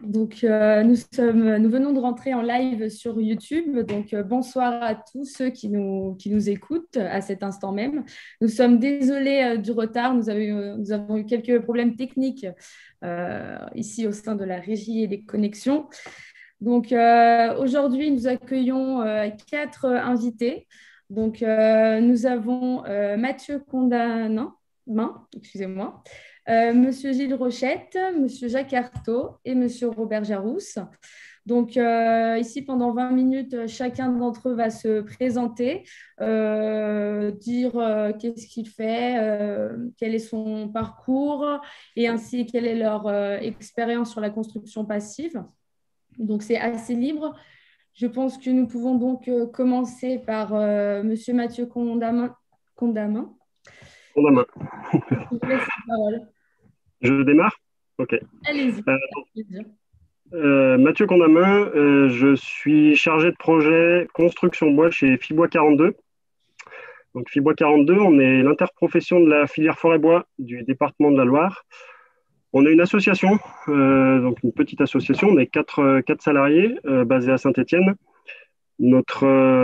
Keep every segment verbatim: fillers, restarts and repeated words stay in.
Donc, euh, nous sommes, nous venons de rentrer en live sur YouTube. Donc, euh, bonsoir à tous ceux qui nous, qui nous écoutent à cet instant même. Nous sommes désolés euh, du retard. Nous avons, eu- nous avons eu quelques problèmes techniques euh, ici au sein de la régie et des connexions. Donc, euh, aujourd'hui, nous accueillons euh, quatre euh, invités. Donc, euh, nous avons euh, Mathieu Condanin, Main, excusez-moi, euh, Monsieur Gilles Rochette, Monsieur Jacques Artaud et Monsieur Robert Jarousse. Donc, euh, ici, pendant vingt minutes, chacun d'entre eux va se présenter, euh, dire euh, qu'est-ce qu'il fait, euh, quel est son parcours et ainsi quelle est leur euh, expérience sur la construction passive. Donc, c'est assez libre. Je pense que nous pouvons donc euh, commencer par euh, Monsieur Mathieu Condamin. Condamin. Prends la main. Je vous laisse la parole. Je démarre? Ok. Allez-y. Euh, Avec plaisir. euh, Mathieu Condamin, euh, je suis chargé de projet construction bois chez Fibois quarante-deux. Donc Fibois quarante-deux, on est l'interprofession de la filière forêt-bois du département de la Loire. On est une association, euh, donc une petite association, on est quatre, euh, quatre salariés euh, basés à Saint-Étienne. Notre,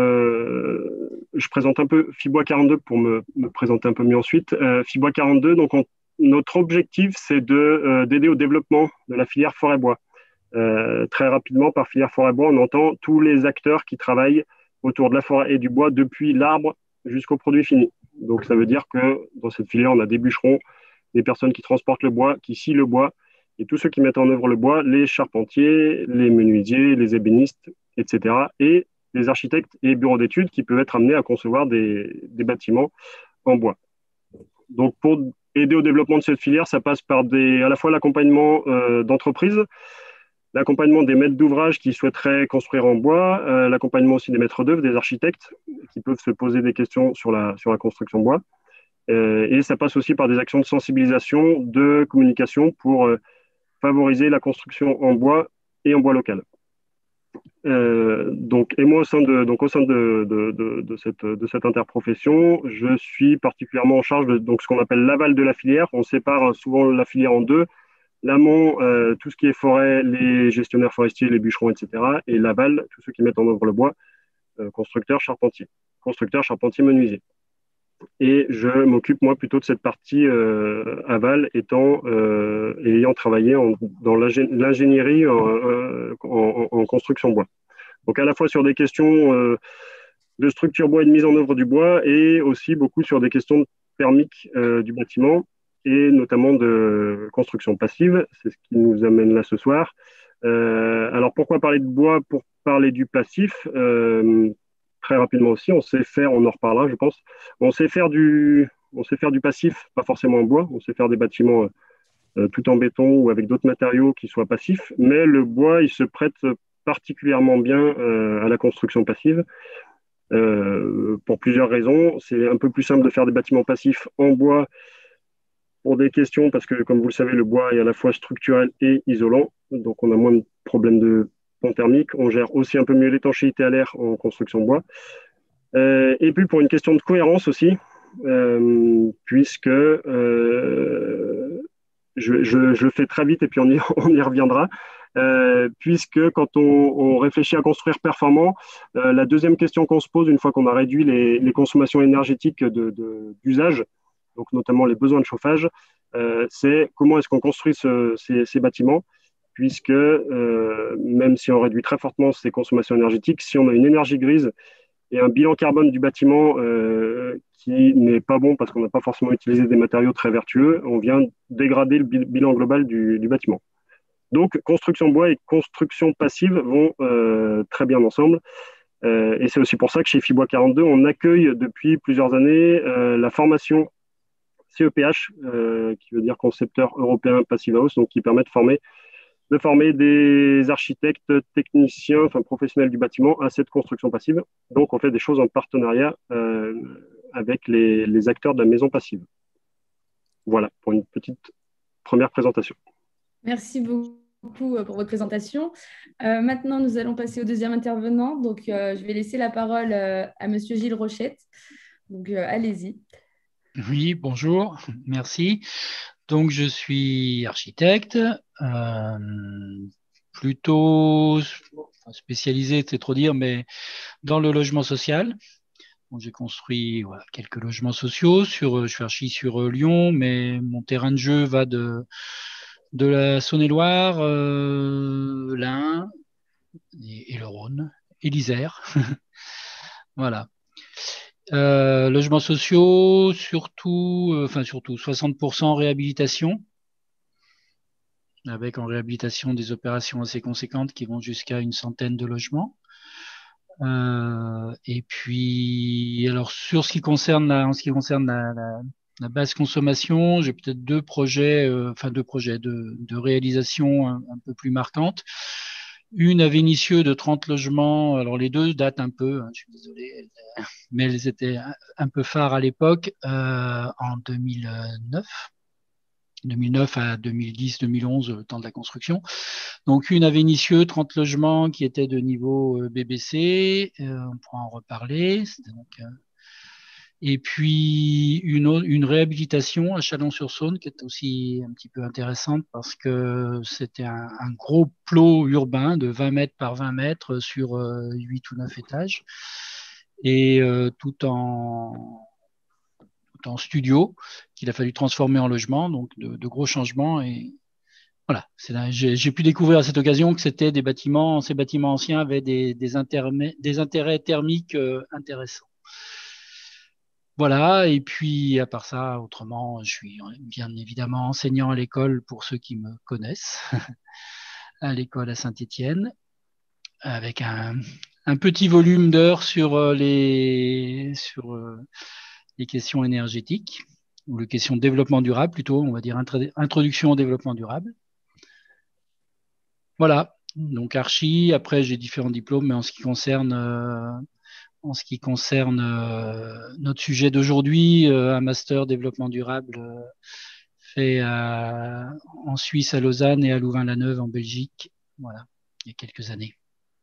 euh, je présente un peu Fibois quarante-deux pour me, me présenter un peu mieux ensuite. Euh, Fibois quarante-deux, donc on- notre objectif, c'est de, euh, d'aider au développement de la filière forêt-bois. Euh, très rapidement, par filière forêt-bois, on entend tous les acteurs qui travaillent autour de la forêt et du bois, depuis l'arbre jusqu'au produit fini. Donc ça veut dire que dans cette filière, on a des bûcherons, des personnes qui transportent le bois, qui scient le bois, et tous ceux qui mettent en œuvre le bois, les charpentiers, les menuisiers, les ébénistes, et cetera. Et les architectes et bureaux d'études qui peuvent être amenés à concevoir des, des bâtiments en bois. Donc pour aider au développement de cette filière, ça passe par des, à la fois l'accompagnement euh, d'entreprises, l'accompagnement des maîtres d'ouvrage qui souhaiteraient construire en bois, euh, l'accompagnement aussi des maîtres d'œuvre, des architectes qui peuvent se poser des questions sur la, sur la construction bois. Euh, et ça passe aussi par des actions de sensibilisation, de communication pour euh, favoriser la construction en bois et en bois local. Euh, donc, et moi, au sein de, donc, au sein de, de, de, de cette, de cette interprofession, je suis particulièrement en charge de donc, ce qu'on appelle l'aval de la filière. On sépare souvent la filière en deux. L'amont, euh, tout ce qui est forêt, les gestionnaires forestiers, les bûcherons, et cetera. Et l'aval, tous ceux qui mettent en œuvre le bois, euh, constructeurs, charpentiers. Constructeurs, charpentiers, menuisiers. Et je m'occupe, moi, plutôt de cette partie euh, aval, étant euh, et ayant travaillé en, dans l'ingénierie en, en, en, construction bois. Donc, à la fois sur des questions euh, de structure bois et de mise en œuvre du bois, et aussi beaucoup sur des questions thermiques euh, du bâtiment, et notamment de construction passive. C'est ce qui nous amène là ce soir. Euh, alors, pourquoi parler de bois pour parler du passif? euh, Très rapidement aussi, on sait faire, on en reparlera, je pense, on sait faire du, on sait faire du passif, pas forcément en bois, on sait faire des bâtiments euh, tout en béton ou avec d'autres matériaux qui soient passifs, mais le bois, il se prête particulièrement bien euh, à la construction passive euh, pour plusieurs raisons. C'est un peu plus simple de faire des bâtiments passifs en bois pour des questions, parce que comme vous le savez, le bois est à la fois structurel et isolant, donc on a moins de problèmes de pont thermique, on gère aussi un peu mieux l'étanchéité à l'air en construction bois. Euh, et puis pour une question de cohérence aussi, euh, puisque euh, je, je, je, le fais très vite et puis on y, on y reviendra, euh, puisque quand on, on, réfléchit à construire performant, euh, la deuxième question qu'on se pose une fois qu'on a réduit les, les consommations énergétiques de, de, d'usage, donc notamment les besoins de chauffage, euh, c'est comment est-ce qu'on construit ce, ces, ces bâtiments, puisque euh, même si on réduit très fortement ces consommations énergétiques, si on a une énergie grise et un bilan carbone du bâtiment euh, qui n'est pas bon parce qu'on n'a pas forcément utilisé des matériaux très vertueux, on vient dégrader le bilan global du, du bâtiment. Donc, construction bois et construction passive vont euh, très bien ensemble. Euh, et c'est aussi pour ça que chez Fibois quarante-deux, on accueille depuis plusieurs années euh, la formation C E P H, euh, qui veut dire concepteur européen Passive House, donc qui permet de former de former des architectes, techniciens, enfin professionnels du bâtiment à cette construction passive. Donc, on fait des choses en partenariat euh, avec les, les acteurs de la maison passive. Voilà, pour une petite première présentation. Merci beaucoup euh, pour votre présentation. Euh, maintenant, nous allons passer au deuxième intervenant. Donc, euh, je vais laisser la parole euh, à Monsieur Gilles Rochette. Donc, euh, allez-y. Oui, bonjour, merci. Donc, je suis architecte, euh, plutôt spécialisé, c'est trop dire, mais dans le logement social. Donc, j'ai construit voilà, quelques logements sociaux. Sur, je suis archi sur euh, Lyon, mais mon terrain de jeu va de, de la Saône-et-Loire, euh, l'Ain et, et le Rhône et l'Isère. Voilà. Euh, logements sociaux, surtout, euh, enfin surtout soixante pour cent réhabilitation, avec en réhabilitation des opérations assez conséquentes qui vont jusqu'à une centaine de logements. Euh, et puis, alors sur ce qui concerne la, en ce qui concerne la, la, la basse consommation, j'ai peut-être deux projets, euh, enfin deux projets de, de réalisation un, un peu plus marquantes. Une à Vénissieux de trente logements. Alors les deux datent un peu, hein, je suis désolé, mais elles étaient un peu phares à l'époque, euh, en deux mille neuf. deux mille neuf à deux mille dix, deux mille onze, le temps de la construction. Donc une à Vénissieux, trente logements qui étaient de niveau B B C, euh, on pourra en reparler. Donc, euh, et puis une, une réhabilitation à Chalon-sur-Saône qui est aussi un petit peu intéressante parce que c'était un, un gros plot urbain de vingt mètres par vingt mètres sur euh, huit ou neuf étages et euh, tout en en studio qu'il a fallu transformer en logement, donc de, de gros changements. Et voilà, j'ai, j'ai pu découvrir à cette occasion que c'était des bâtiments, ces bâtiments anciens avaient des, des, des intérêts thermiques euh, intéressants. Voilà, et puis à part ça, autrement, je suis bien évidemment enseignant à l'école pour ceux qui me connaissent, à l'école à Saint-Étienne, avec un, un petit volume d'heures sur les, sur les questions énergétiques, ou les questions de développement durable plutôt, on va dire introduction au développement durable. Voilà, donc archi, après j'ai différents diplômes, mais en ce qui concerne, euh, en ce qui concerne euh, notre sujet d'aujourd'hui, euh, un master développement durable euh, fait à, en Suisse à Lausanne et à Louvain-la-Neuve en Belgique, voilà, il y a quelques années.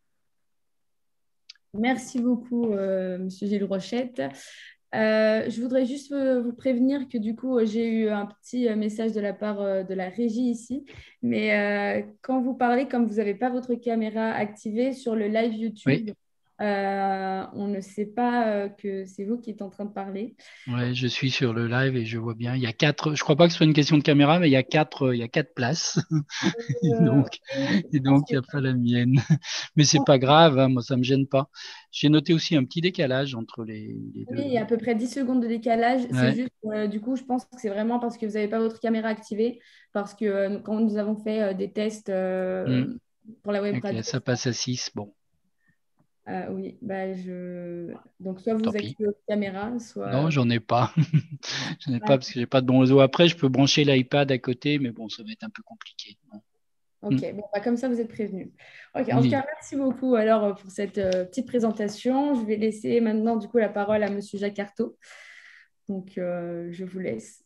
Merci beaucoup, euh, Monsieur Gilles Rochette. Euh, je voudrais juste vous, vous prévenir que du coup, j'ai eu un petit message de la part euh, de la régie ici. Mais euh, quand vous parlez, comme vous n'avez pas votre caméra activée sur le live YouTube, oui. euh, on ne sait pas euh, que c'est vous qui êtes en train de parler. Ouais, je suis sur le live et je vois bien. Il y a quatre. Je crois pas que ce soit une question de caméra, mais il y a quatre. Il y a quatre places. et Euh, donc, oui, et donc il n'y a pas la mienne. Mais c'est pas grave. Hein, moi, ça me gêne pas. J'ai noté aussi un petit décalage entre les, les deux. Oui, il y a à peu près dix secondes de décalage. Ouais. C'est juste, euh, du coup, je pense que c'est vraiment parce que vous n'avez pas votre caméra activée. Parce que euh, quand nous avons fait euh, des tests euh, Mm. pour la web Okay, radio, ça passe à six. Bon. Euh, oui, bah je... donc soit Tant vous pis. activez votre caméra, soit... Non, j'en ai pas. J'en ai Ouais. pas parce que j'ai pas de bon réseau. Après, je peux brancher l'iPad à côté, mais bon, ça va être un peu compliqué. Ok, Mm. bon, bah, comme ça, vous êtes prévenus. Ok, en tout Oui. cas, merci beaucoup alors euh, pour cette euh, petite présentation. Je vais laisser maintenant du coup la parole à Monsieur Jacques Artaud. Donc, euh, je vous laisse.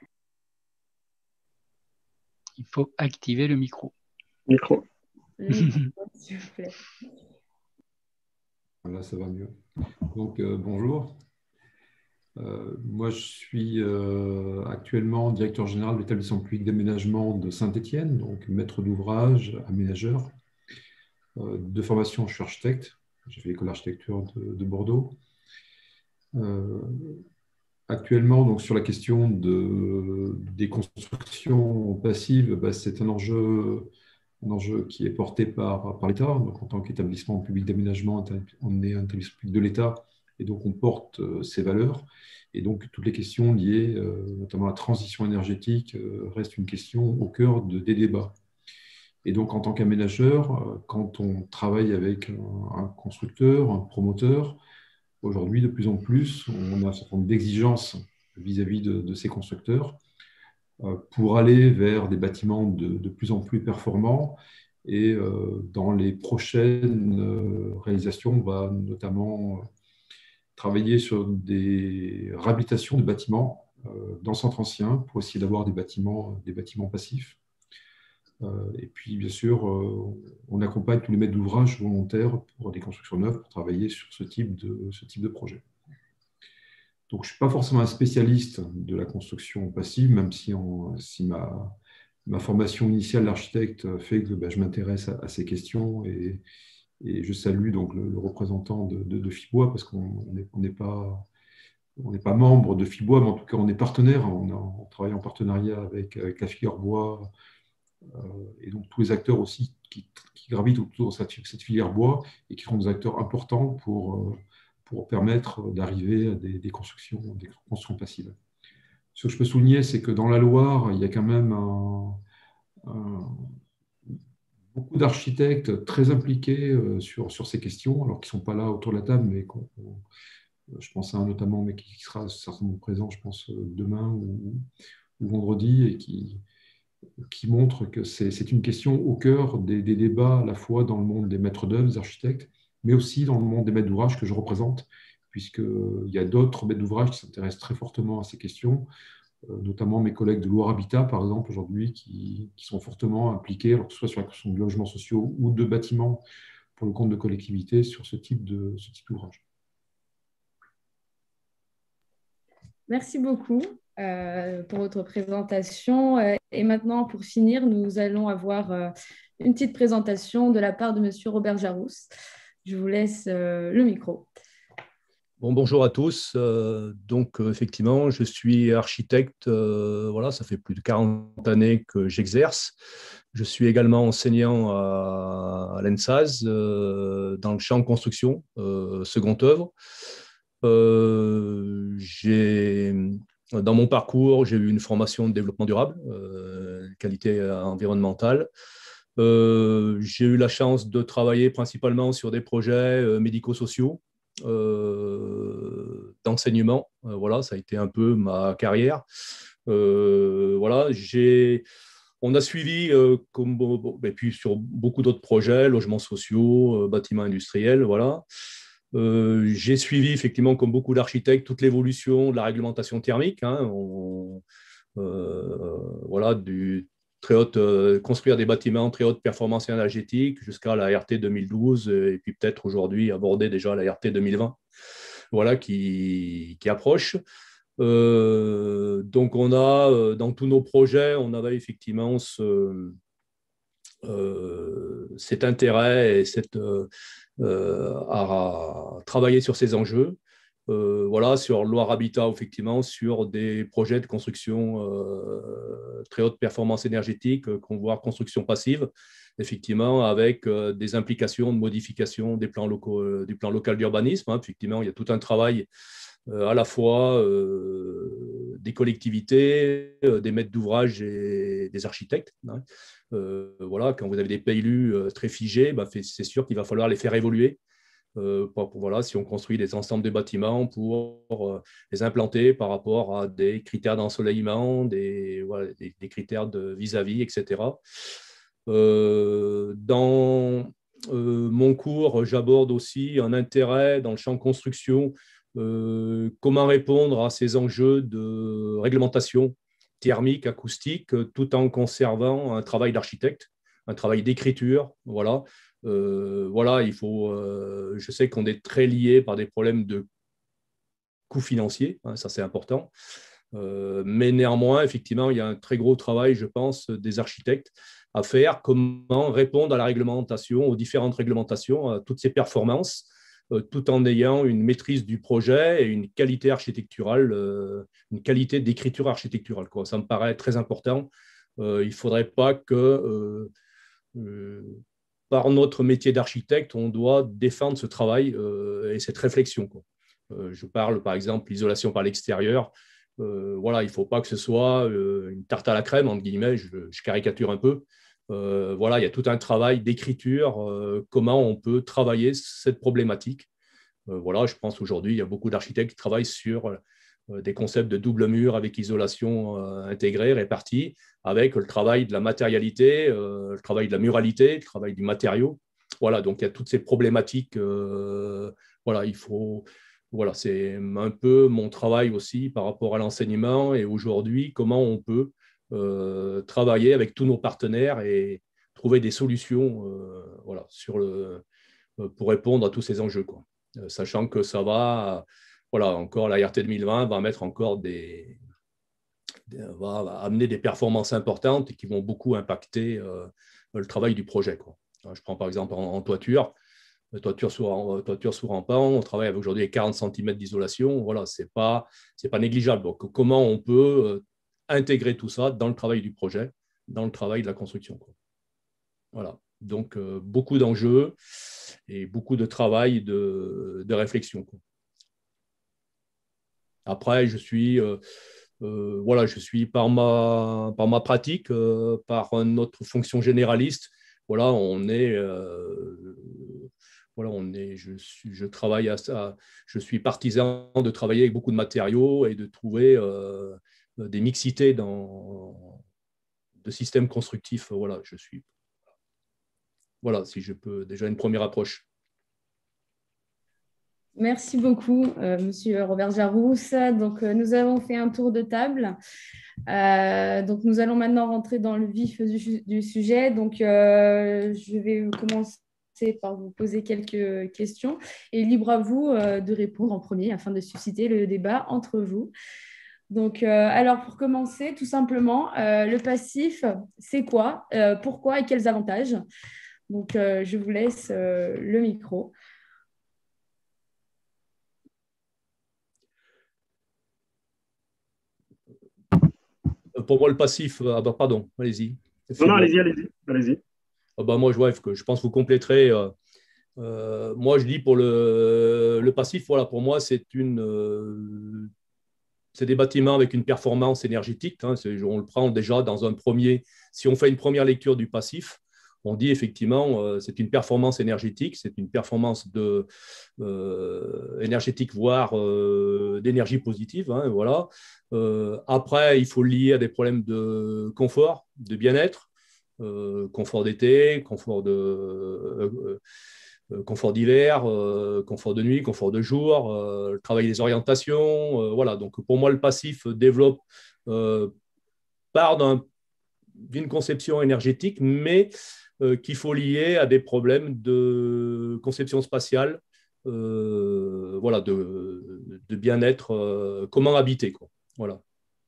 Il faut activer le micro. Micro. Le micro, s'il vous plaît. Là, ça va mieux. Donc, euh, bonjour. Euh, moi, je suis euh, actuellement directeur général de l'établissement public d'aménagement de Saint-Étienne, donc maître d'ouvrage, aménageur. Euh, de formation, je suis architecte. J'ai fait l'école d'architecture de, de Bordeaux. Euh, actuellement, donc, sur la question de, des constructions passives, bah, c'est un enjeu, un enjeu qui est porté par, par l'État. Donc, en tant qu'établissement public d'aménagement, on est un établissement public de l'État. Et donc, on porte euh, ces valeurs. Et donc, toutes les questions liées, euh, notamment à la transition énergétique, euh, restent une question au cœur de, des débats. Et donc, en tant qu'aménageur, euh, quand on travaille avec un, un constructeur, un promoteur, aujourd'hui, de plus en plus, on a un certain nombre d'exigences vis-à-vis de, de ces constructeurs euh, pour aller vers des bâtiments de, de plus en plus performants. Et euh, dans les prochaines euh, réalisations, on va notamment euh, travailler sur des réhabilitations de bâtiments euh, dans le centre ancien pour essayer d'avoir des bâtiments, des bâtiments passifs. Euh, et puis, bien sûr, euh, on accompagne tous les maîtres d'ouvrage volontaires pour des constructions neuves pour travailler sur ce type de, ce type de projet. Donc, je ne suis pas forcément un spécialiste de la construction passive, même si, on, si ma, ma formation initiale d'architecte fait que ben, je m'intéresse à, à ces questions et, et je salue donc le, le représentant de, de, de Fibois parce qu'on n'est on n'est pas, on n'est pas membre de Fibois, mais en tout cas on est partenaire. On, a, on travaille en partenariat avec, avec la filière bois euh, et donc tous les acteurs aussi qui, qui gravitent autour de cette, cette filière bois et qui sont des acteurs importants pour, euh, pour permettre d'arriver à des, des constructions, des constructions passives. Ce que je peux souligner, c'est que dans la Loire, il y a quand même un, un, beaucoup d'architectes très impliqués euh, sur, sur ces questions, alors qu'ils ne sont pas là autour de la table, mais qu'on, je pense à un notamment, mais qui sera certainement présent, je pense, demain ou, ou vendredi, et qui, qui montre que c'est, c'est une question au cœur des, des débats, à la fois dans le monde des maîtres d'œuvre, des architectes, mais aussi dans le monde des maîtres d'ouvrage que je représente, puisqu'il y a d'autres maîtres d'ouvrage qui s'intéressent très fortement à ces questions, notamment mes collègues de Loire Habitat, par exemple, aujourd'hui, qui, qui sont fortement impliqués, alors que ce soit sur la question de logements sociaux ou de bâtiments pour le compte de collectivités, sur ce type de, ce type d'ouvrage. Merci beaucoup euh, pour votre présentation. Euh, et maintenant, pour finir, nous allons avoir euh, une petite présentation de la part de Monsieur Robert Jarousse. Je vous laisse euh, le micro. Bon, bonjour à tous. Euh, donc, euh, effectivement, je suis architecte. Euh, voilà, ça fait plus de quarante années que j'exerce. Je suis également enseignant à, à l'E N S A S euh, dans le champ construction, euh, second œuvre. Euh, j'ai, dans mon parcours, j'ai eu une formation de développement durable, euh, qualité environnementale. Euh, j'ai eu la chance de travailler principalement sur des projets euh, médico-sociaux. Euh, d'enseignement. Euh, voilà, ça a été un peu ma carrière. Euh, voilà, j'ai, on a suivi, euh, comme, et puis sur beaucoup d'autres projets, logements sociaux, euh, bâtiments industriels, voilà. Euh, j'ai suivi effectivement, comme beaucoup d'architectes, toute l'évolution de la réglementation thermique. Hein, on, euh, voilà, du très haute, euh, construire des bâtiments très haute performance énergétique jusqu'à la R T deux mille douze et puis peut-être aujourd'hui aborder déjà la R T deux mille vingt, voilà, qui, qui approche. Euh, donc on a, euh, dans tous nos projets, on avait effectivement ce, euh, cet intérêt et cette, euh, à, à travailler sur ces enjeux. Euh, voilà, sur Loire Habitat, effectivement, sur des projets de construction euh, très haute performance énergétique, euh, qu'on voit construction passive, effectivement, avec euh, des implications de modification des plans locaux, euh, du plan local d'urbanisme. Hein. Effectivement, il y a tout un travail euh, à la fois euh, des collectivités, euh, des maîtres d'ouvrage et des architectes. Hein. Euh, voilà, quand vous avez des P L U euh, très figés, bah, c'est sûr qu'il va falloir les faire évoluer. Euh, pour, pour, voilà, si on construit des ensembles de bâtiments pour euh, les implanter par rapport à des critères d'ensoleillement, des, voilà, des, des critères de vis-à-vis, et cetera. Euh, dans euh, mon cours, j'aborde aussi un intérêt dans le champ construction, euh, comment répondre à ces enjeux de réglementation thermique, acoustique, tout en conservant un travail d'architecte, un travail d'écriture, voilà. Euh, voilà, il faut. Euh, je sais qu'on est très lié par des problèmes de coûts financiers, hein, ça c'est important. Euh, mais néanmoins, effectivement, il y a un très gros travail, je pense, des architectes à faire. Comment répondre à la réglementation, aux différentes réglementations, à toutes ces performances, euh, tout en ayant une maîtrise du projet et une qualité architecturale, euh, une qualité d'écriture architecturale, quoi. Ça me paraît très important. Euh, il ne faudrait pas que euh, euh, par notre métier d'architecte, on doit défendre ce travail euh, et cette réflexion, quoi. Euh, je parle par exemple l'isolation par l'extérieur. Euh, voilà, il ne faut pas que ce soit euh, une tarte à la crème, entre guillemets, je, je caricature un peu. Euh, voilà, il y a tout un travail d'écriture, euh, comment on peut travailler cette problématique. Euh, voilà, je pense aujourd'hui, il y a beaucoup d'architectes qui travaillent sur euh, des concepts de double mur avec isolation euh, intégrée, répartie, avec le travail de la matérialité, euh, le travail de la muralité, le travail du matériau. Voilà, donc il y a toutes ces problématiques. Euh, voilà, il faut. Voilà, c'est un peu mon travail aussi par rapport à l'enseignement et aujourd'hui, comment on peut euh, travailler avec tous nos partenaires et trouver des solutions euh, voilà, sur le, pour répondre à tous ces enjeux, quoi. Euh, sachant que ça va, voilà, encore la R T deux mille vingt va mettre encore des, va amener des performances importantes et qui vont beaucoup impacter euh, le travail du projet, quoi. Je prends par exemple en, en toiture, toiture sous, toiture sous rempart, on travaille avec aujourd'hui quarante centimètres d'isolation, voilà, ce n'est pas, c'est pas négligeable. Donc, comment on peut intégrer tout ça dans le travail du projet, dans le travail de la construction, quoi. Voilà, donc euh, beaucoup d'enjeux et beaucoup de travail de, de réflexion, quoi. Après, je suis, euh, euh, voilà, je suis par ma, par ma pratique, euh, par notre fonction généraliste, voilà, on est, euh, voilà, on est, je suis, je travaille à ça, je suis partisan de travailler avec beaucoup de matériaux et de trouver euh, des mixités dans de systèmes constructifs. Voilà, je suis, voilà, si je peux déjà une première approche. Merci beaucoup, euh, Monsieur Robert Jarousse. Donc, euh, nous avons fait un tour de table. Euh, donc, nous allons maintenant rentrer dans le vif du, du sujet. Donc, euh, je vais commencer par vous poser quelques questions et libre à vous euh, de répondre en premier afin de susciter le débat entre vous. Donc, euh, alors, pour commencer, tout simplement, euh, le passif, c'est quoi, euh, pourquoi et quels avantages? Donc, euh, je vous laisse euh, le micro. Pour moi, le passif, ah bah, pardon, allez-y. Non, non, allez-y, allez-y. Allez-y. Ah bah, moi, je, ouais, je pense que vous compléterez. Euh, euh, moi, je dis pour le, le passif, voilà, pour moi, c'est une. Euh, c'est des bâtiments avec une performance énergétique, hein, on le prend déjà dans un premier. Si on fait une première lecture du passif, on dit effectivement euh, c'est une performance énergétique, c'est une performance de, euh, énergétique, voire euh, d'énergie positive. Hein, voilà. Euh, après, il faut le lier à des problèmes de confort, de bien-être, euh, confort d'été, confort de. Euh, euh, confort d'hiver, euh, confort de nuit, confort de jour, euh, le travail des orientations. Euh, voilà. Donc, pour moi, le passif développe, euh, part d'un, d'une conception énergétique, mais euh, qu'il faut lier à des problèmes de conception spatiale, euh, voilà, de, de bien-être, euh, comment habiter, quoi. Voilà.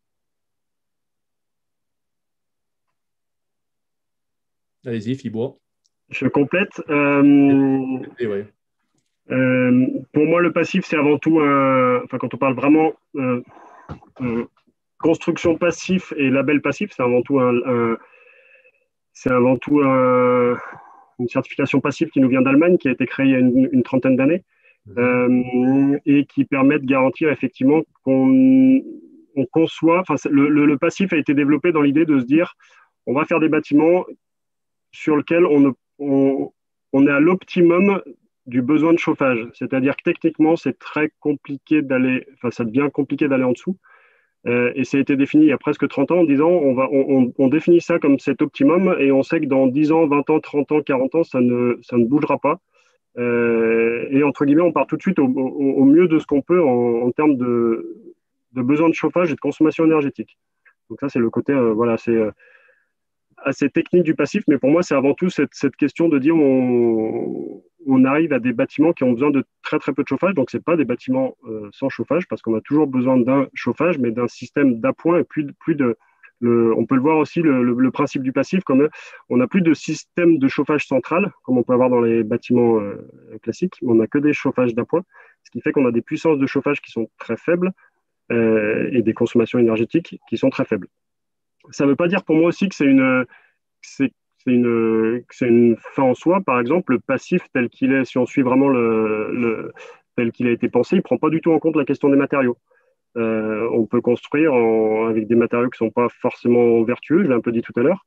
Allez-y, Fibois. Je complète. Euh, Et, ouais. euh, pour moi, le passif, c'est avant tout un. Enfin, quand on parle vraiment euh, euh, construction passif et label passif, c'est avant tout un. un c'est avant tout un, une certification passive qui nous vient d'Allemagne, qui a été créée il y a une, une trentaine d'années, mmh. euh, et qui permet de garantir effectivement qu'on on conçoit. Enfin, le, le, le passif a été développé dans l'idée de se dire, on va faire des bâtiments sur lesquels on, on, on est à l'optimum du besoin de chauffage. C'est-à-dire que techniquement, c'est très compliqué d'aller, enfin, ça devient compliqué d'aller en dessous. Euh, et ça a été défini il y a presque trente ans en disant on, va, on, on, on définit ça comme cet optimum et on sait que dans dix ans, vingt ans, trente ans, quarante ans, ça ne, ça ne bougera pas. Euh, et entre guillemets, on part tout de suite au, au, au mieux de ce qu'on peut en, en termes de, de besoin de chauffage et de consommation énergétique. Donc ça, c'est le côté, euh, voilà, c'est euh, assez technique du passif, mais pour moi, c'est avant tout cette, cette question de dire on, on arrive à des bâtiments qui ont besoin de très très peu de chauffage, donc ce n'est pas des bâtiments euh, sans chauffage, parce qu'on a toujours besoin d'un chauffage, mais d'un système d'appoint et plus de, plus de le, on peut le voir aussi, le, le, le principe du passif, comme on n'a plus de système de chauffage central, comme on peut avoir dans les bâtiments euh, classiques, on n'a que des chauffages d'appoint, ce qui fait qu'on a des puissances de chauffage qui sont très faibles euh, et des consommations énergétiques qui sont très faibles. Ça ne veut pas dire pour moi aussi que c'est une, c'est, c'est une, c'est une fin en soi. Par exemple, le passif tel qu'il est, si on suit vraiment le, le tel qu'il a été pensé, il ne prend pas du tout en compte la question des matériaux. Euh, on peut construire en, avec des matériaux qui ne sont pas forcément vertueux, je l'ai un peu dit tout à l'heure.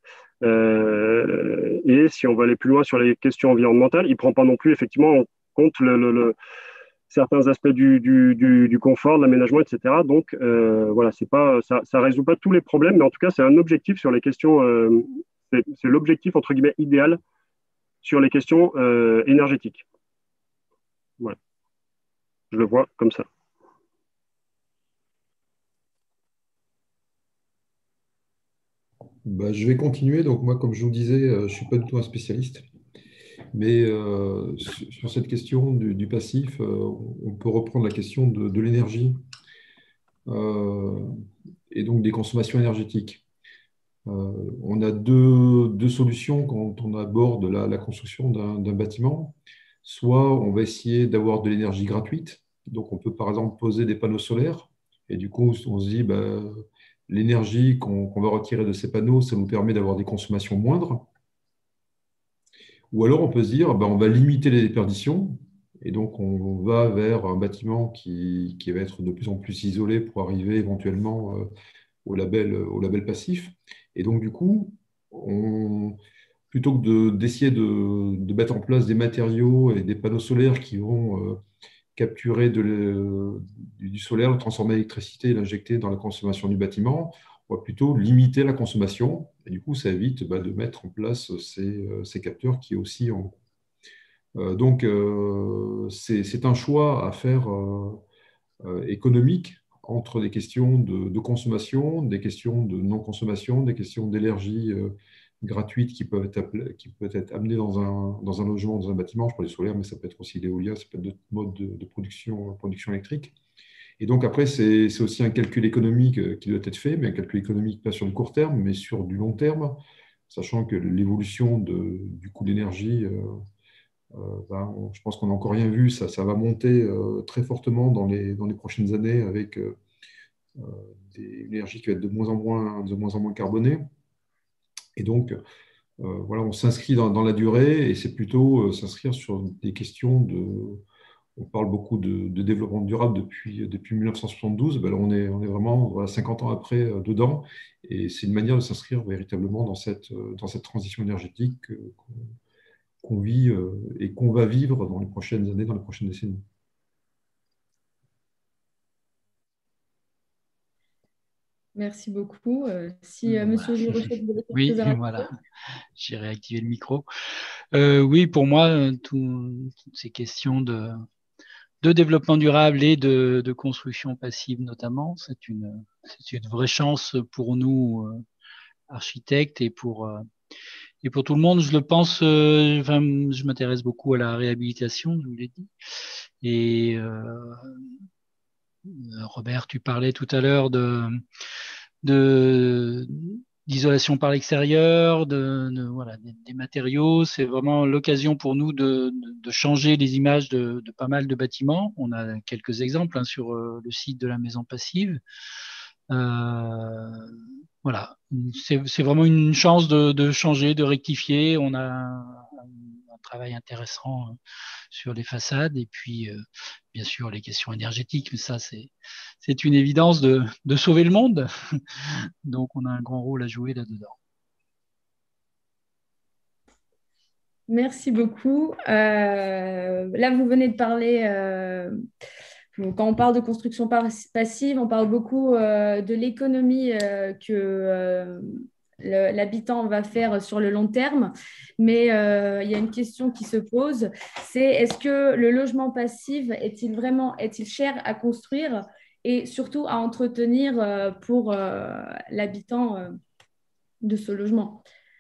Euh, et si on va aller plus loin sur les questions environnementales, il ne prend pas non plus effectivement en compte le, le, le certains aspects du, du, du, du confort, de l'aménagement, et cetera. Donc, euh, voilà, c'est pas, ça ne résout pas tous les problèmes, mais en tout cas, c'est un objectif sur les questions, euh, c'est, c'est l'objectif, entre guillemets, idéal sur les questions euh, énergétiques. Voilà. Je le vois comme ça. Bah, je vais continuer. Donc, moi, comme je vous disais, je ne suis pas du tout un spécialiste. Mais euh, sur cette question du, du passif, euh, on peut reprendre la question de, de l'énergie. euh, et donc des consommations énergétiques. Euh, on a deux, deux solutions quand on aborde la, la construction d'un d'un bâtiment. Soit on va essayer d'avoir de l'énergie gratuite. Donc, on peut par exemple poser des panneaux solaires. Et du coup, on se dit, bah, l'énergie qu'on qu'on va retirer de ces panneaux, ça nous permet d'avoir des consommations moindres. Ou alors, on peut se dire, bah, on va limiter les déperditions. Et donc, on va vers un bâtiment qui, qui va être de plus en plus isolé pour arriver éventuellement euh, au label, au label passif. Et donc, du coup, on, plutôt que de- d'essayer de, de mettre en place des matériaux et des panneaux solaires qui vont euh, capturer de le- du du solaire, le transformer en électricité et l'injecter dans la consommation du bâtiment, on va plutôt limiter la consommation. Et du coup, ça évite bah, de mettre en place ces, euh, ces capteurs qui aussi en... Euh, donc, euh, c'est c'est un choix à faire euh, euh, économique entre des questions de, de consommation, des questions de non-consommation, des questions d'énergie euh, gratuite qui peuvent être, appelées- qui peuvent être amenées dans un, dans un logement, dans un bâtiment. Je parle du solaire, mais ça peut être aussi l'éolien, ça peut être d'autres modes de, de production, production électrique. Et donc après, c'est c'est aussi un calcul économique euh, qui doit être fait, mais un calcul économique pas sur le court terme, mais sur du long terme, sachant que l'évolution de- du coût de l'énergie, euh, euh, ben, on- je pense qu'on n'a encore rien vu, ça, ça va monter euh, très fortement dans les, dans les prochaines années avec euh, euh, des énergies qui vont être de moins en moins, de moins en moins carbonées. Et donc, euh, voilà, on s'inscrit dans, dans la durée et c'est plutôt euh, s'inscrire sur des questions de. On parle beaucoup de, de développement durable depuis, depuis mille neuf cent soixante-douze. Ben là, on est, on est vraiment voilà, cinquante ans après euh, dedans. Et c'est une manière de s'inscrire véritablement dans cette, euh, dans cette transition énergétique euh, qu'on qu'on vit euh, et qu'on va vivre dans les prochaines années, dans les prochaines décennies. Merci beaucoup. Euh, si euh, Monsieur Voilà. Girochet, vous avez quelque Oui, chose à rajouter. voilà, j'ai réactivé le micro. Euh, oui, pour moi, euh, tout- toutes ces questions de, de développement durable et de, de construction passive notamment, c'est une, c'est une vraie chance pour nous, euh, architectes, et pour, euh, et pour tout le monde. Je le pense, euh, enfin, je m'intéresse beaucoup à la réhabilitation, je vous l'ai dit. Et euh, Robert, tu parlais tout à l'heure de, de d'isolation par l'extérieur, de, de, voilà, des, des matériaux. C'est vraiment l'occasion pour nous de, de, de changer les images de, de, pas mal de bâtiments. On a quelques exemples hein, sur euh, le site de la Maison Passive. Euh, voilà, c'est, c'est vraiment une chance de, de changer, de rectifier. On a un, un travail intéressant euh, sur les façades et puis euh, bien sûr les questions énergétiques, mais ça c'est c'est une évidence de, de sauver le monde. Donc on a un grand rôle à jouer là-dedans. Merci beaucoup. Euh, là, vous venez de parler, euh, quand on parle de construction par- passive, on parle beaucoup euh, de l'économie euh, que euh, le- l'habitant va faire sur le long terme. Mais euh, il y a une question qui se pose, c'est est-ce que le logement passif est-il vraiment, est-il cher à construire et surtout à entretenir euh, pour euh, l'habitant euh, de ce logement?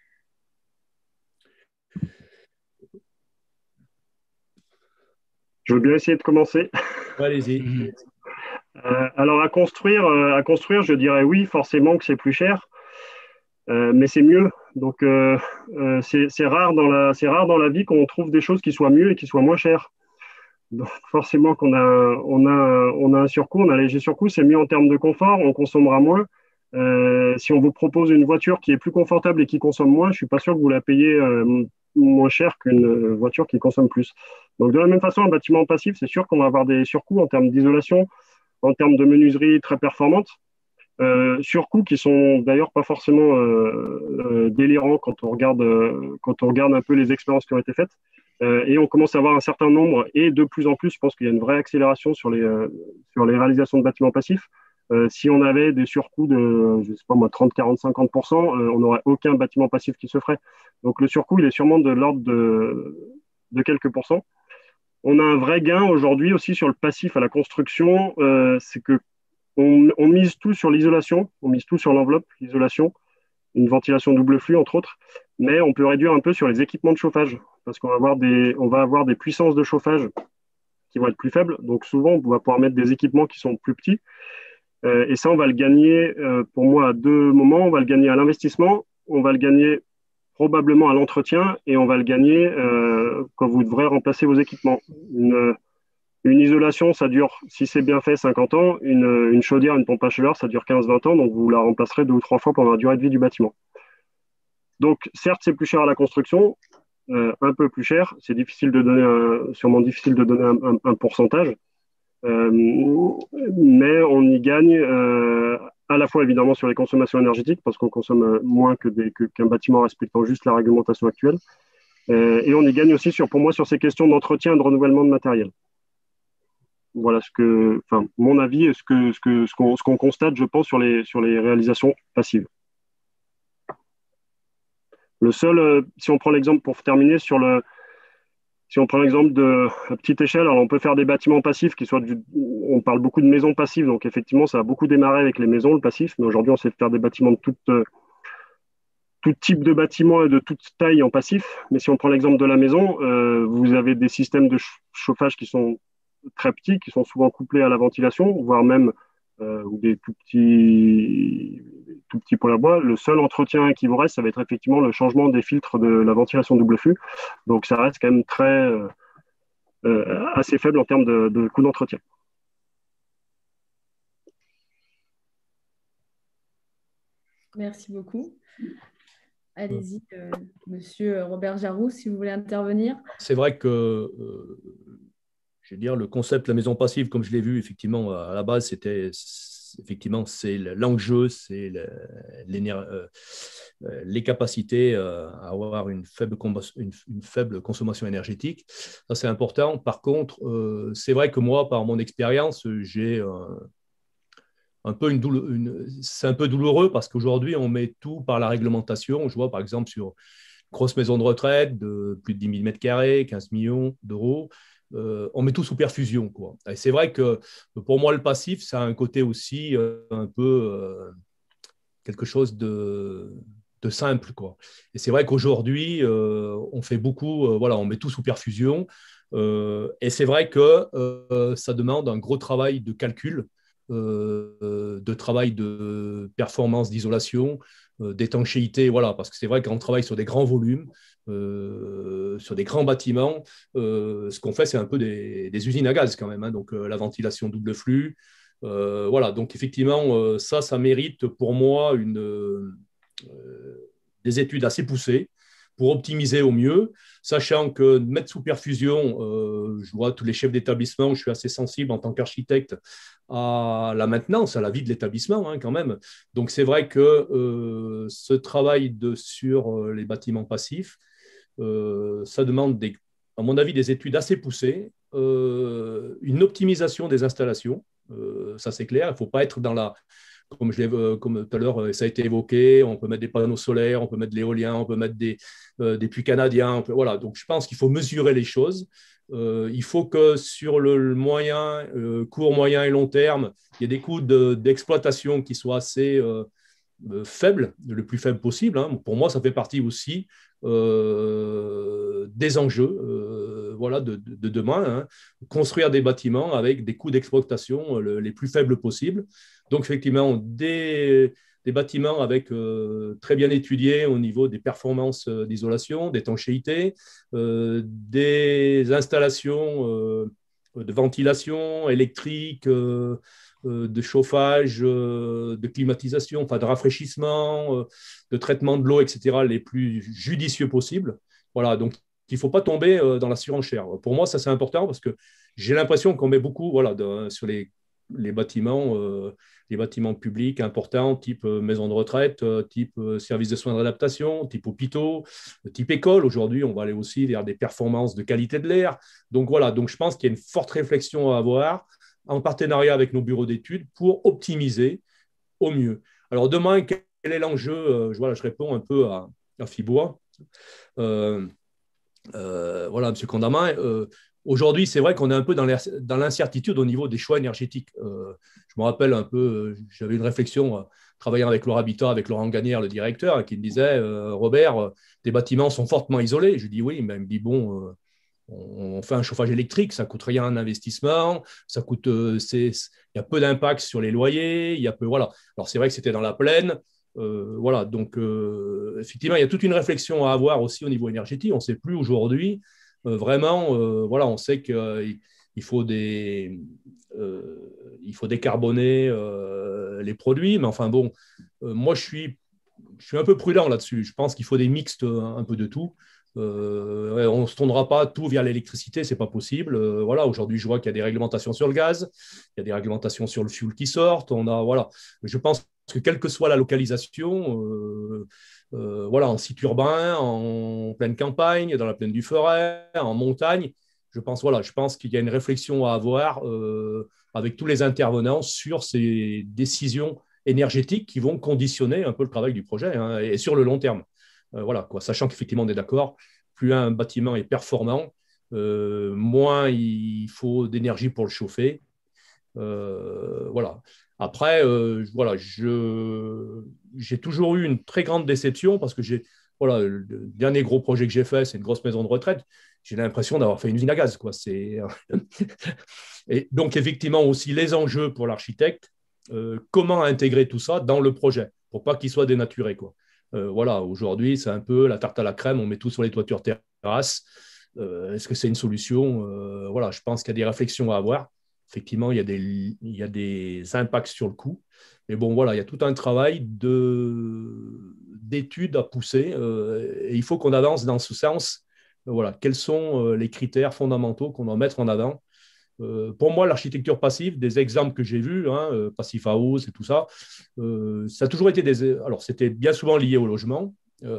Je veux bien essayer de commencer. Allez-y. Mmh. Euh, alors, à construire, euh, à construire, je dirais oui, forcément que c'est plus cher, euh, mais c'est mieux. Donc, euh, euh, c'est c'est rare dans la, c'est rare dans la vie qu'on trouve des choses qui soient mieux et qui soient moins chères. Donc, forcément qu'on a, on a, on a un surcoût, on a un léger surcoût, c'est mieux en termes de confort, on consommera moins. Euh, si on vous propose une voiture qui est plus confortable et qui consomme moins, je suis pas sûr que vous la payez euh, moins cher qu'une voiture qui consomme plus. Donc, de la même façon, un bâtiment passif, c'est sûr qu'on va avoir des surcoûts en termes d'isolation, en termes de menuiserie très performante, euh, surcoûts qui sont d'ailleurs pas forcément euh, euh, délirants quand on regarde, euh, quand on regarde un peu les expériences qui ont été faites. Euh, et on commence à avoir un certain nombre, et de plus en plus, je pense qu'il y a une vraie accélération sur les, euh, sur les réalisations de bâtiments passifs. Euh, si on avait des surcoûts de, je sais pas moi, trente, quarante, cinquante pour cent, euh, on n'aurait aucun bâtiment passif qui se ferait. Donc le surcoût, il est sûrement de l'ordre de, de quelques pourcents. On a un vrai gain aujourd'hui aussi sur le passif à la construction, euh, c'est que on, on mise tout sur l'isolation, on mise tout sur l'enveloppe, l'isolation, une ventilation double flux entre autres, mais on peut réduire un peu sur les équipements de chauffage parce qu'on va avoir des, on va avoir des puissances de chauffage qui vont être plus faibles. Donc souvent, on va pouvoir mettre des équipements qui sont plus petits. Euh, et ça, on va le gagner, euh, pour moi, à deux moments. On va le gagner à l'investissement, on va le gagner probablement à l'entretien, et on va le gagner euh, quand vous devrez remplacer vos équipements. Une, une isolation, ça dure, si c'est bien fait, cinquante ans. Une, une chaudière, une pompe à chaleur, ça dure quinze vingt ans, donc vous la remplacerez deux ou trois fois pendant la durée de vie du bâtiment. Donc, certes, c'est plus cher à la construction, euh, un peu plus cher. C'est difficile de donner un, sûrement difficile de donner un, un, un pourcentage. Euh, mais on y gagne euh, à la fois évidemment sur les consommations énergétiques parce qu'on consomme moins que des, que, qu'un bâtiment respectant juste la réglementation actuelle, euh, et on y gagne aussi sur, pour moi, sur ces questions d'entretien et de renouvellement de matériel. Voilà ce que, enfin, mon avis et ce que, ce que, ce qu'on, ce qu'on constate, je pense, sur les, sur les réalisations passives. Le seul, euh, si on prend l'exemple pour terminer sur le, Si on prend l'exemple de à petite échelle, alors on peut faire des bâtiments passifs qui soient du, on parle beaucoup de maisons passives, donc effectivement ça a beaucoup démarré avec les maisons, le passif, mais aujourd'hui on sait faire des bâtiments de tout, euh, tout type de bâtiments et de toute taille en passif. Mais si on prend l'exemple de la maison, euh, vous avez des systèmes de chauffage qui sont très petits, qui sont souvent couplés à la ventilation, voire même euh, des tout petits, tout petits poêles à bois. Le seul entretien qui vous reste, ça va être effectivement le changement des filtres de la ventilation double flux. Donc ça reste quand même très euh, euh, assez faible en termes de, de coût d'entretien. Merci beaucoup. Allez-y, euh, monsieur Robert Jaroux, si vous voulez intervenir. C'est vrai que euh, je veux dire, le concept de la maison passive, comme je l'ai vu, effectivement, à la base, c'était effectivement c'est l'enjeu, c'est euh, les capacités euh, à avoir une faible, une, une faible consommation énergétique. Ça, c'est important. Par contre, euh, c'est vrai que moi, par mon expérience, j'ai euh, un peu une, une c'est un peu douloureux parce qu'aujourd'hui, on met tout par la réglementation. Je vois, par exemple, sur une grosse maison de retraite de plus de dix mille mètres carrés, quinze millions d'euros, Euh, on met tout sous perfusion, quoi. Et c'est vrai que pour moi, le passif, ça a un côté aussi euh, un peu euh, quelque chose de, de simple, quoi. Et c'est vrai qu'aujourd'hui, euh, on fait beaucoup, euh, voilà, on met tout sous perfusion. Euh, et c'est vrai que euh, ça demande un gros travail de calcul, euh, de travail de performance d'isolation, euh, d'étanchéité, voilà, parce que c'est vrai qu'on travaille sur des grands volumes, euh, sur des grands bâtiments. Euh, ce qu'on fait, c'est un peu des, des usines à gaz quand même, hein, donc euh, la ventilation double flux. Euh, voilà, donc effectivement, euh, ça, ça mérite pour moi une, euh, des études assez poussées pour optimiser au mieux, sachant que mettre sous perfusion, euh, je vois tous les chefs d'établissement, je suis assez sensible en tant qu'architecte à la maintenance, à la vie de l'établissement hein, quand même. Donc c'est vrai que euh, ce travail de, sur les bâtiments passifs, euh, ça demande, des, à mon avis, des études assez poussées, euh, une optimisation des installations, euh, ça c'est clair, il ne faut pas être dans la... Comme, je l'ai, comme tout à l'heure, ça a été évoqué, on peut mettre des panneaux solaires, on peut mettre de l'éolien, on peut mettre des, euh, des puits canadiens. Peut, voilà. Donc, je pense qu'il faut mesurer les choses. Euh, il faut que sur le, le moyen, euh, court, moyen et long terme, il y ait des coûts de, d'exploitation qui soient assez euh, euh, faibles, le plus faible possible. Hein. Pour moi, ça fait partie aussi euh, des enjeux euh, voilà, de, de, de demain. Hein. Construire des bâtiments avec des coûts d'exploitation le, les plus faibles possibles. Donc, effectivement, des, des bâtiments avec, euh, très bien étudiés au niveau des performances euh, d'isolation, d'étanchéité, euh, des installations euh, de ventilation électrique, euh, euh, de chauffage, euh, de climatisation, enfin de rafraîchissement, euh, de traitement de l'eau, et cetera, les plus judicieux possibles. Voilà, donc il ne faut pas tomber euh, dans la surenchère. Pour moi, ça, c'est important parce que j'ai l'impression qu'on met beaucoup voilà, de, sur les, les bâtiments... Euh, les bâtiments publics importants, type maison de retraite, type service de soins d'adaptation, type hôpitaux, type école. Aujourd'hui, on va aller aussi vers des performances de qualité de l'air. Donc voilà, donc je pense qu'il y a une forte réflexion à avoir en partenariat avec nos bureaux d'études pour optimiser au mieux. Alors demain, quel est l'enjeu? Voilà, je réponds un peu à, à Fibois. Euh, euh, voilà, M. Condamin. Euh, Aujourd'hui, c'est vrai qu'on est un peu dans l'incertitude au niveau des choix énergétiques. Euh, je me rappelle un peu, j'avais une réflexion euh, travaillant avec Laura Habitat, avec Laurent Gagnère, le directeur, qui me disait euh, Robert, euh, tes bâtiments sont fortement isolés. Je lui dis oui, mais il me dit bon, euh, on fait un chauffage électrique, ça ne coûte rien en investissement, ça coûte, euh, c'est, il y a peu d'impact sur les loyers, il y a peu, voilà. Alors c'est vrai que c'était dans la plaine, euh, voilà. Donc euh, effectivement, il y a toute une réflexion à avoir aussi au niveau énergétique. On ne sait plus aujourd'hui, euh, vraiment, euh, voilà, on sait qu'il euh, il faut des, euh, il faut décarboner euh, les produits, mais enfin bon, euh, moi je suis, je suis un peu prudent là-dessus. Je pense qu'il faut des mixtes un peu de tout. Euh, ouais, on ne se tournera pas tout via l'électricité, c'est pas possible. Euh, voilà, aujourd'hui, je vois qu'il y a des réglementations sur le gaz, il y a des réglementations sur le fuel qui sortent. On a, voilà. Je pense que quelle que soit la localisation, euh, euh, voilà, en site urbain, en pleine campagne, dans la plaine du Forêt, en montagne, je pense, voilà, je pense qu'il y a une réflexion à avoir euh, avec tous les intervenants sur ces décisions énergétiques qui vont conditionner un peu le travail du projet, hein, et sur le long terme. Euh, voilà, quoi, sachant qu'effectivement, on est d'accord, plus un bâtiment est performant, euh, moins il faut d'énergie pour le chauffer. Euh, voilà. Après, euh, voilà, je, j'ai toujours eu une très grande déception parce que j'ai, voilà, le dernier gros projet que j'ai fait, c'est une grosse maison de retraite. J'ai l'impression d'avoir fait une usine à gaz, quoi. C'est... Et donc, effectivement, aussi les enjeux pour l'architecte, euh, comment intégrer tout ça dans le projet pour pas qu'il soit dénaturé, quoi. Euh, voilà, aujourd'hui, c'est un peu la tarte à la crème, on met tout sur les toitures terrasses. Euh, est-ce que c'est une solution? Euh, Voilà, je pense qu'il y a des réflexions à avoir. Effectivement, il y a des, il y a des impacts sur le coût. Mais bon, voilà, il y a tout un travail de, d'études à pousser euh, et il faut qu'on avance dans ce sens. Voilà, quels sont les critères fondamentaux qu'on doit mettre en avant? Euh, pour moi, l'architecture passive, des exemples que j'ai vus, hein, euh, Passive House et tout ça, euh, ça a toujours été des. Alors, c'était bien souvent lié au logement,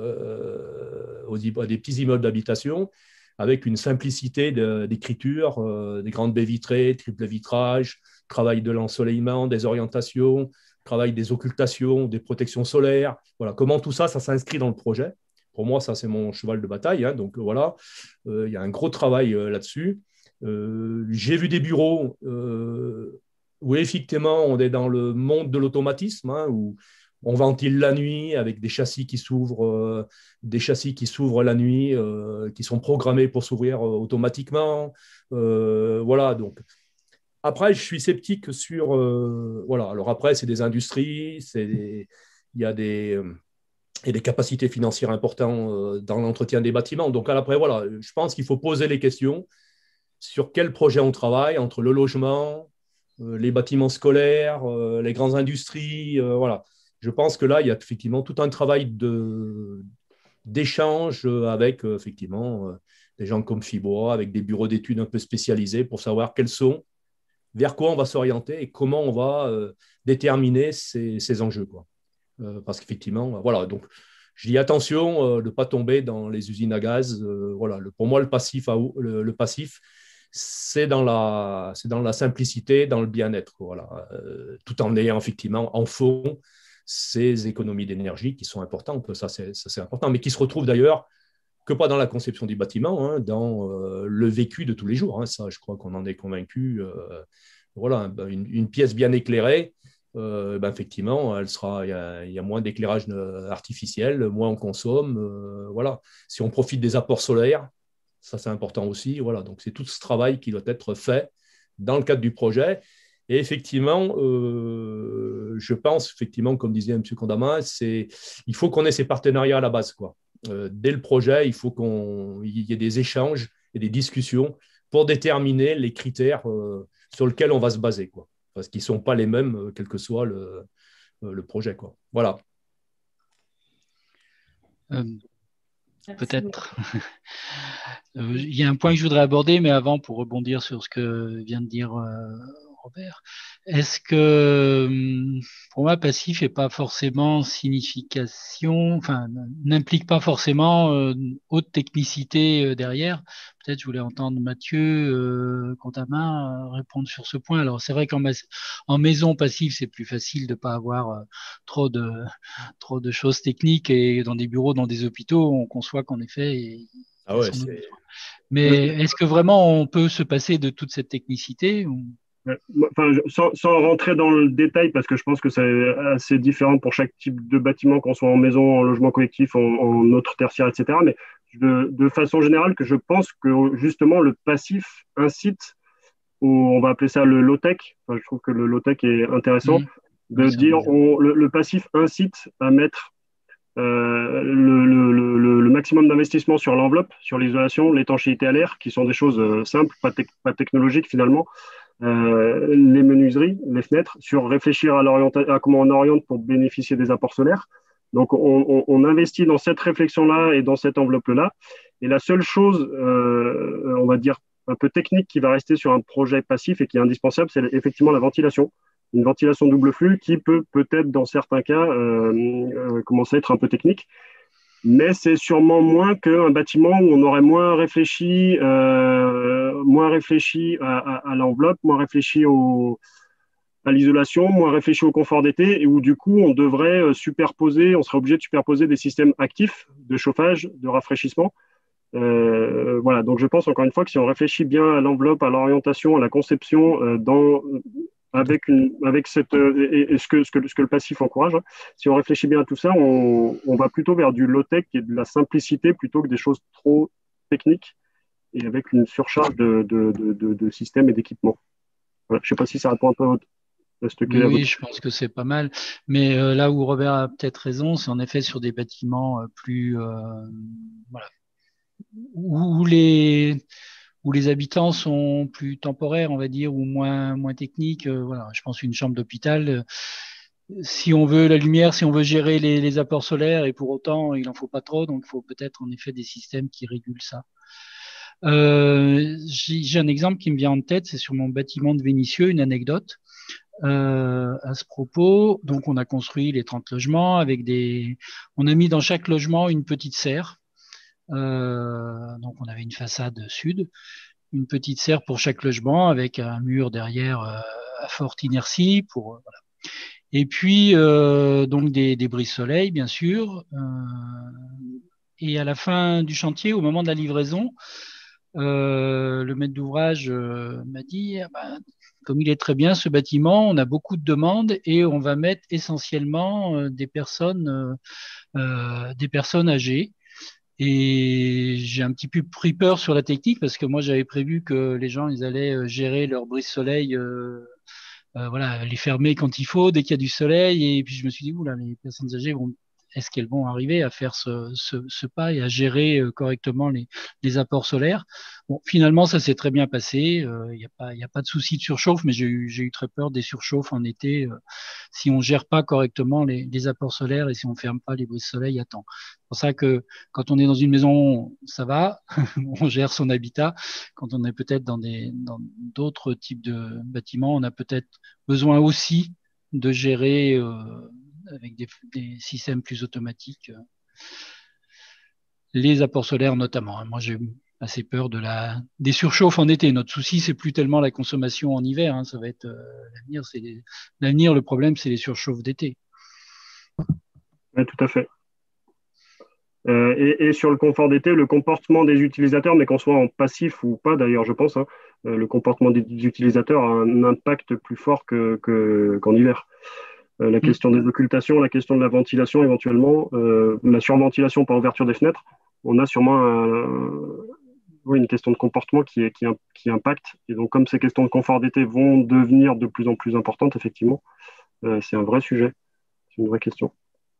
euh, aux, à des petits immeubles d'habitation, avec une simplicité de, d'écriture, euh, des grandes baies vitrées, triple vitrage, travail de l'ensoleillement, des orientations, travail des occultations, des protections solaires. Voilà, comment tout ça, ça s'inscrit dans le projet. Pour moi, ça, c'est mon cheval de bataille. Hein, donc, voilà, euh, il y a un gros travail euh, là-dessus. Euh, j'ai vu des bureaux euh, où effectivement on est dans le monde de l'automatisme, hein, où on ventile la nuit avec des châssis qui s'ouvrent, euh, des châssis qui s'ouvrent la nuit, euh, qui sont programmés pour s'ouvrir euh, automatiquement. Euh, voilà, donc après je suis sceptique sur euh, voilà. Alors après c'est des industries, c'est des, il y a des euh, et des capacités financières importantes euh, dans l'entretien des bâtiments. Donc après voilà, je pense qu'il faut poser les questions sur quel projet on travaille entre le logement, euh, les bâtiments scolaires, euh, les grandes industries. Euh, voilà. Je pense que là, il y a effectivement tout un travail de, d'échange avec euh, effectivement euh, des gens comme Fibois, avec des bureaux d'études un peu spécialisés pour savoir quels sont, vers quoi on va s'orienter et comment on va euh, déterminer ces, ces enjeux, quoi. Euh, parce qu'effectivement, voilà. Donc, je dis attention euh, de ne pas tomber dans les usines à gaz. Euh, voilà. Le, pour moi, le passif, le, le passif c'est dans, la, c'est dans la simplicité, dans le bien-être, voilà. Euh, tout en ayant effectivement en fond ces économies d'énergie qui sont importantes, ça c'est, ça c'est important, mais qui se retrouvent d'ailleurs que pas dans la conception du bâtiment, hein, dans euh, le vécu de tous les jours, hein, ça je crois qu'on en est convaincu. Euh, voilà, une, une pièce bien éclairée, euh, ben effectivement, elle sera, il y a, il y a moins d'éclairage artificiel, moins on consomme, euh, voilà. Si on profite des apports solaires, ça, c'est important aussi. Voilà, donc, c'est tout ce travail qui doit être fait dans le cadre du projet. Et effectivement, euh, je pense, effectivement, comme disait M. Condamin, c'est, il faut qu'on ait ces partenariats à la base, quoi. Euh, dès le projet, il faut qu'il y ait des échanges et des discussions pour déterminer les critères euh, sur lesquels on va se baser, quoi. Parce qu'ils ne sont pas les mêmes, euh, quel que soit le, euh, le projet, quoi. Voilà. Euh, peut-être. Euh, il y a un point que je voudrais aborder, mais avant, pour rebondir sur ce que vient de dire euh, Robert, est-ce que, pour moi, passif n'est pas forcément signification, enfin, n'implique pas forcément euh, haute technicité euh, derrière? Peut-être je voulais entendre Mathieu euh, Contamin euh, répondre sur ce point. Alors, c'est vrai qu'en en maison passive, c'est plus facile de ne pas avoir euh, trop de trop de choses techniques, et dans des bureaux, dans des hôpitaux, on conçoit qu'en effet, il ah ouais, c'est... mais est-ce que vraiment on peut se passer de toute cette technicité? Enfin, sans, sans rentrer dans le détail, parce que je pense que c'est assez différent pour chaque type de bâtiment, qu'on soit en maison, en logement collectif, en, en autre tertiaire, et cetera. Mais de, de façon générale, que je pense que justement le passif incite, au, on va appeler ça le low-tech, enfin, je trouve que le low-tech est intéressant, Mmh. de Oui, ça dire va bien. on, le, le passif incite à mettre euh, le, le, le, le maximum d'investissement sur l'enveloppe, sur l'isolation, l'étanchéité à l'air, qui sont des choses euh, simples, pas, te- pas technologiques finalement, euh, les menuiseries, les fenêtres, sur réfléchir à, à comment on oriente pour bénéficier des apports solaires. Donc, on, on, on investit dans cette réflexion-là et dans cette enveloppe-là. Et la seule chose, euh, on va dire, un peu technique qui va rester sur un projet passif et qui est indispensable, c'est effectivement la ventilation. Une ventilation double flux qui peut peut-être, dans certains cas, euh, euh, commencer à être un peu technique. Mais c'est sûrement moins qu'un bâtiment où on aurait moins réfléchi, euh, moins réfléchi à, à, à l'enveloppe, moins réfléchi au, à l'isolation, moins réfléchi au confort d'été, et où du coup on devrait superposer, on serait obligé de superposer des systèmes actifs de chauffage, de rafraîchissement. Euh, voilà, donc je pense encore une fois que si on réfléchit bien à l'enveloppe, à l'orientation, à la conception, euh, dans, avec, une, avec cette, euh, et, et ce, que, ce, que, ce que le passif encourage, hein, si on réfléchit bien à tout ça, on, on va plutôt vers du low-tech et de la simplicité plutôt que des choses trop techniques et avec une surcharge de, de, de, de, de systèmes et d'équipements. Voilà, je ne sais pas si ça répond un peu à votre, à ce Oui, à oui, votre... je pense que c'est pas mal. Mais euh, là où Robert a peut-être raison, c'est en effet sur des bâtiments euh, plus, euh, voilà, où, où les où les habitants sont plus temporaires, on va dire, ou moins moins techniques. Euh, voilà, je pense une chambre d'hôpital. Euh, si on veut la lumière, si on veut gérer les, les apports solaires, et pour autant il en faut pas trop, donc il faut peut-être en effet des systèmes qui régulent ça. Euh, j'ai j'ai un exemple qui me vient en tête, c'est sur mon bâtiment de Vénissieux, une anecdote. Euh, à ce propos, donc on a construit les trente logements avec des, on a mis dans chaque logement une petite serre. Euh, donc on avait une façade sud, une petite serre pour chaque logement avec un mur derrière euh, à forte inertie pour, euh, voilà. Et puis euh, donc des, des brise-soleil bien sûr. Euh, et à la fin du chantier, au moment de la livraison, euh, le maître d'ouvrage euh, m'a dit, ah ben, comme il est très bien ce bâtiment, on a beaucoup de demandes et on va mettre essentiellement euh, des personnes, euh, euh, des personnes âgées. Et j'ai un petit peu pris peur sur la technique parce que moi j'avais prévu que les gens ils allaient euh, gérer leur brise-soleil, euh, euh, voilà, les fermer quand il faut dès qu'il y a du soleil. Et puis je me suis dit oula, les personnes âgées vont est-ce qu'elles vont arriver à faire ce, ce, ce pas et à gérer euh, correctement les, les apports solaires? Bon, finalement, ça s'est très bien passé. Il euh, n'y a pas, il y a pas de souci de surchauffe, mais j'ai eu, j'ai eu très peur des surchauffes en été euh, si on gère pas correctement les, les apports solaires et si on ferme pas les brise-soleil à temps. C'est pour ça que quand on est dans une maison, ça va, on gère son habitat. Quand on est peut-être dans des, dans d'autres types de bâtiments, on a peut-être besoin aussi de gérer euh, avec des, des, systèmes plus automatiques euh, les apports solaires notamment. Moi, j'ai assez peur de la, des surchauffes en été. Notre souci, c'est plus tellement la consommation en hiver. Hein. Ça va être euh, l'avenir. C'est les, l'avenir. Le problème, c'est les surchauffes d'été. Oui, tout à fait. Euh, et, et sur le confort d'été, le comportement des utilisateurs, mais qu'on soit en passif ou pas d'ailleurs, je pense, hein, euh, le comportement des utilisateurs a un impact plus fort que, que, qu'en hiver. Euh, la question des occultations, la question de la ventilation éventuellement, euh, la surventilation par ouverture des fenêtres, on a sûrement un, oui, une question de comportement qui, est, qui, qui impacte. Et donc, comme ces questions de confort d'été vont devenir de plus en plus importantes, effectivement, euh, c'est un vrai sujet, c'est une vraie question.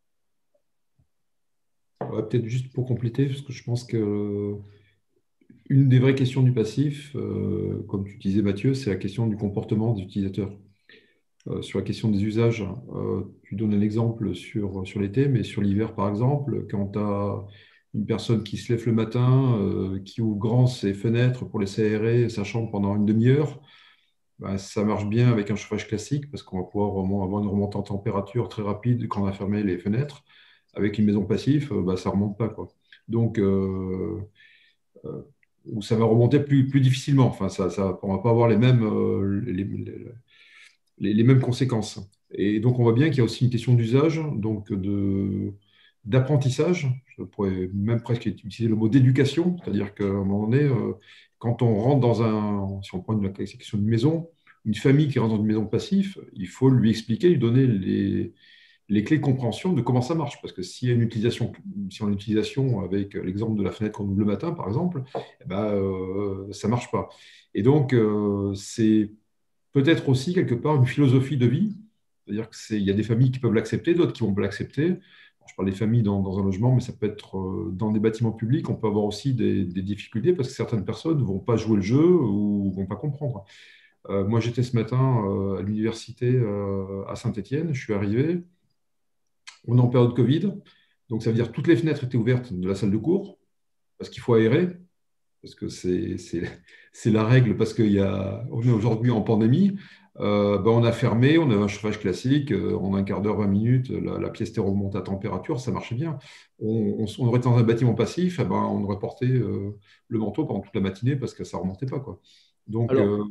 Ouais, peut-être juste pour compléter, parce que je pense que une des vraies questions du passif, euh, comme tu disais Mathieu, c'est la question du comportement des utilisateurs. Euh, sur la question des usages, euh, tu donnes un exemple sur, sur l'été, mais sur l'hiver par exemple, quand tu as une personne qui se lève le matin, euh, qui ouvre grand ses fenêtres pour laisser aérer sa chambre pendant une demi-heure, ben, ça marche bien avec un chauffage classique parce qu'on va pouvoir vraiment avoir une remontée en température très rapide quand on a fermé les fenêtres. Avec une maison passive, ben, ça ne remonte pas, quoi. Donc, euh, euh, où ça va remonter plus, plus difficilement. Enfin, ça, ça, on ne va pas avoir les mêmes, euh, les, les, les, mêmes conséquences. Et donc, on voit bien qu'il y a aussi une question d'usage, donc de, d'apprentissage. Je pourrais même presque utiliser le mot d'éducation, c'est-à-dire qu'à un moment donné, euh, quand on rentre dans un, si on prend une question de maison, une famille qui rentre dans une maison de passif, il faut lui expliquer, lui donner les, les clés de compréhension de comment ça marche. Parce que s'il y a une utilisation, si on a une utilisation avec l'exemple de la fenêtre qu'on ouvre le matin, par exemple, eh ben, euh, ça ne marche pas. Et donc, euh, c'est peut-être aussi quelque part une philosophie de vie. C'est-à-dire qu'il y a des familles qui peuvent l'accepter, d'autres qui ne vont pas l'accepter. Je parle des familles dans, dans un logement, mais ça peut être euh, dans des bâtiments publics. On peut avoir aussi des, des difficultés parce que certaines personnes ne vont pas jouer le jeu ou ne vont pas comprendre. Euh, moi, j'étais ce matin euh, à l'université euh, à Saint-Étienne. Je suis arrivé. On est en période Covid. Donc, ça veut dire que toutes les fenêtres étaient ouvertes de la salle de cours parce qu'il faut aérer. Parce que c'est, c'est, c'est la règle, parce qu'on est aujourd'hui en pandémie. Euh, ben on a fermé, on avait un chauffage classique, euh, en un quart d'heure, vingt minutes, la, la pièce était remontée à température, ça marchait bien. On, on, on aurait été dans un bâtiment passif, eh ben, on aurait porté euh, le manteau pendant toute la matinée parce que ça ne remontait pas, quoi. Donc, Alors, euh,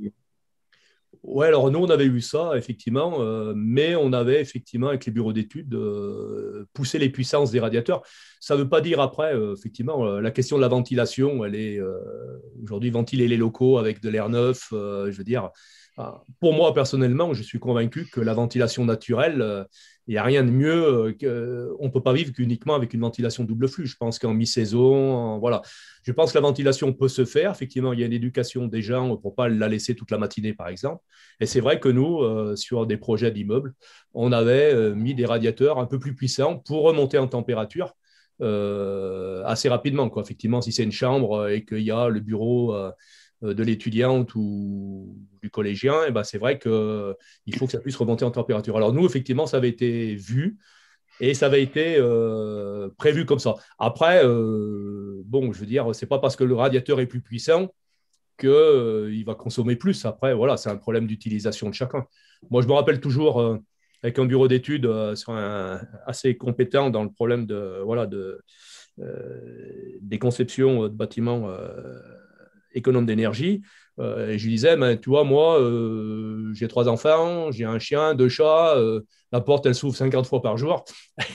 ouais, alors nous, on avait eu ça, effectivement, euh, mais on avait effectivement, avec les bureaux d'études, euh, poussé les puissances des radiateurs. Ça ne veut pas dire après, euh, effectivement, euh, la question de la ventilation, elle est euh, aujourd'hui ventiler les locaux avec de l'air neuf, euh, je veux dire. Ah, pour moi, personnellement, je suis convaincu que la ventilation naturelle, euh, il n'y a rien de mieux. Euh, que, on ne peut pas vivre qu'uniquement avec une ventilation double flux. Je pense qu'en mi-saison, en- voilà. Je pense que la ventilation peut se faire. Effectivement, il y a une éducation des gens pour ne pas la laisser toute la matinée, par exemple. Et c'est vrai que nous, euh, sur des projets d'immeubles, on avait euh, mis des radiateurs un peu plus puissants pour remonter en température euh, assez rapidement, quoi. Effectivement, si c'est une chambre et qu'il y a le bureau euh, de l'étudiante ou du collégien, et ben c'est vrai qu'il faut que ça puisse remonter en température. Alors nous, effectivement, ça avait été vu et ça avait été euh, prévu comme ça. Après, euh, bon, je veux dire, c'est pas parce que le radiateur est plus puissant qu'il euh, va consommer plus. Après, voilà, c'est un problème d'utilisation de chacun. Moi, je me rappelle toujours, euh, avec un bureau d'études euh, sur un, assez compétent dans le problème de, voilà, de, euh, des conceptions de bâtiments euh, économes d'énergie. Euh, et je lui disais, ben, tu vois, moi, euh, j'ai trois enfants, j'ai un chien, deux chats, euh, la porte, elle s'ouvre cinquante fois par jour.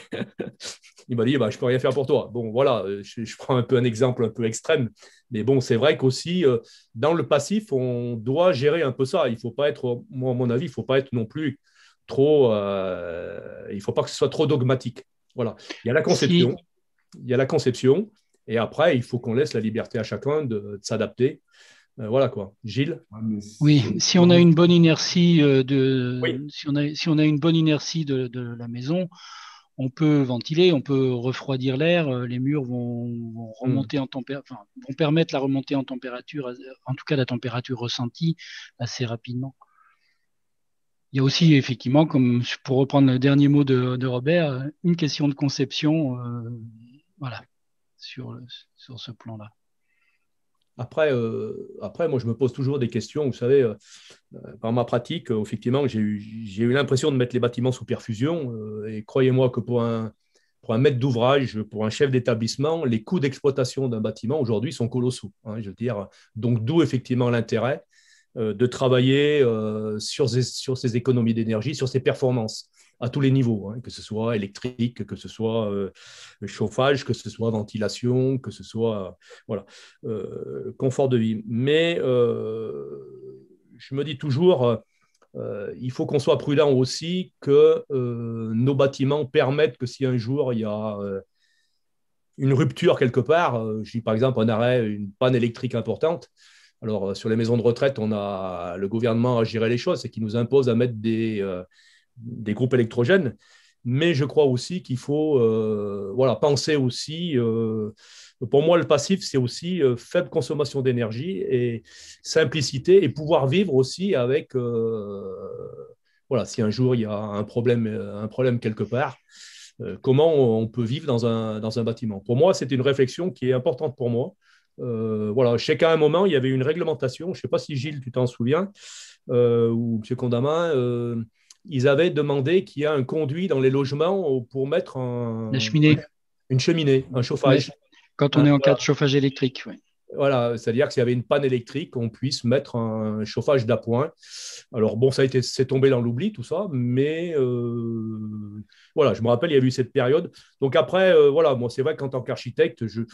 Il m'a dit, bah, je ne peux rien faire pour toi. Bon, voilà, je, je, prends un peu un exemple un peu extrême. Mais bon, c'est vrai qu'aussi, euh, dans le passif, on doit gérer un peu ça. Il ne faut pas être, moi, à mon avis, il ne faut pas être non plus trop... Euh, il ne faut pas que ce soit trop dogmatique. Voilà. Il y a la conception. Si... Il y a la conception. Et après, il faut qu'on laisse la liberté à chacun de, de s'adapter. Euh, voilà quoi. Gilles? Oui, si on a une bonne inertie euh, de, oui. si on a, si on a une bonne inertie de, de la maison, on peut ventiler, on peut refroidir l'air, les murs vont, vont remonter mmh. en température, enfin, vont permettre la remontée en température, en tout cas la température ressentie assez rapidement. Il y a aussi effectivement, comme pour reprendre le dernier mot de, de Robert, une question de conception, euh, voilà, sur, sur ce plan-là. Après, euh, après, moi, je me pose toujours des questions. Vous savez, euh, par ma pratique, euh, effectivement, j'ai eu, j'ai eu l'impression de mettre les bâtiments sous perfusion. Euh, et croyez-moi que pour un, pour un maître d'ouvrage, pour un chef d'établissement, les coûts d'exploitation d'un bâtiment aujourd'hui sont colossaux. Hein, je veux dire. Donc, d'où effectivement l'intérêt euh, de travailler euh, sur, ces, sur ces économies d'énergie, sur ces performances à tous les niveaux, hein, que ce soit électrique, que ce soit euh, chauffage, que ce soit ventilation, que ce soit euh, voilà, euh, confort de vie. Mais euh, je me dis toujours, euh, il faut qu'on soit prudent aussi que euh, nos bâtiments permettent que si un jour il y a euh, une rupture quelque part, euh, je dis par exemple un arrêt, une panne électrique importante. Alors, sur les maisons de retraite, on a le gouvernement a géré les choses, c'est qu'il nous impose à mettre des, euh, des groupes électrogènes. Mais je crois aussi qu'il faut euh, voilà, penser aussi. Euh, pour moi, le passif, c'est aussi euh, faible consommation d'énergie et simplicité et pouvoir vivre aussi avec. Euh, voilà, si un jour il y a un problème, un problème quelque part, euh, comment on peut vivre dans un, dans un bâtiment. Pour moi, c'est une réflexion qui est importante pour moi. Euh, voilà, je sais qu'à un moment, il y avait une réglementation. Je ne sais pas si Gilles, tu t'en souviens, euh, ou M. Condamin. Euh, ils avaient demandé qu'il y ait un conduit dans les logements pour mettre un, la cheminée. une cheminée, un chauffage. Ouais, quand on un, est en voilà. cas de chauffage électrique. Ouais. Voilà, c'est-à-dire que s'il y avait une panne électrique, on puisse mettre un chauffage d'appoint. Alors bon, ça a été, c'est tombé dans l'oubli, tout ça, mais euh, voilà, je me rappelle, il y a eu cette période. Donc après, euh, voilà, moi, c'est vrai qu'en tant qu'architecte, je,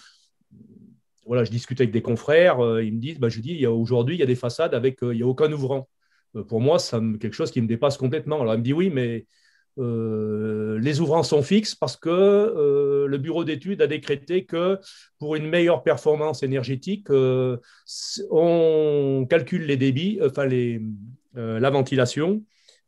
voilà, je discute avec des confrères, euh, ils me disent, bah, je dis, il y a, aujourd'hui, il y a des façades avec, euh, il n'y a aucun ouvrant. Euh, pour moi, c'est quelque chose qui me dépasse complètement. Alors, elle me dit oui, mais euh, les ouvrants sont fixes parce que euh, le bureau d'études a décrété que pour une meilleure performance énergétique, euh, on calcule les débits, enfin les, euh, la ventilation.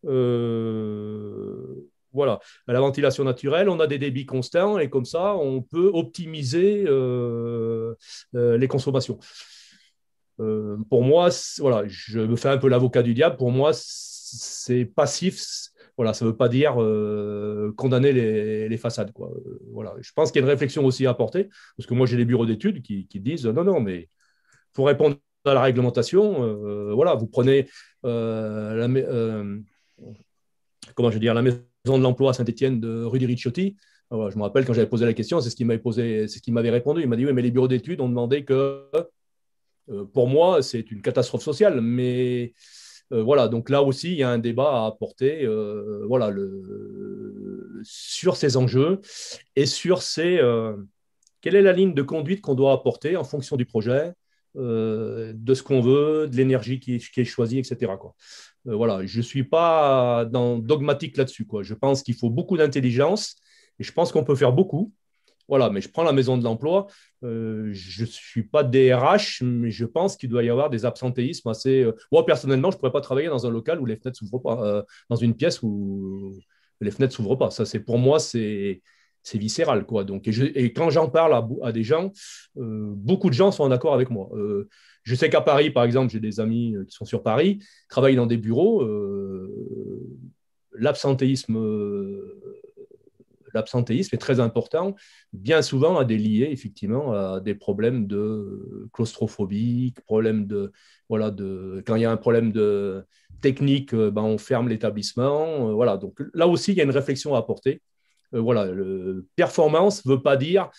Euh, voilà, à la ventilation naturelle, on a des débits constants et comme ça, on peut optimiser euh, euh, les consommations. Euh, pour moi, voilà, je me fais un peu l'avocat du diable. Pour moi, c'est passif. Voilà, ça ne veut pas dire euh, condamner les, les façades, quoi. Euh, voilà. Je pense qu'il y a une réflexion aussi à apporter, parce que moi, j'ai des bureaux d'études qui, qui disent non, non, mais pour répondre à la réglementation, euh, voilà, vous prenez euh, la, euh, comment je veux dire, la maison de l'emploi à Saint-Étienne de Rudy Ricciotti. Voilà, je me rappelle quand j'avais posé la question, c'est ce qu'il m'avait posé, c'est ce qu'il m'avait répondu. Il m'a dit oui, mais les bureaux d'études ont demandé que, euh, pour moi, c'est une catastrophe sociale, mais euh, voilà, donc là aussi, il y a un débat à apporter, euh, voilà, le, sur ces enjeux et sur ces, euh, quelle est la ligne de conduite qu'on doit apporter en fonction du projet, euh, de ce qu'on veut, de l'énergie qui, qui est choisie, et cetera, quoi. Euh, voilà, je ne suis pas dans, dogmatique là-dessus, quoi. Je pense qu'il faut beaucoup d'intelligence et je pense qu'on peut faire beaucoup. Voilà, mais je prends la maison de l'emploi. Euh, je ne suis pas D R H, mais je pense qu'il doit y avoir des absentéismes assez. Euh... Moi, personnellement, je ne pourrais pas travailler dans un local où les fenêtres ne s'ouvrent pas, euh, dans une pièce où les fenêtres ne s'ouvrent pas. Ça, c'est pour moi, c'est c'est viscéral, quoi. Donc, et, je, et quand j'en parle à, à des gens, euh, beaucoup de gens sont en accord avec moi. Euh, je sais qu'à Paris, par exemple, j'ai des amis qui sont sur Paris, travaillent dans des bureaux. Euh, l'absentéisme. Euh, L'absentéisme est très important, bien souvent à des liés effectivement à des problèmes de claustrophobie, problèmes de voilà de quand il y a un problème de technique, ben on ferme l'établissement, voilà. Donc là aussi il y a une réflexion à apporter. Euh, voilà, le, performance veut pas dire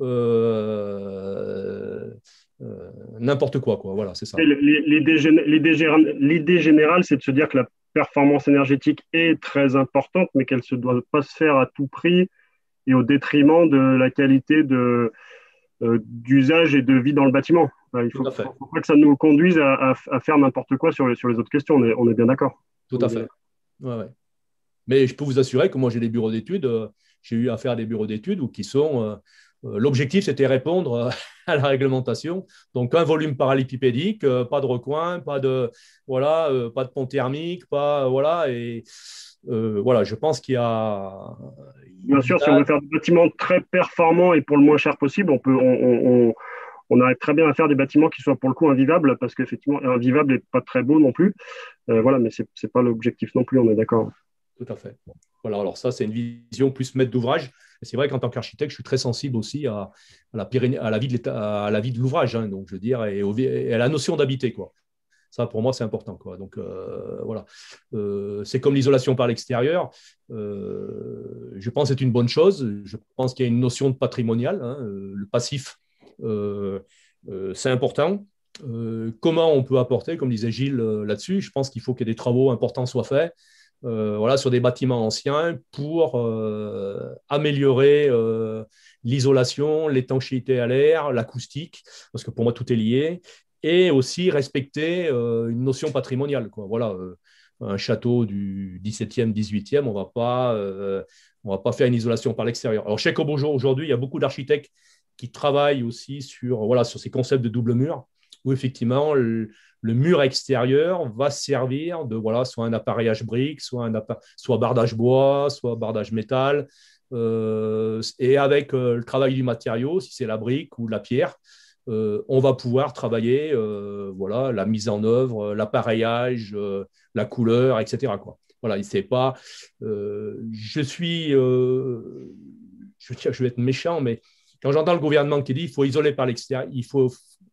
euh, euh, n'importe quoi, quoi. Voilà, c'est ça. L'idée générale, c'est de se dire que la performance énergétique est très importante, mais qu'elle ne doit pas se faire à tout prix et au détriment de la qualité de, euh, d'usage et de vie dans le bâtiment. Enfin, il ne faut, faut pas que ça nous conduise à, à, à faire n'importe quoi sur les, sur les autres questions. On est, on est bien d'accord. Tout à fait. Ouais, ouais. Mais je peux vous assurer que moi, j'ai des bureaux d'études. Euh, j'ai eu affaire à des bureaux d'études où qui sont... Euh, l'objectif, c'était répondre à la réglementation. Donc, un volume parallépipédique, euh, pas de recoin, pas de, voilà, euh, pas de pont thermique, pas, voilà, et euh, voilà, je pense qu'il y a... Bien sûr, si on veut faire des bâtiments très performants et pour le moins cher possible, on, peut, on, on, on arrive très bien à faire des bâtiments qui soient pour le coup invivables, parce qu'effectivement, invivable n'est pas très beau non plus. Euh, voilà, mais ce n'est pas l'objectif non plus, on est d'accord. Tout à fait. Voilà, alors ça, c'est une vision plus maître d'ouvrage. Et c'est vrai qu'en tant qu'architecte, je suis très sensible aussi à, à, la, à la vie de, à la vie de l'ouvrage, hein, donc je veux dire, et, au, et à la notion d'habiter, quoi. Ça, pour moi, c'est important, quoi. Donc, euh, voilà. Euh, c'est comme l'isolation par l'extérieur. Euh, je pense que c'est une bonne chose. Je pense qu'il y a une notion de patrimonial, hein, le passif, euh, euh, c'est important. Euh, comment on peut apporter, comme disait Gilles là-dessus, je pense qu'il faut qu'il y ait des travaux importants soient faits. Euh, voilà, sur des bâtiments anciens pour euh, améliorer euh, l'isolation, l'étanchéité à l'air, l'acoustique, parce que pour moi, tout est lié, et aussi respecter euh, une notion patrimoniale, quoi. Voilà, euh, un château du dix-septième, dix-huitième, on va pas, euh, on va pas faire une isolation par l'extérieur. Alors, je sais qu'aujourd'hui, il y a beaucoup d'architectes qui travaillent aussi sur, voilà, sur ces concepts de double mur, où effectivement, le, le mur extérieur va servir de voilà, soit un appareillage brique, soit, un soit bardage bois, soit bardage métal. Euh, et avec euh, le travail du matériau, si c'est la brique ou la pierre, euh, on va pouvoir travailler euh, voilà, la mise en œuvre, l'appareillage, euh, la couleur, et cetera, quoi. Voilà, c'est pas. Euh, je suis. Euh, je, je vais être méchant, mais quand j'entends le gouvernement qui dit qu'il faut isoler par l'extérieur, il faut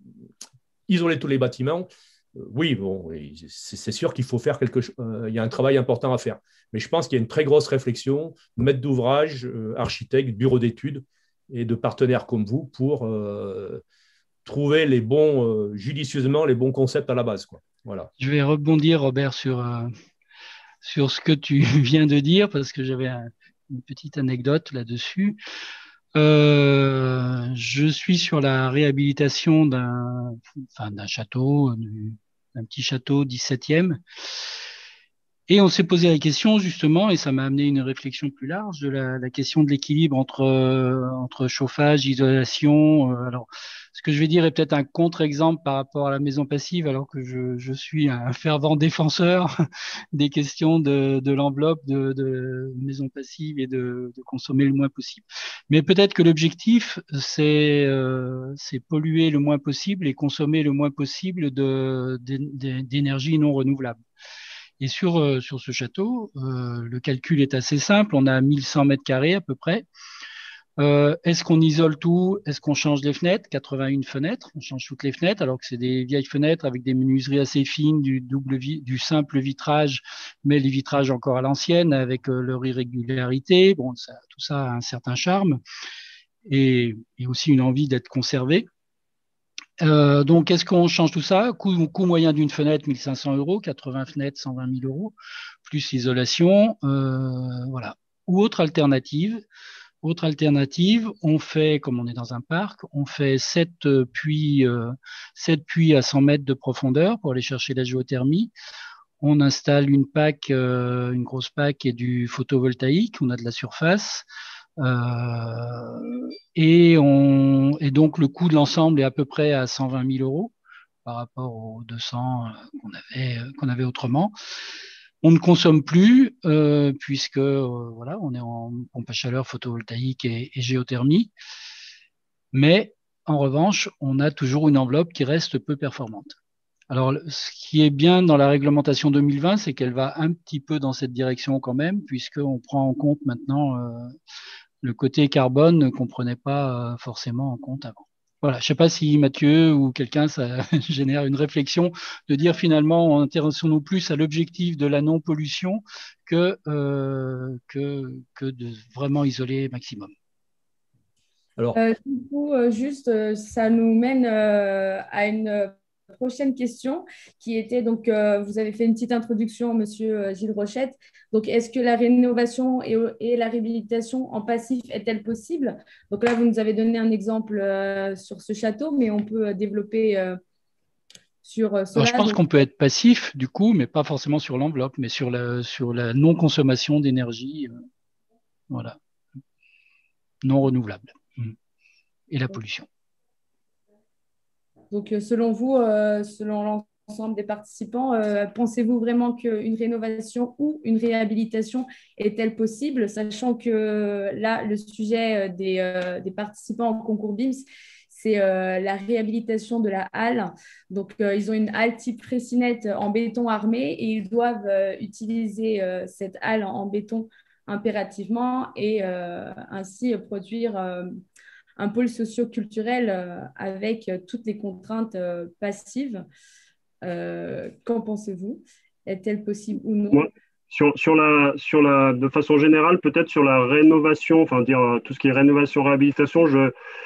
isoler tous les bâtiments. Oui, bon, c'est sûr qu'il faut faire quelque chose. Euh, il y a un travail important à faire. Mais je pense qu'il y a une très grosse réflexion, maître d'ouvrage, euh, architecte, bureau d'études et de partenaires comme vous pour euh, trouver les bons, euh, judicieusement les bons concepts à la base, quoi. Voilà. Je vais rebondir, Robert, sur, euh, sur ce que tu viens de dire, parce que j'avais un, une petite anecdote là-dessus. Euh, je suis sur la réhabilitation d'un, enfin, d'un château, du, un petit château dix-septième. Et on s'est posé la question justement, et ça m'a amené une réflexion plus large de la, la question de l'équilibre entre, euh, entre chauffage, isolation. Euh, alors, ce que je vais dire est peut-être un contre-exemple par rapport à la maison passive, alors que je, je suis un fervent défenseur des questions de, de l'enveloppe de, de maison passive et de, de consommer le moins possible. Mais peut-être que l'objectif, c'est euh, c'est polluer le moins possible et consommer le moins possible de, de, d'énergie non renouvelable. Et sur, euh, sur ce château, euh, le calcul est assez simple. On a mille cent mètres carrés à peu près. Euh, est-ce qu'on isole tout? Est-ce qu'on change les fenêtres? quatre-vingt-une fenêtres. On change toutes les fenêtres, alors que c'est des vieilles fenêtres avec des menuiseries assez fines, du, double vi- du simple vitrage, mais les vitrages encore à l'ancienne, avec euh, leur irrégularité. Bon, ça, tout ça a un certain charme et, et aussi une envie d'être conservé. Euh, donc, est-ce qu'on change tout ça? Coût, coût moyen d'une fenêtre, mille cinq cents euros, quatre-vingts fenêtres, cent vingt mille euros, plus isolation, euh, voilà. Ou autre alternative, autre alternative, on fait, comme on est dans un parc, on fait sept puits, euh, sept puits à cent mètres de profondeur pour aller chercher la géothermie. On installe une PAC, euh, une grosse PAC et du photovoltaïque, on a de la surface. Euh, et, on, et donc le coût de l'ensemble est à peu près à cent vingt mille euros par rapport aux deux cents qu'on avait, qu'on avait autrement. On ne consomme plus euh, puisque euh, voilà, on est en pompe à chaleur photovoltaïque et, et géothermie. Mais en revanche, on a toujours une enveloppe qui reste peu performante. Alors, ce qui est bien dans la réglementation deux mille vingt, c'est qu'elle va un petit peu dans cette direction quand même, puisqu'on prend en compte maintenant euh, le côté carbone qu'on ne prenait pas euh, forcément en compte avant. Voilà, je ne sais pas si Mathieu ou quelqu'un, ça génère une réflexion de dire finalement, intéressons-nous plus à l'objectif de la non-pollution que, euh, que, que de vraiment isoler maximum. Alors, euh, du coup, euh, juste, euh, ça nous mène euh, à une prochaine question qui était donc, euh, vous avez fait une petite introduction, Monsieur Gilles Rochette. Donc, est-ce que la rénovation et, et la réhabilitation en passif est-elle possible? Donc là, vous nous avez donné un exemple euh, sur ce château, mais on peut développer euh, sur euh, cela. Alors, je pense donc... qu'on peut être passif du coup, mais pas forcément sur l'enveloppe, mais sur la, sur la non-consommation d'énergie, euh, voilà, non renouvelable, et la pollution. Donc, selon vous, euh, selon l'ensemble des participants, euh, pensez-vous vraiment qu'une rénovation ou une réhabilitation est-elle possible, sachant que là, le sujet des, euh, des participants au concours B I M S, c'est euh, la réhabilitation de la halle. Donc, euh, ils ont une halle type Fraissinet en béton armé et ils doivent euh, utiliser euh, cette halle en, en béton impérativement et euh, ainsi produire... Euh, un pôle socio-culturel euh, avec euh, toutes les contraintes euh, passives. Euh, qu'en pensez-vous? Est-elle possible ou non? Moi, sur, sur la, sur la, de façon générale, peut-être sur la rénovation, enfin dire tout ce qui est rénovation, réhabilitation, je,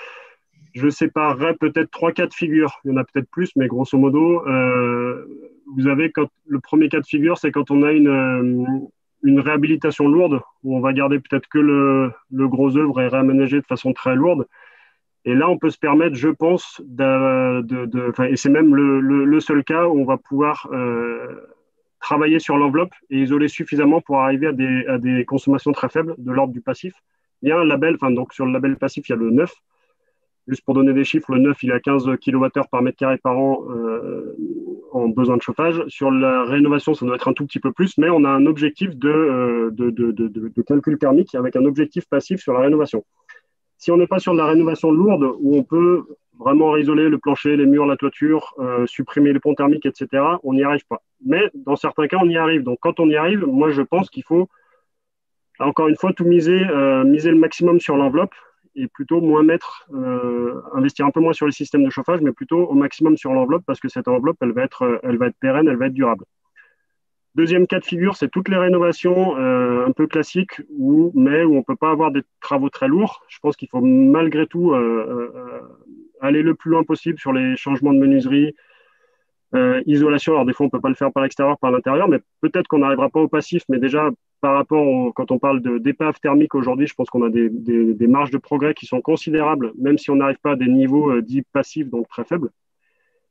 je séparerais peut-être trois cas de figure. Il y en a peut-être plus, mais grosso modo, euh, vous avez quand, le premier cas de figure, c'est quand on a une, euh, une réhabilitation lourde, où on va garder peut-être que le, le gros œuvre et réaménager de façon très lourde. Et là, on peut se permettre, je pense, de, de, de enfin, et c'est même le, le, le seul cas où on va pouvoir euh, travailler sur l'enveloppe et isoler suffisamment pour arriver à des, à des consommations très faibles de l'ordre du passif. Il y a un label, enfin, donc sur le label passif, il y a le neuf. Juste pour donner des chiffres, le neuf, il a quinze kilowattheures par mètre carré par an euh, en besoin de chauffage. Sur la rénovation, ça doit être un tout petit peu plus, mais on a un objectif de, euh, de, de, de, de calcul thermique avec un objectif passif sur la rénovation. Si on n'est pas sur de la rénovation lourde, où on peut vraiment isoler le plancher, les murs, la toiture, euh, supprimer les ponts thermiques, et cetera, on n'y arrive pas. Mais dans certains cas, on y arrive. Donc quand on y arrive, moi je pense qu'il faut, encore une fois, tout miser, euh, miser le maximum sur l'enveloppe et plutôt moins mettre, euh, investir un peu moins sur les systèmes de chauffage, mais plutôt au maximum sur l'enveloppe, parce que cette enveloppe, elle va être, elle va être pérenne, elle va être durable. Deuxième cas de figure, c'est toutes les rénovations euh, un peu classiques, où, mais où on ne peut pas avoir des travaux très lourds. Je pense qu'il faut malgré tout euh, euh, aller le plus loin possible sur les changements de menuiserie, euh, isolation. Alors des fois, on ne peut pas le faire par l'extérieur, par l'intérieur, mais peut-être qu'on n'arrivera pas au passif. Mais déjà, par rapport au, quand on parle d'épave thermique aujourd'hui, je pense qu'on a des, des, des marges de progrès qui sont considérables, même si on n'arrive pas à des niveaux euh, dits passifs, donc très faibles.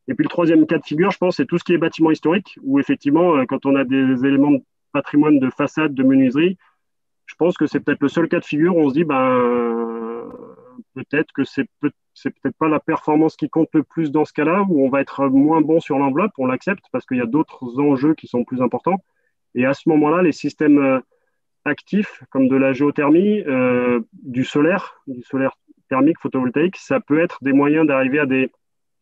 Et puis le troisième cas de figure, je pense, c'est tout ce qui est bâtiment historique, où effectivement, euh, quand on a des éléments de patrimoine de façade, de menuiserie, je pense que c'est peut-être le seul cas de figure où on se dit, ben, peut-être que c'est peut- c'est peut-être pas la performance qui compte le plus dans ce cas-là, où on va être moins bon sur l'enveloppe, on l'accepte parce qu'il y a d'autres enjeux qui sont plus importants. Et à ce moment-là, les systèmes euh, actifs, comme de la géothermie, euh, du solaire, du solaire thermique, photovoltaïque, ça peut être des moyens d'arriver à des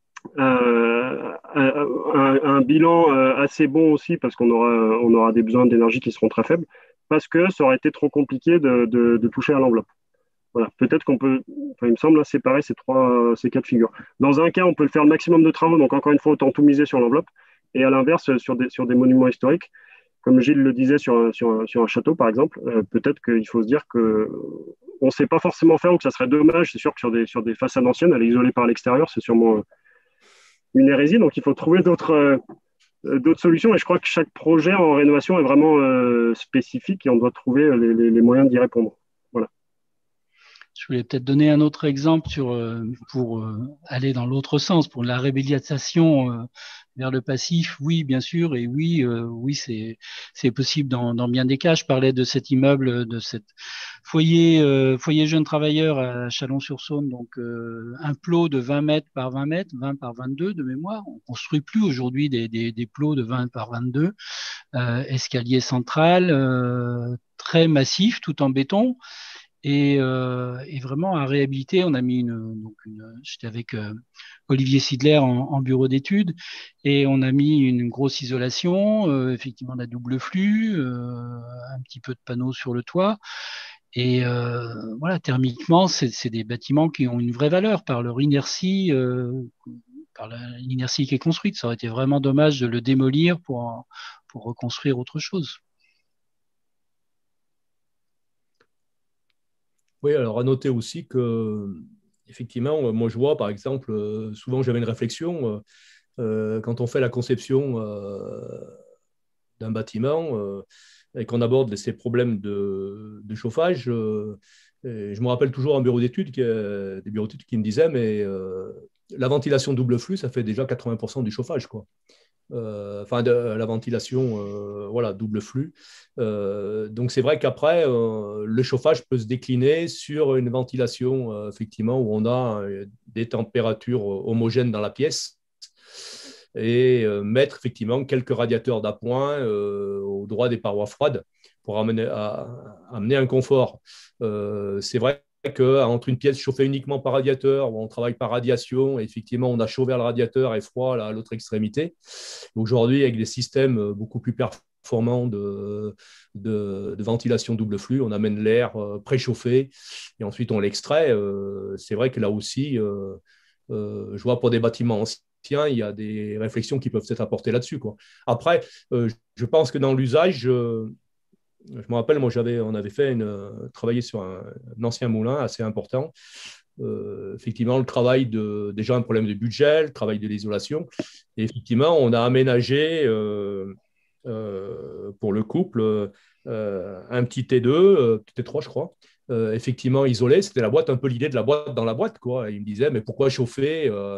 euh, un, un- un bilan euh, assez bon aussi parce qu'on aura, on aura des besoins d'énergie qui seront très faibles parce que ça aurait été trop compliqué de, de- de toucher à l'enveloppe. Voilà, peut-être qu'on peut, enfin, il me semble, là, séparer ces trois, ces quatre figures. Dans un cas, on peut le faire le maximum de travaux, donc encore une fois, autant tout miser sur l'enveloppe. Et à l'inverse, sur des, sur des monuments historiques, comme Gilles le disait sur un, sur un, sur un château, par exemple, euh, peut-être qu'il faut se dire que on ne sait pas forcément faire ou que ça serait dommage. C'est sûr que sur des, sur des façades anciennes, elle est isolée par l'extérieur, c'est sûrement une hérésie. Donc, il faut trouver d'autres euh, d'autres solutions. Et je crois que chaque projet en rénovation est vraiment euh, spécifique et on doit trouver les, les, les moyens d'y répondre. Voilà. Je voulais peut-être donner un autre exemple sur, euh, pour euh, aller dans l'autre sens, pour la réhabilitation euh, vers le passif. Oui, bien sûr, et oui, euh, oui, c'est c'est possible dans, dans bien des cas. Je parlais de cet immeuble, de cet foyer euh, foyer jeunes travailleurs à Chalon-sur-Saône, donc euh, un plot de vingt mètres par vingt mètres, vingt par vingt-deux de mémoire. On construit plus aujourd'hui des, des, des plots de vingt par vingt-deux. Euh, escalier central, euh, très massif, tout en béton. Et, euh, et vraiment à réhabiliter, on a mis une, donc une, j'étais avec euh, Olivier Sidler en, en bureau d'études et on a mis une grosse isolation, euh, effectivement la double flux, euh, un petit peu de panneaux sur le toit. Et euh, voilà, thermiquement, c'est, c'est des bâtiments qui ont une vraie valeur par leur inertie, euh, par la, l'inertie qui est construite. Ça aurait été vraiment dommage de le démolir pour, en, pour reconstruire autre chose. Oui, alors à noter aussi que, effectivement, moi je vois par exemple, euh, souvent j'avais une réflexion, euh, quand on fait la conception euh, d'un bâtiment euh, et qu'on aborde ces problèmes de, de chauffage, euh, je me rappelle toujours un bureau d'études, qui, euh, des bureaux d'études qui me disaient, mais euh, la ventilation double flux, ça fait déjà quatre-vingts pour cent du chauffage, quoi. Euh, enfin de la ventilation euh, voilà, double flux. Euh, donc c'est vrai qu'après, euh, le chauffage peut se décliner sur une ventilation, euh, effectivement, où on a euh, des températures homogènes dans la pièce et euh, mettre effectivement quelques radiateurs d'appoint euh, au droit des parois froides pour amener, à, amener un confort. Euh, c'est vrai qu'entre une pièce chauffée uniquement par radiateur, où on travaille par radiation, et effectivement, on a chaud vers le radiateur et froid là, à l'autre extrémité. Aujourd'hui, avec des systèmes beaucoup plus performants de, de, de ventilation double flux, on amène l'air euh, préchauffé et ensuite on l'extrait. Euh, c'est vrai que là aussi, euh, euh, je vois pour des bâtiments anciens, il y a des réflexions qui peuvent être apportées là-dessus, quoi. Après, euh, je pense que dans l'usage, euh, je me rappelle, moi, j'avais, on avait fait une, travaillé sur un, un ancien moulin assez important. Euh, effectivement, le travail de, déjà un problème de budget, le travail de l'isolation. Et effectivement, on a aménagé euh, euh, pour le couple euh, un petit T deux, euh, petit T trois, je crois, euh, effectivement isolé. C'était la boîte, un peu l'idée de la boîte dans la boîte, quoi. Et il me disait, mais pourquoi chauffer euh,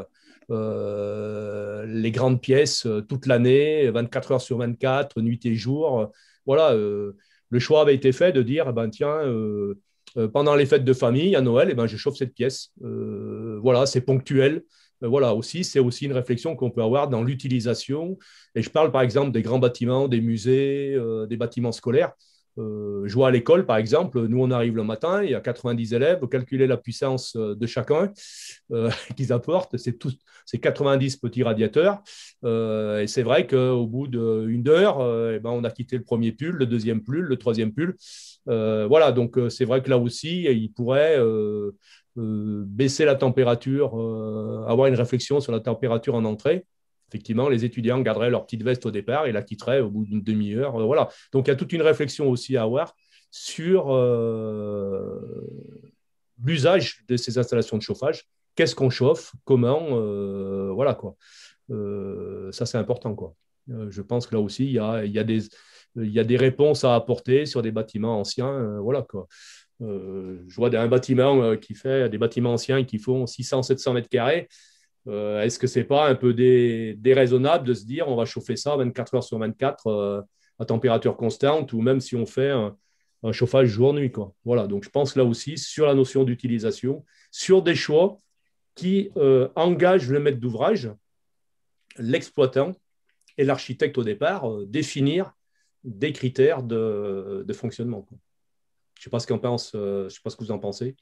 euh, les grandes pièces euh, toute l'année, vingt-quatre heures sur vingt-quatre, nuit et jour. Voilà, euh, le choix avait été fait de dire, eh ben, tiens, euh, euh, pendant les fêtes de famille, à Noël, eh ben, je chauffe cette pièce. Euh, voilà, c'est ponctuel. Euh, voilà, aussi, c'est aussi une réflexion qu'on peut avoir dans l'utilisation. Et je parle par exemple des grands bâtiments, des musées, euh, des bâtiments scolaires. Euh, je vois à l'école, par exemple, nous, on arrive le matin, il y a quatre-vingt-dix élèves, vous calculez la puissance de chacun euh, qu'ils apportent, c'est tous ces quatre-vingt-dix petits radiateurs. Euh, et c'est vrai qu'au bout d'une heure, euh, eh ben, on a quitté le premier pull, le deuxième pull, le troisième pull. Euh, voilà, donc euh, c'est vrai que là aussi, il pourrait euh, euh, baisser la température, euh, avoir une réflexion sur la température en entrée. Effectivement, les étudiants garderaient leur petite veste au départ et la quitteraient au bout d'une demi-heure. Euh, voilà. Donc, il y a toute une réflexion aussi à avoir sur euh, l'usage de ces installations de chauffage. Qu'est-ce qu'on chauffe? Comment? euh, Voilà, quoi. Euh, ça, c'est important, quoi. Euh, je pense que là aussi, il y a, il y a des, il y a des réponses à apporter sur des bâtiments anciens. Euh, voilà, quoi. Euh, je vois un bâtiment euh, qui fait des bâtiments anciens qui font six cents, sept cents mètres carrés. Euh, est-ce que ce n'est pas un peu dé, déraisonnable de se dire on va chauffer ça vingt-quatre heures sur vingt-quatre euh, à température constante, ou même si on fait un, un chauffage jour-nuit, quoi. Voilà, donc je pense là aussi sur la notion d'utilisation, sur des choix qui euh, engagent le maître d'ouvrage, l'exploitant et l'architecte au départ, euh, définir des critères de, de fonctionnement, quoi. Je ne sais pas ce qu'en pense, euh, je sais pas ce que vous en pensez.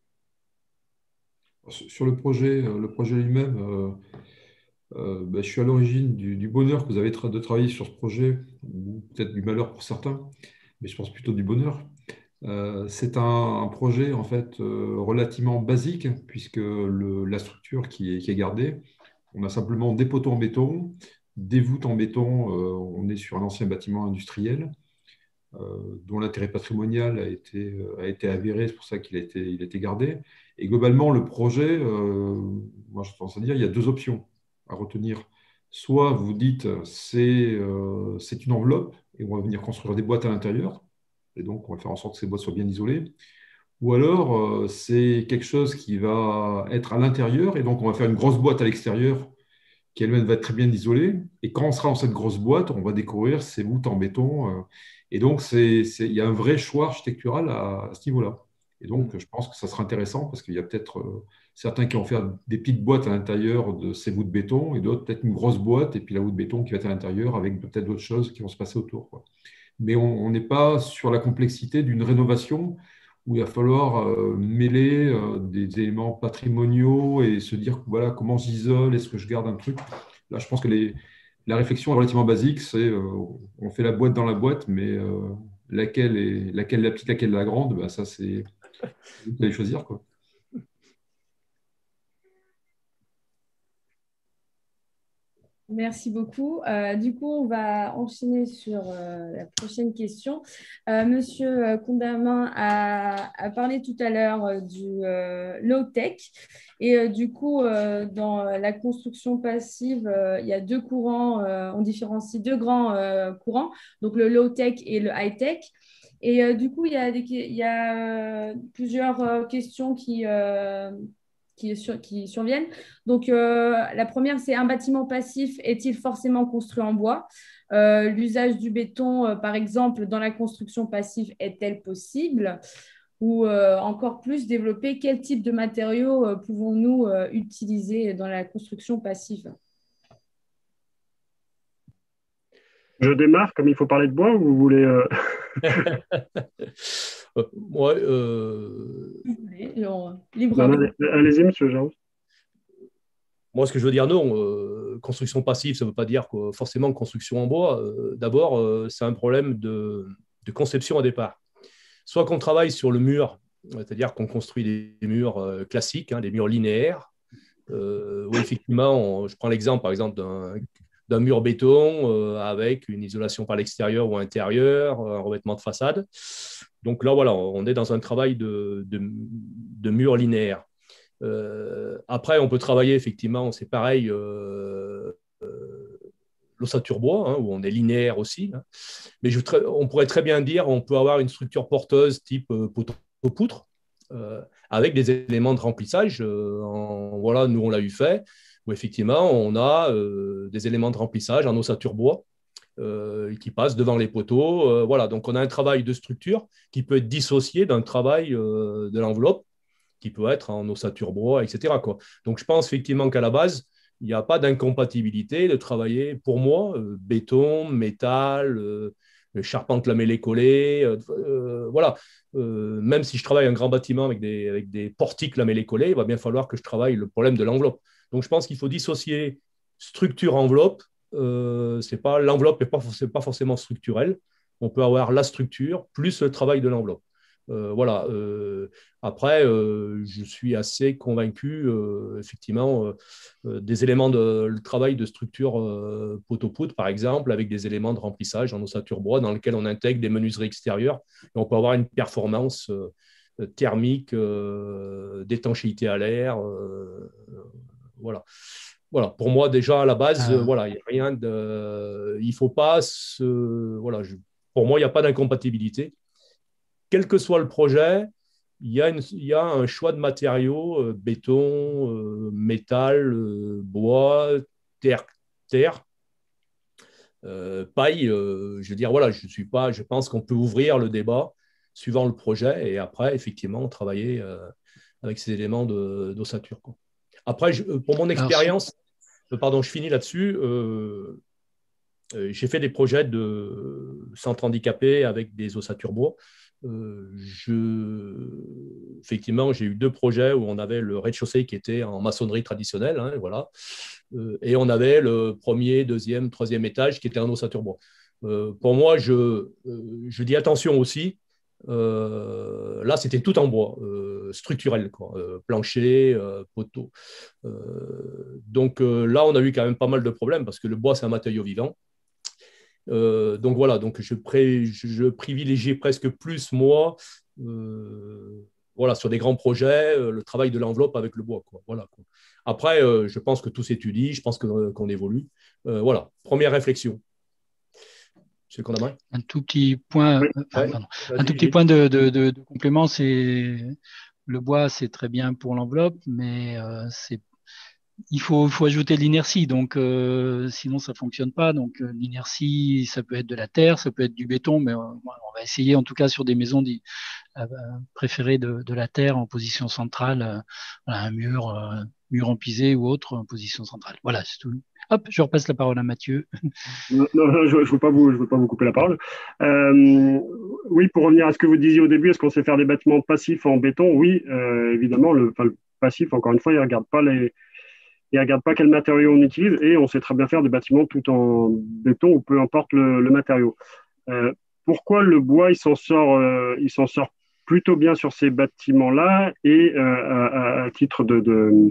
Sur le projet, euh, le projet lui-même, euh, euh, ben, je suis à l'origine du, du bonheur que vous avez tra- de travailler sur ce projet, ou peut-être du malheur pour certains, mais je pense plutôt du bonheur. Euh, c'est un, un projet en fait euh, relativement basique, puisque le- la structure qui est, qui est gardée, on a simplement des poteaux en béton, des voûtes en béton. Euh, on est sur un ancien bâtiment industriel euh, dont l'intérêt patrimonial a été, euh, a été avéré, c'est pour ça qu'il a été, il a été gardé. Et globalement, le projet, euh, moi je pense à dire, il y a deux options à retenir. Soit vous dites c'est euh, c'est une enveloppe et on va venir construire des boîtes à l'intérieur, et donc on va faire en sorte que ces boîtes soient bien isolées. Ou alors euh, c'est quelque chose qui va être à l'intérieur et donc on va faire une grosse boîte à l'extérieur qui elle-même va être très bien isolée. Et quand on sera dans cette grosse boîte, on va découvrir ces voûtes en béton. euh, et donc, c'est, c'est- il y a un vrai choix architectural à, à ce niveau-là. Et donc, je pense que ça sera intéressant parce qu'il y a peut-être euh, certains qui vont faire des petites boîtes à l'intérieur de ces voûtes de béton et d'autres peut-être une grosse boîte et puis la voûte de béton qui va être à l'intérieur avec peut-être d'autres choses qui vont se passer autour, quoi. Mais on on n'est pas sur la complexité d'une rénovation où il va falloir euh, mêler euh, des éléments patrimoniaux et se dire voilà, comment j'isole, est-ce que je garde un truc. Là, je pense que les, la réflexion est relativement basique, c'est euh, on fait la boîte dans la boîte, mais euh, laquelle est laquelle la petite, laquelle la grande, bah, ça c'est vous allez choisir, quoi. Merci beaucoup. Euh, du coup, on va enchaîner sur euh, la prochaine question. Euh, Monsieur euh, Condamin a, a parlé tout à l'heure euh, du euh, low-tech. Et euh, du coup, euh, dans la construction passive, euh, il y a deux courants, euh, on différencie deux grands euh, courants, donc le low-tech et le high-tech. Et euh, du coup, il y a, des, il y a euh, plusieurs euh, questions qui, euh, qui, sur- qui surviennent. Donc, euh, la première, c'est un bâtiment passif est-il forcément construit en bois? Euh, l'usage du béton, euh, par exemple, dans la construction passive est-elle possible? Ou euh, encore plus développer quel type de matériaux euh, pouvons-nous euh, utiliser dans la construction passive? Je démarre, comme il faut parler de bois, ou vous voulez... euh, Euh, ouais, euh, Non, libre non, à non, vous. allez- Allez-y, monsieur Jarous. Moi, ce que je veux dire, non, euh, construction passive, ça ne veut pas dire que forcément construction en bois. Euh, D'abord, euh, c'est un problème de, de conception au départ. Soit qu'on travaille sur le mur, c'est-à-dire qu'on construit des murs euh, classiques, hein, des murs linéaires, euh, où effectivement, on- je prends l'exemple par exemple d'un d'un mur béton euh, avec une isolation par l'extérieur ou intérieur, un revêtement de façade. Donc là, voilà, on est dans un travail de, de, de mur linéaire. Euh, après, on peut travailler effectivement, c'est pareil, euh, euh, l'ossature bois, hein, où on est linéaire aussi, hein. Mais je, on pourrait très bien dire on peut avoir une structure porteuse type euh, poteau-poutre euh, avec des éléments de remplissage. Euh, en, voilà, nous, on l'a eu fait, où effectivement, on a euh, des éléments de remplissage en ossature bois euh, qui passent devant les poteaux. Euh, voilà, donc on a un travail de structure qui peut être dissocié d'un travail euh, de l'enveloppe qui peut être en ossature bois, et cetera, quoi. Donc, je pense effectivement qu'à la base, il n'y a pas d'incompatibilité de travailler, pour moi, euh, béton, métal, euh, charpente lamellée collée. Euh, euh, voilà. Euh, même si je travaille un grand bâtiment avec des, avec des portiques lamellés collés, il va bien falloir que je travaille le problème de l'enveloppe. Donc, je pense qu'il faut dissocier structure-enveloppe. Euh, c'est pas, l'enveloppe n'est pas, pas forcément structurelle. On peut avoir la structure plus le travail de l'enveloppe. Euh, voilà. Euh, après, euh, je suis assez convaincu, euh, effectivement, euh, euh, des éléments de le travail de structure euh, poteau-poutre, par exemple, avec des éléments de remplissage en ossature bois dans lesquels on intègre des menuiseries extérieures et on peut avoir une performance euh, thermique, euh, d'étanchéité à l'air. Euh, voilà. Voilà, pour moi, déjà, à la base, euh, Euh, voilà, il n'y a rien de. Il ne faut pas se. Voilà, je- pour moi, il n'y a pas d'incompatibilité quel que soit le projet, il y a, une, il y a un choix de matériaux, euh, béton, euh, métal, euh, bois, terre, terre euh, paille. Euh, je veux dire, voilà, je suis pas, je pense qu'on peut ouvrir le débat suivant le projet et après, effectivement, travailler euh, avec ces éléments de, d'ossature, quoi. Après, je, pour mon expérience, euh, pardon, je finis là-dessus. Euh, euh, j'ai fait des projets de centres handicapés avec des ossatures bois. Euh, je... Effectivement, j'ai eu deux projets où on avait le rez-de-chaussée qui était en maçonnerie traditionnelle, hein, voilà. Euh, et on avait le premier, deuxième, troisième étage qui était en ossature bois. Euh, pour moi, je, euh, je dis attention aussi. Euh, là, c'était tout en bois, euh, structurel, quoi, euh, plancher, euh, poteau. Euh, donc euh, là, on a eu quand même pas mal de problèmes parce que le bois, c'est un matériau vivant. Euh, donc voilà, donc je, pré, je, je privilégie presque plus, moi, euh, voilà, sur des grands projets, euh, le travail de l'enveloppe avec le bois, quoi. Voilà, quoi. Après, euh, je pense que tout s'étudie, je pense que, euh, qu'on évolue. Euh, voilà, première réflexion. Monsieur Condamin. Un tout petit point, Oui. euh, ah, Ouais, pardon. vas-y, Un tout petit Gilles. point de, de, de, de complément, c'est le bois, c'est très bien pour l'enveloppe, mais euh, c'est il faut, faut ajouter de l'inertie, donc euh, sinon ça fonctionne pas. Donc euh, l'inertie, ça peut être de la terre, ça peut être du béton, mais euh, on va essayer en tout cas sur des maisons dit, euh, préférées de, de la terre en position centrale, euh, voilà, un mur, euh, mur en pisé ou autre en position centrale. Voilà, c'est tout. Hop, je repasse la parole à Mathieu. Non, non, je ne veux pas vous, je veux pas vous couper la parole. Euh, oui, pour revenir à ce que vous disiez au début, est-ce qu'on sait faire des bâtiments passifs en béton? Oui, euh, évidemment. Le, enfin, le passif, encore une fois, il ne regarde pas les, il regarde pas quel matériau on utilise et on sait très bien faire des bâtiments tout en béton ou peu importe le, le matériau. Euh, pourquoi le bois, il s'en sort, euh, il s'en sort plutôt bien sur ces bâtiments-là et euh, à, à, titre de, de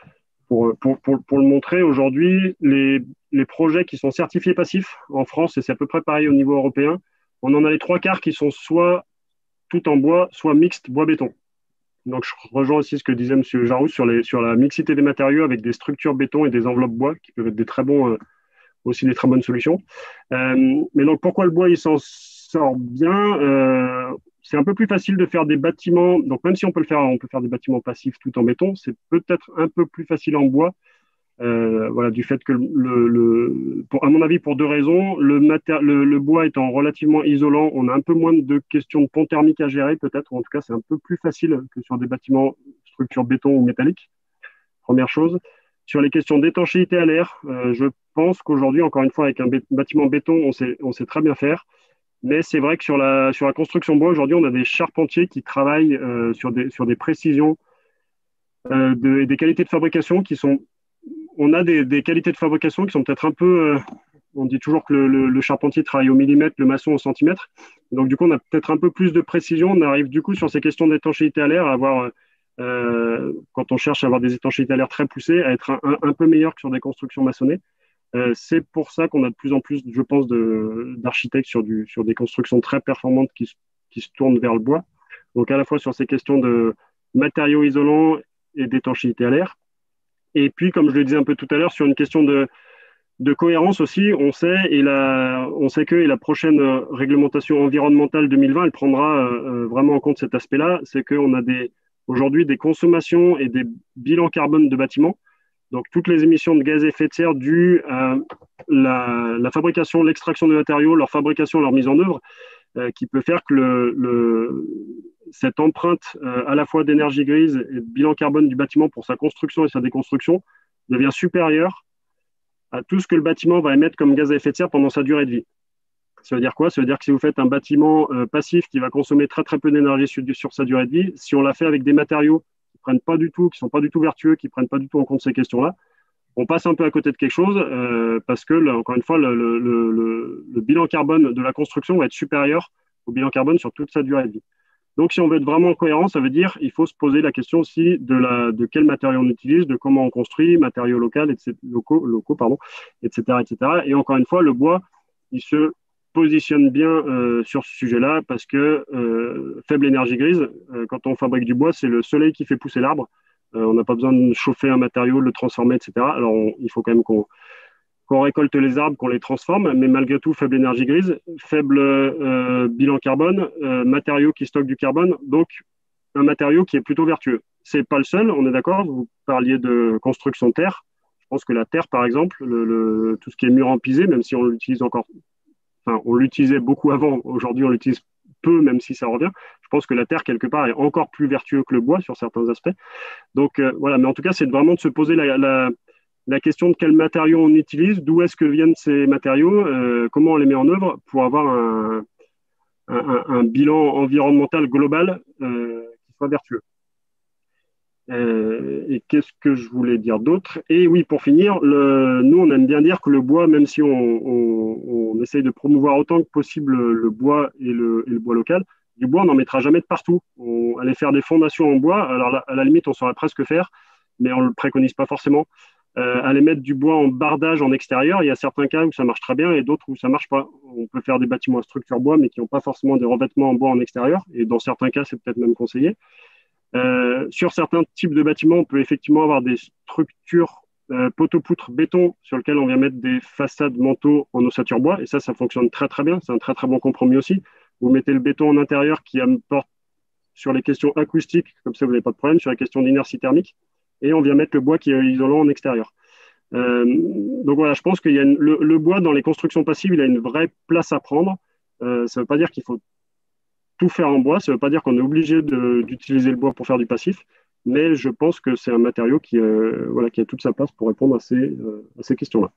pour, pour, pour, pour le montrer aujourd'hui, les, les projets qui sont certifiés passifs en France, et c'est à peu près pareil au niveau européen, on en a les trois quarts qui sont soit tout en bois, soit mixte bois-béton. Donc, je rejoins aussi ce que disait M. Jaroux sur, les, sur la mixité des matériaux avec des structures béton et des enveloppes bois qui peuvent être des très bons, euh, aussi des très bonnes solutions. Euh, mais donc, pourquoi le bois, il s'en sort bien euh, C'est un peu plus facile de faire des bâtiments. Donc, même si on peut le faire, on peut faire des bâtiments passifs tout en béton, c'est peut-être un peu plus facile en bois. Euh, voilà, du fait que le, le pour, à mon avis, pour deux raisons, le, mater, le, le bois étant relativement isolant, on a un peu moins de questions de pont thermique à gérer, peut-être, ou en tout cas, c'est un peu plus facile que sur des bâtiments structure béton ou métallique. Première chose. Sur les questions d'étanchéité à l'air, euh, je pense qu'aujourd'hui, encore une fois, avec un bé- bâtiment béton, on sait, on sait très bien faire. Mais c'est vrai que sur la, sur la construction bois, aujourd'hui, on a des charpentiers qui travaillent euh, sur, des, sur des précisions euh, de, et des qualités de fabrication qui sont on a des, des qualités de fabrication qui sont peut-être un peu. Euh, on dit toujours que le, le, le charpentier travaille au millimètre, le maçon au centimètre. Donc, du coup, on a peut-être un peu plus de précision. On arrive, du coup, sur ces questions d'étanchéité à l'air, à avoir, euh, quand on cherche à avoir des étanchéités à l'air très poussées, à être un, un, un peu meilleur que sur des constructions maçonnées. Euh, c'est pour ça qu'on a de plus en plus, je pense, de, d'architectes sur, du, sur des constructions très performantes qui, qui se tournent vers le bois. Donc, à la fois sur ces questions de matériaux isolants et d'étanchéité à l'air. Et puis, comme je le disais un peu tout à l'heure, sur une question de, de cohérence aussi, on sait, et la, on sait que et la prochaine réglementation environnementale deux mille vingt, elle prendra euh, vraiment en compte cet aspect-là, c'est qu'on a des, aujourd'hui des consommations et des bilans carbone de bâtiments. Donc, toutes les émissions de gaz à effet de serre dues à la, la fabrication, l'extraction des matériaux, leur fabrication, leur mise en œuvre, euh, qui peut faire que le, le, cette empreinte euh, à la fois d'énergie grise et de bilan carbone du bâtiment pour sa construction et sa déconstruction devient supérieure à tout ce que le bâtiment va émettre comme gaz à effet de serre pendant sa durée de vie. Ça veut dire quoi? Ça veut dire que si vous faites un bâtiment euh, passif qui va consommer très très peu d'énergie sur, sur sa durée de vie, si on l'a fait avec des matériaux qui ne prennent pas du tout, qui ne sont pas du tout vertueux, qui ne prennent pas du tout en compte ces questions-là, on passe un peu à côté de quelque chose euh, parce que, là, encore une fois, le, le, le, le bilan carbone de la construction va être supérieur au bilan carbone sur toute sa durée de vie. Donc, si on veut être vraiment cohérent, ça veut dire qu'il faut se poser la question aussi de, la, de quel matériau on utilise, de comment on construit, matériaux locaux, et cetera, locaux, locaux pardon, et cetera, et cetera. Et encore une fois, le bois, il se positionne bien euh, sur ce sujet-là parce que euh, faible énergie grise, euh, quand on fabrique du bois, c'est le soleil qui fait pousser l'arbre. Euh, on n'a pas besoin de chauffer un matériau, de le transformer, et cetera. Alors, on, il faut quand même qu'on, qu'on récolte les arbres, qu'on les transforme, mais malgré tout, faible énergie grise, faible euh, bilan carbone, euh, matériaux qui stockent du carbone. Donc, un matériau qui est plutôt vertueux. C'est pas le seul, on est d'accord. Vous parliez de construction terre. Je pense que la terre, par exemple, le, le, tout ce qui est mur empisé, même si on l'utilise encore, enfin, on l'utilisait beaucoup avant, aujourd'hui on l'utilise peu, même si ça revient. Je pense que la terre, quelque part, est encore plus vertueux que le bois sur certains aspects. Donc euh, voilà, mais en tout cas, c'est vraiment de se poser la, la, la question de quels matériaux on utilise, d'où est-ce que viennent ces matériaux, euh, comment on les met en œuvre pour avoir un, un, un bilan environnemental global euh, qui soit vertueux. Euh, et qu'est-ce que je voulais dire d'autre? Et oui, pour finir, le, nous, on aime bien dire que le bois, même si on, on, on essaye de promouvoir autant que possible le, le bois et le, et le bois local, du bois, on n'en mettra jamais de partout. On allait faire des fondations en bois, alors là, à la limite, on saurait presque faire, mais on ne le préconise pas forcément. Euh, aller mettre du bois en bardage en extérieur, il y a certains cas où ça marche très bien et d'autres où ça ne marche pas. On peut faire des bâtiments à structure bois, mais qui n'ont pas forcément des revêtements en bois en extérieur, et dans certains cas, c'est peut-être même conseillé. Euh, sur certains types de bâtiments, on peut effectivement avoir des structures euh, poteau-poutre béton sur lesquelles on vient mettre des façades manteaux en ossature bois, et ça, ça fonctionne très très bien. C'est un très très bon compromis aussi. Vous mettez le béton en intérieur qui apporte sur les questions acoustiques, comme ça vous n'avez pas de problème, sur les questions d'inertie thermique, et on vient mettre le bois qui est isolant en extérieur. Euh, donc voilà, je pense qu'il y a une, le, le bois dans les constructions passives, il a une vraie place à prendre. Euh, ça ne veut pas dire qu'il faut tout faire en bois, ça ne veut pas dire qu'on est obligé de, d'utiliser le bois pour faire du passif, mais je pense que c'est un matériau qui, euh, voilà, qui a toute sa place pour répondre à ces, euh, à ces questions-là.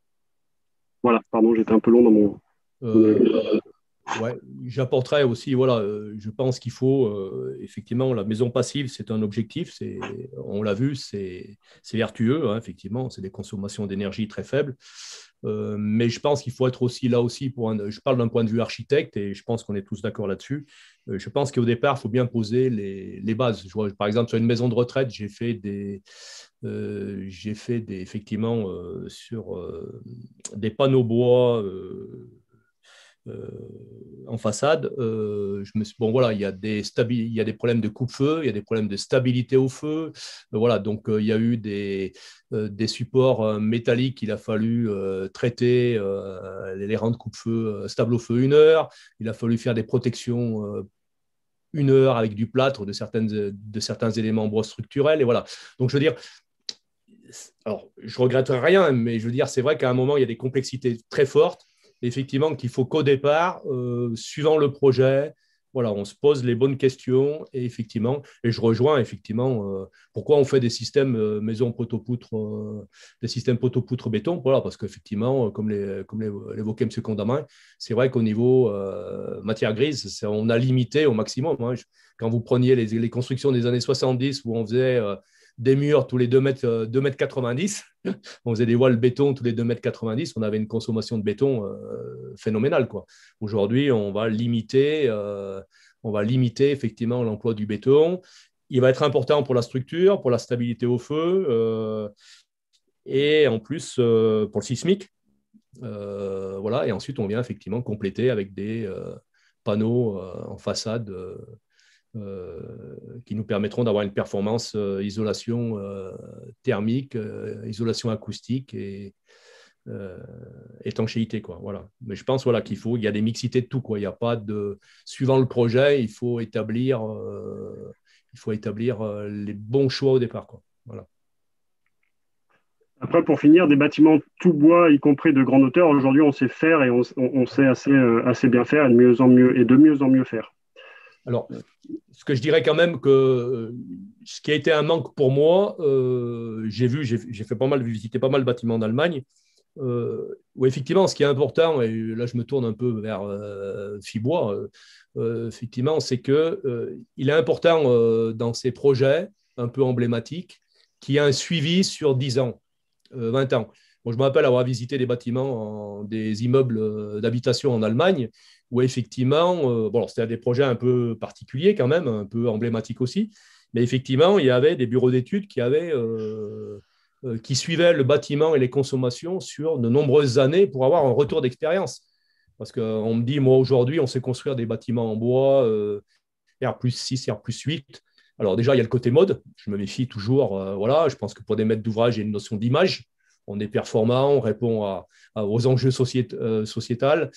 Voilà, pardon, j'étais un peu long dans mon... Euh, ouais, j'apporterais aussi, voilà, euh, je pense qu'il faut, euh, effectivement, la maison passive, c'est un objectif, c'est, on l'a vu, c'est, c'est vertueux, hein, effectivement, c'est des consommations d'énergie très faibles. Euh, mais je pense qu'il faut être aussi là aussi, pour un, je parle d'un point de vue architecte et je pense qu'on est tous d'accord là-dessus. Euh, je pense qu'au départ, il faut bien poser les, les bases. Je vois, par exemple, sur une maison de retraite, j'ai fait des, euh, j'ai fait des, effectivement euh, sur euh, des panneaux bois euh, euh, en façade. Euh, je me suis, bon, voilà, il y a des stabi- il y a des problèmes de coupe-feu, il y a des problèmes de stabilité au feu. Euh, voilà, donc euh, il y a eu des, euh, des supports euh, métalliques qu'il a fallu euh, traiter, euh, les rangs de coupe-feu euh, stables au feu une heure. Il a fallu faire des protections euh, une heure avec du plâtre de, certaines, de certains éléments en bois structurels. Et voilà. Donc, je veux dire, alors, je regrette rien, mais je veux dire, c'est vrai qu'à un moment, il y a des complexités très fortes. Effectivement, qu'il faut qu'au départ, euh, suivant le projet, voilà, on se pose les bonnes questions et effectivement, et je rejoins effectivement euh, pourquoi on fait des systèmes euh, maison poteau-poutre, euh, des systèmes poteau-poutre béton, voilà, parce qu'effectivement, comme, les, comme l'évoquait M. Condamin, c'est vrai qu'au niveau euh, matière grise, on a limité au maximum. Hein. Quand vous preniez les, les constructions des années soixante-dix où on faisait euh, des murs tous les deux mètres quatre-vingt-dix, on faisait des voiles béton tous les deux mètres quatre-vingt-dix, on avait une consommation de béton euh, phénoménale, quoi. Aujourd'hui, on va limiter, euh, on va limiter effectivement l'emploi du béton. Il va être important pour la structure, pour la stabilité au feu, euh, et en plus euh, pour le sismique. Euh, voilà, et ensuite, on vient effectivement compléter avec des euh, panneaux euh, en façade euh, Euh, qui nous permettront d'avoir une performance euh, isolation euh, thermique, euh, isolation acoustique et euh, étanchéité, quoi. Voilà. Mais je pense, voilà, qu'il faut, il y a des mixités de tout, quoi. Il n'y a pas de, suivant le projet, il faut établir, euh, il faut établir euh, les bons choix au départ, quoi. Voilà. Après, pour finir, des bâtiments tout bois, y compris de grande hauteur, aujourd'hui, on sait faire et on, on sait assez, euh, assez bien faire et de mieux en mieux, et de mieux en mieux faire. Alors, ce que je dirais quand même que ce qui a été un manque pour moi, euh, j'ai vu, j'ai, j'ai fait pas mal, visité pas mal de bâtiments en Allemagne, euh, où effectivement, ce qui est important, et là je me tourne un peu vers euh, Fibois, euh, effectivement, c'est qu'il euh, est important euh, dans ces projets un peu emblématiques qu'il y ait un suivi sur dix ans, euh, vingt ans. Bon, je me rappelle avoir visité des bâtiments, en, des immeubles d'habitation en Allemagne, où effectivement, euh, bon, c'était des projets un peu particuliers quand même, un peu emblématiques aussi, mais effectivement, il y avait des bureaux d'études qui, avaient, euh, euh, qui suivaient le bâtiment et les consommations sur de nombreuses années pour avoir un retour d'expérience. Parce qu'on me dit, moi aujourd'hui, on sait construire des bâtiments en bois, euh, R plus six, R plus huit. Alors déjà, il y a le côté mode, je me méfie toujours, euh, voilà, je pense que pour des maîtres d'ouvrage, il y a une notion d'image. On est performant, on répond à, à, aux enjeux sociét, euh, sociétals.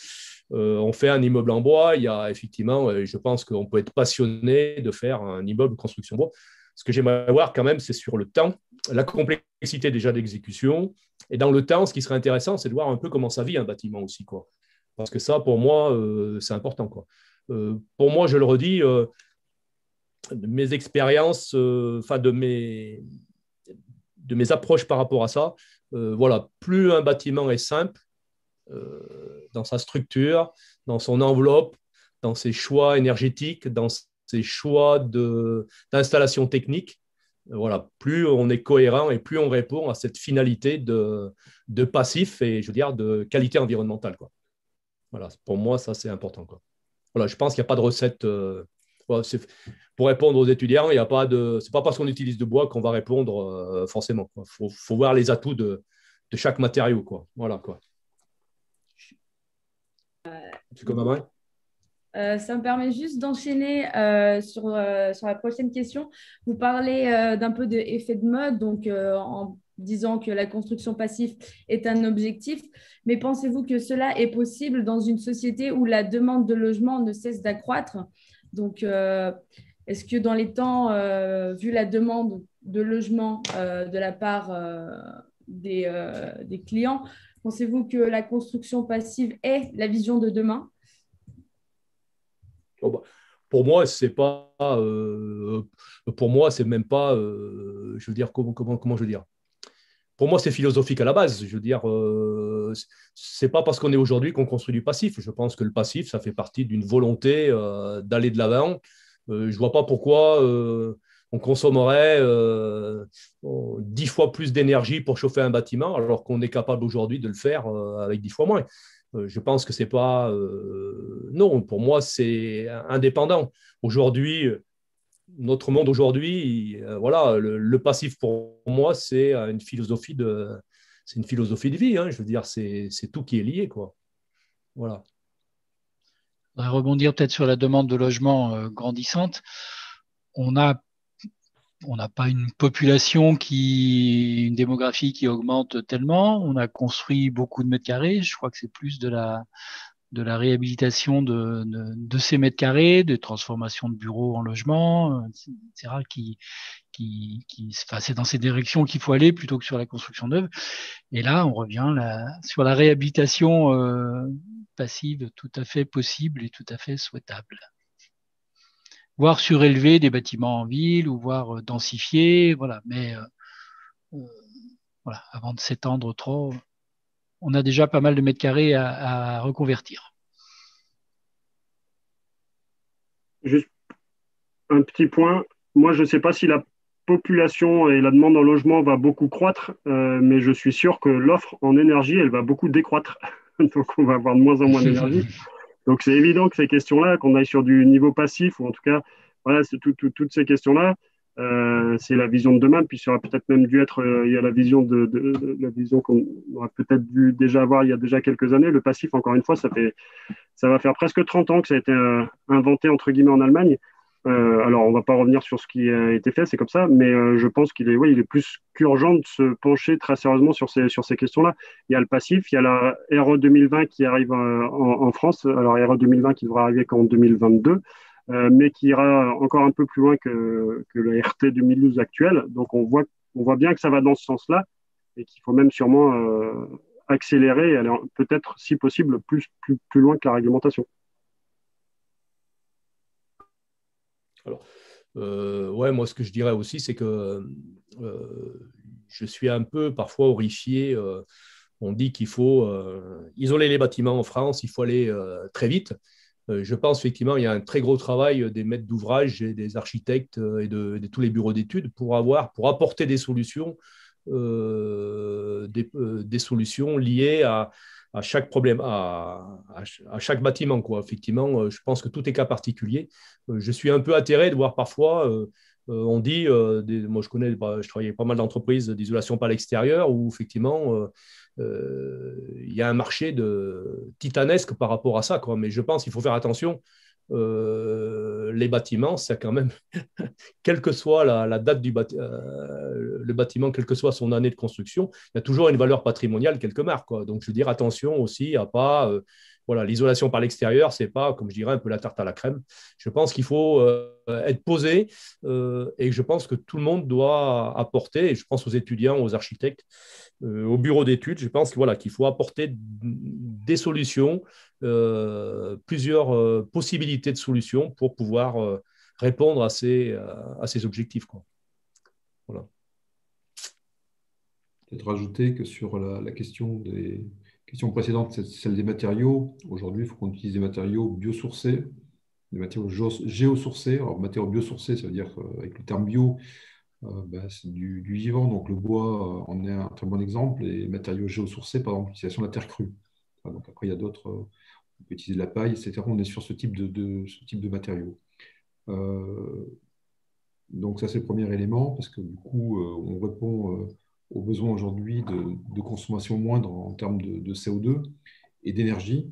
Euh, on fait un immeuble en bois, il y a effectivement, je pense qu'on peut être passionné de faire un immeuble construction bois. Ce que j'aimerais voir quand même, c'est sur le temps, la complexité déjà d'exécution. Et dans le temps, ce qui serait intéressant, c'est de voir un peu comment ça vit un bâtiment aussi, quoi. Parce que ça, pour moi, euh, c'est important, quoi. Euh, pour moi, je le redis, euh, de mes expériences, euh, enfin de mes, de mes approches par rapport à ça, euh, voilà, plus un bâtiment est simple euh, dans sa structure, dans son enveloppe, dans ses choix énergétiques, dans ses choix de, d'installation technique, euh, voilà, plus on est cohérent et plus on répond à cette finalité de, de passif et je veux dire de qualité environnementale, quoi. Voilà, pour moi, ça c'est important, quoi. Voilà, je pense qu'il n'y a pas de recette. Euh, voilà, pour répondre aux étudiants, il y a pas de. C'est pas parce qu'on utilise de bois qu'on va répondre euh, forcément. Il faut, faut voir les atouts de, de chaque matériau, quoi. Voilà, quoi. C'est comme maman. Euh, ça me permet juste d'enchaîner euh, sur, euh, sur la prochaine question. Vous parlez euh, d'un peu d'effet de mode, donc euh, en disant que la construction passive est un objectif, mais pensez-vous que cela est possible dans une société où la demande de logement ne cesse d'accroître? Donc, euh, est-ce que dans les temps, euh, vu la demande de logement euh, de la part euh, des, euh, des clients, pensez-vous que la construction passive est la vision de demain? Oh bah, pour moi, c'est pas. Euh, pour moi, c'est même pas. Euh, je veux dire, comment, comment, comment je veux dire? Pour moi, c'est philosophique à la base. Je veux dire, euh, c'est pas parce qu'on est aujourd'hui qu'on construit du passif. Je pense que le passif, ça fait partie d'une volonté euh, d'aller de l'avant. Euh, je vois pas pourquoi euh, on consommerait euh, dix fois plus d'énergie pour chauffer un bâtiment, alors qu'on est capable aujourd'hui de le faire euh, avec dix fois moins. Euh, je pense que c'est pas. Euh, non, pour moi, c'est indépendant. Aujourd'hui, notre monde aujourd'hui, euh, voilà, le, le, passif pour moi, c'est une philosophie de, c'est une philosophie de vie. Hein, je veux dire, c'est, c'est tout qui est lié, quoi. Voilà. Je voudrais rebondir peut-être sur la demande de logement euh, grandissante. On a on n'a pas une population qui, une démographie qui augmente tellement. On a construit beaucoup de mètres carrés. Je crois que c'est plus de la de la réhabilitation de, de, de ces mètres carrés, de transformation de bureaux en logements, et cetera, qui, qui, qui, enfin, c'est dans ces directions qu'il faut aller plutôt que sur la construction neuve. Et là, on revient là, sur la réhabilitation euh, passive, tout à fait possible et tout à fait souhaitable. Voire surélever des bâtiments en ville ou voire densifier, voilà. Mais euh, euh, voilà, avant de s'étendre trop, on a déjà pas mal de mètres carrés à, à reconvertir. Juste un petit point. Moi, je ne sais pas si la population et la demande en logement va beaucoup croître, euh, mais je suis sûr que l'offre en énergie, elle va beaucoup décroître. Donc, on va avoir de moins en moins d'énergie. Donc, c'est évident que ces questions-là, qu'on aille sur du niveau passif, ou en tout cas, voilà, c'est tout, tout, toutes ces questions-là, euh, c'est la vision de demain. Puis, ça aurait peut-être même dû être, euh, il y a la vision, de, de, de la vision qu'on aurait peut-être dû déjà avoir il y a déjà quelques années. Le passif, encore une fois, ça, fait, ça va faire presque trente ans que ça a été euh, inventé, entre guillemets, en Allemagne. Euh, alors, on ne va pas revenir sur ce qui a été fait, c'est comme ça, mais euh, je pense qu'il est, ouais, il est plus qu'urgent de se pencher très sérieusement sur ces, sur ces questions-là. Il y a le passif, il y a la R E deux mille vingt qui arrive euh, en, en France, alors R E deux mille vingt qui devra arriver qu'en deux mille vingt-deux, euh, mais qui ira encore un peu plus loin que, que le R T deux mille douze actuel. Donc, on voit, on voit bien que ça va dans ce sens-là et qu'il faut même sûrement euh, accélérer et aller peut-être, si possible, plus, plus, plus loin que la réglementation. Alors, euh, ouais, moi, ce que je dirais aussi, c'est que euh, je suis un peu parfois horrifié. Euh, on dit qu'il faut euh, isoler les bâtiments en France, il faut aller euh, très vite. Euh, je pense effectivement qu'il y a un très gros travail des maîtres d'ouvrage et des architectes et de, de tous les bureaux d'études pour avoir, pour apporter des solutions, euh, des, euh, des solutions liées à à chaque problème, à, à, à chaque bâtiment, quoi. Effectivement, je pense que tout est cas particulier. Je suis un peu atterré de voir parfois, euh, on dit, euh, des, moi je connais, bah, je travaillais pas mal d'entreprises d'isolation par l'extérieur où effectivement, euh, euh, il y a un marché de, titanesque par rapport à ça, quoi. Mais je pense qu'il faut faire attention. Euh, les bâtiments, c'est quand même, quelle que soit la, la date du bâtiment, euh, le bâtiment, quelle que soit son année de construction, il y a toujours une valeur patrimoniale quelque part, quoi. Donc, je veux dire, attention aussi à pas, euh, voilà, l'isolation par l'extérieur, ce n'est pas, comme je dirais, un peu la tarte à la crème. Je pense qu'il faut euh, être posé euh, et je pense que tout le monde doit apporter, et je pense aux étudiants, aux architectes, euh, au bureau d'études, je pense que, voilà, qu'il faut apporter des solutions, euh, plusieurs euh, possibilités de solutions pour pouvoir euh, répondre à ces, à ces objectifs, quoi. Voilà. Peut-être rajouter que sur la, la question des questions précédentes, c'est celle des matériaux. Aujourd'hui, il faut qu'on utilise des matériaux biosourcés, des matériaux géo- géosourcés. Alors, matériaux biosourcés, ça veut dire euh, avec le terme bio, euh, ben, c'est du, du vivant. Donc, le bois euh, en est un très bon exemple. Et les matériaux géosourcés, par exemple, l'utilisation de la terre crue. Enfin, donc, après, il y a d'autres. euh, on peut utiliser de la paille, et cetera. On est sur ce type de, de- ce type de matériaux. Euh, donc, ça, c'est le premier élément, parce que du coup, euh, on répond euh, aux besoins aujourd'hui de, de consommation moindre en termes de, de C O deux et d'énergie.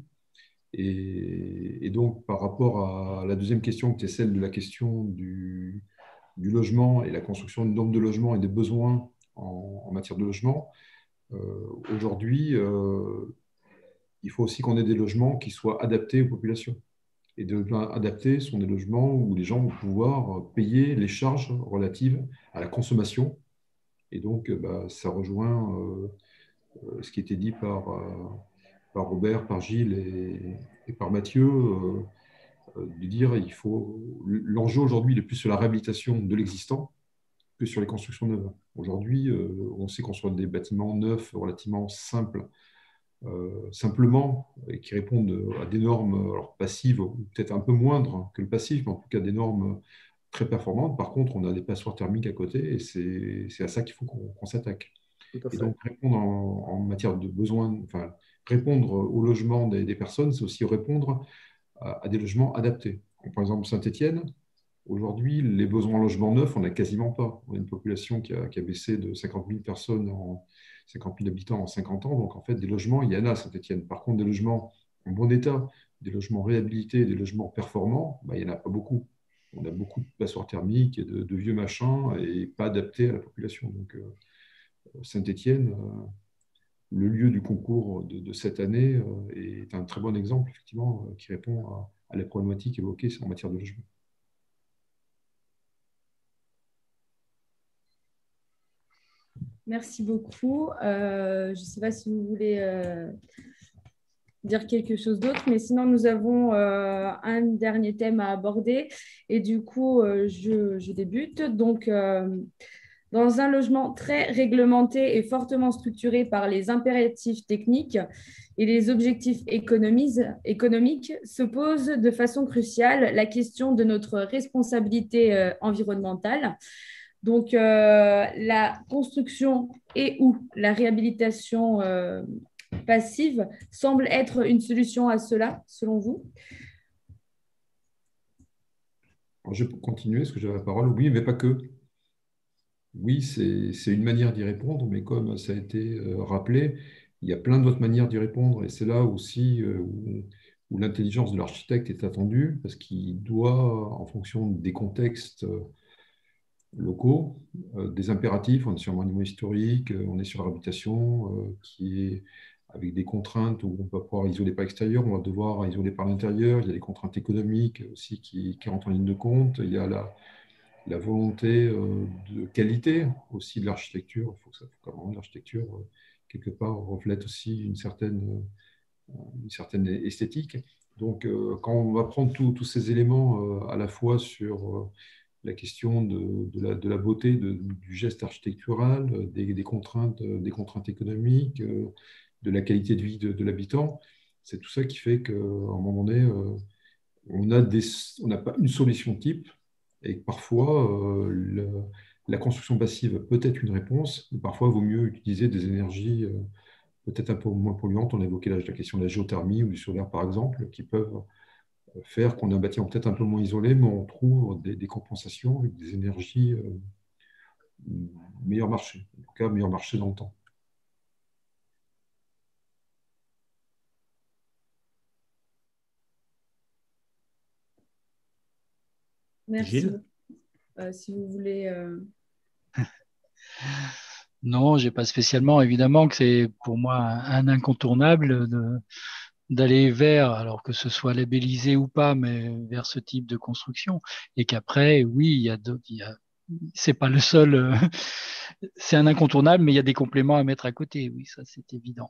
Et, et donc, par rapport à la deuxième question, qui est celle de la question du, du logement et la construction du nombre de logements et des besoins en, en matière de logement, euh, aujourd'hui, euh, il faut aussi qu'on ait des logements qui soient adaptés aux populations. Et des logements adaptés sont des logements où les gens vont pouvoir payer les charges relatives à la consommation. Et donc, euh, bah, ça rejoint euh, euh, ce qui était dit par, euh, par Robert, par Gilles et, et par Mathieu, euh, euh, de dire il faut l'enjeu aujourd'hui il est plus sur la réhabilitation de l'existant que sur les constructions neuves. Aujourd'hui, euh, on sait construire des bâtiments neufs relativement simples, euh, simplement, et qui répondent à des normes alors, passives, ou peut-être un peu moindres que le passif, mais en tout cas des normes très performantes. Par contre, on a des passoires thermiques à côté et c'est c'est à ça qu'il faut qu'on qu'on s'attaque. Tout à Et fait. donc, répondre en, en matière de besoins, enfin, répondre au logement des, des personnes, c'est aussi répondre à, à des logements adaptés. Par exemple, Saint-Étienne, aujourd'hui, les besoins en logement neuf, on n'a quasiment pas. On a une population qui a, qui a baissé de cinquante mille personnes en cinquante mille habitants en cinquante ans. Donc, en fait, des logements, il y en a à Saint-Étienne. Par contre, des logements en bon état, des logements réhabilités, des logements performants, bah, il n'y en a pas beaucoup. On a beaucoup de passoires thermiques et de, de vieux machins et pas adaptés à la population. Donc, euh, Saint-Étienne, euh, le lieu du concours de, de cette année, euh, est un très bon exemple, effectivement, euh, qui répond à, à la problématique évoquée en matière de logement. Merci beaucoup. Euh, je ne sais pas si vous voulez euh, dire quelque chose d'autre, mais sinon nous avons euh, un dernier thème à aborder et du coup euh, je, je débute. Donc, euh, dans un logement très réglementé et fortement structuré par les impératifs techniques et les objectifs économiques, se pose de façon cruciale la question de notre responsabilité euh, environnementale. Donc, euh, la construction et ou la réhabilitation euh, passive semble être une solution à cela, selon vous? Alors, je peux continuer, parce que j'ai la parole. Oui, mais pas que. Oui, c'est c'est une manière d'y répondre, mais comme ça a été euh, rappelé, il y a plein d'autres manières d'y répondre. Et c'est là aussi euh, où, où l'intelligence de l'architecte est attendue, parce qu'il doit, en fonction des contextes euh, locaux, euh, des impératifs, on est sur un monument historique, euh, on est sur l'habitation, euh, qui est avec des contraintes où on va pouvoir isoler par l'extérieur, on va devoir isoler par l'intérieur, il y a des contraintes économiques aussi qui, qui rentrent en ligne de compte, il y a la la volonté euh, de qualité aussi de l'architecture. Il faut que ça, faut quand même l'architecture, euh, quelque part, reflète aussi une certaine, euh, une certaine esthétique. Donc, euh, quand on va prendre tous tous ces éléments euh, à la fois sur euh, la question de, de, la, de la beauté de- du geste architectural, euh, des, des contraintes, euh, des contraintes économiques, euh, de la qualité de vie de, de l'habitant, c'est tout ça qui fait qu'à un moment donné, euh, on a des, on n'a pas une solution type et que parfois euh, le- la construction passive peut être une réponse, mais parfois il vaut mieux utiliser des énergies euh, peut-être un peu moins polluantes. On a évoqué la, la question de la géothermie ou du solaire par exemple, qui peuvent faire qu'on a un bâtiment peut-être un peu moins isolé, mais on trouve des, des compensations avec des énergies euh, meilleur marché, en tout cas meilleur marché dans le temps. Merci Gilles? beaucoup. Euh, si vous voulez... euh, Non, j'ai pas spécialement. Évidemment que c'est pour moi un, un incontournable de, d'aller vers, alors que ce soit labellisé ou pas, mais vers ce type de construction. Et qu'après, oui, il y a d'autres, il y a, c'est pas le seul, euh, c'est un incontournable, mais il y a des compléments à mettre à côté. Oui, ça, c'est évident.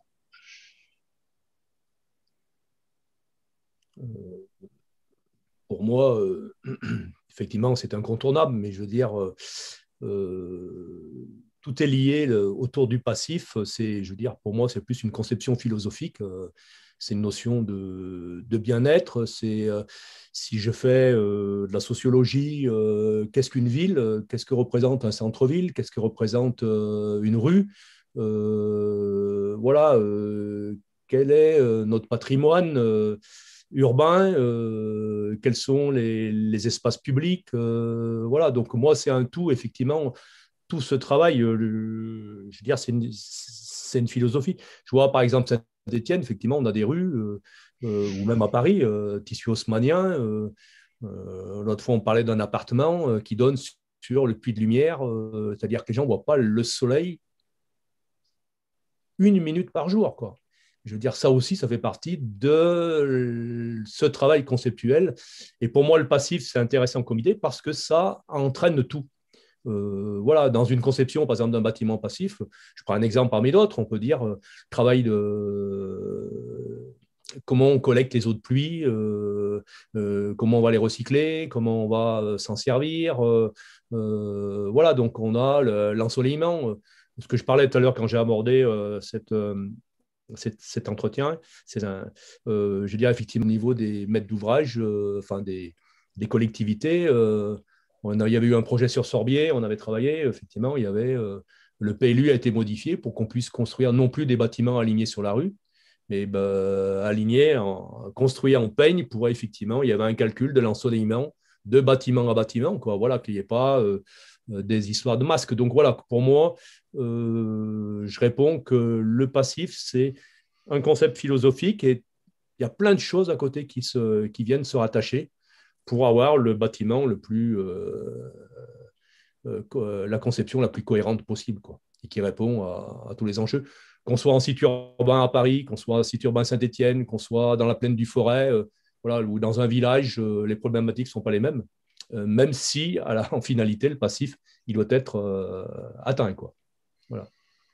Pour moi, euh, effectivement, c'est incontournable, mais je veux dire, euh, euh, tout est lié le, autour du passif. C'est, je veux dire, pour moi, c'est plus une conception philosophique. Euh, c'est une notion de, de bien-être. C'est euh, si je fais euh, de la sociologie, euh, qu'est-ce qu'une ville? Qu'est-ce que représente un centre-ville? Qu'est-ce que représente euh, une rue? Euh, voilà. Euh, quel est euh, notre patrimoine euh, urbain, euh, quels sont les, les espaces publics, euh, voilà. Donc moi, c'est un tout, effectivement, tout ce travail, euh, le, je veux dire, c'est une, c'est une philosophie. Je vois, par exemple, Saint-Étienne, effectivement, on a des rues, euh, euh, ou même à Paris, euh, tissu haussmannien. Euh, euh, l'autre fois, on parlait d'un appartement euh, qui donne sur le puits de lumière, euh, c'est-à-dire que les gens ne voient pas le soleil une minute par jour, quoi. Je veux dire, ça aussi, ça fait partie de ce travail conceptuel. Et pour moi, le passif, c'est intéressant comme idée parce que ça entraîne tout. Euh, voilà, dans une conception, par exemple, d'un bâtiment passif, je prends un exemple parmi d'autres, on peut dire euh, travail de euh, comment on collecte les eaux de pluie, euh, euh, comment on va les recycler, comment on va euh, s'en servir. Euh, euh, voilà, donc on a le, l'ensoleillement. Ce que je parlais tout à l'heure quand j'ai abordé euh, cette, euh, cet, cet entretien, c'est un, euh, je dirais effectivement au niveau des maîtres d'ouvrage, euh, enfin des, des collectivités. Euh, on a, il y avait eu un projet sur Sorbier, on avait travaillé, effectivement, il y avait, euh, le P L U a été modifié pour qu'on puisse construire non plus des bâtiments alignés sur la rue, mais ben, alignés, en, construits en peigne pour effectivement, il y avait un calcul de l'ensoleillement de bâtiment à bâtiment, quoi. Voilà, qu'il n'y ait pas euh, des histoires de masques. Donc voilà, pour moi, euh, je réponds que le passif, c'est un concept philosophique et il y a plein de choses à côté qui, se, qui viennent se rattacher pour avoir le bâtiment le plus, euh, euh, la conception la plus cohérente possible, quoi, et qui répond à, à tous les enjeux. Qu'on soit en site urbain à Paris, qu'on soit en site urbain Saint-Étienne, qu'on soit dans la plaine du Forêt, euh, voilà, ou dans un village, euh, les problématiques ne sont pas les mêmes, euh, même si, à la, en finalité, le passif, il doit être euh, atteint, quoi. Voilà.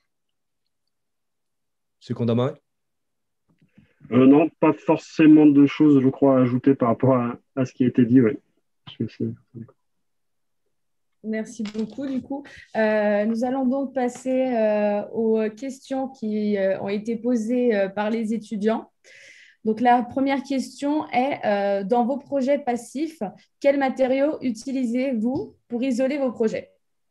C'est condamné. Euh, non, pas forcément de choses, je crois, à ajouter par rapport à, à ce qui a été dit. Ouais. Je suis assez d'accord. Merci beaucoup. Du coup, euh, nous allons donc passer euh, aux questions qui euh, ont été posées euh, par les étudiants. Donc, la première question est, euh, dans vos projets passifs, quels matériaux utilisez-vous pour isoler vos projets?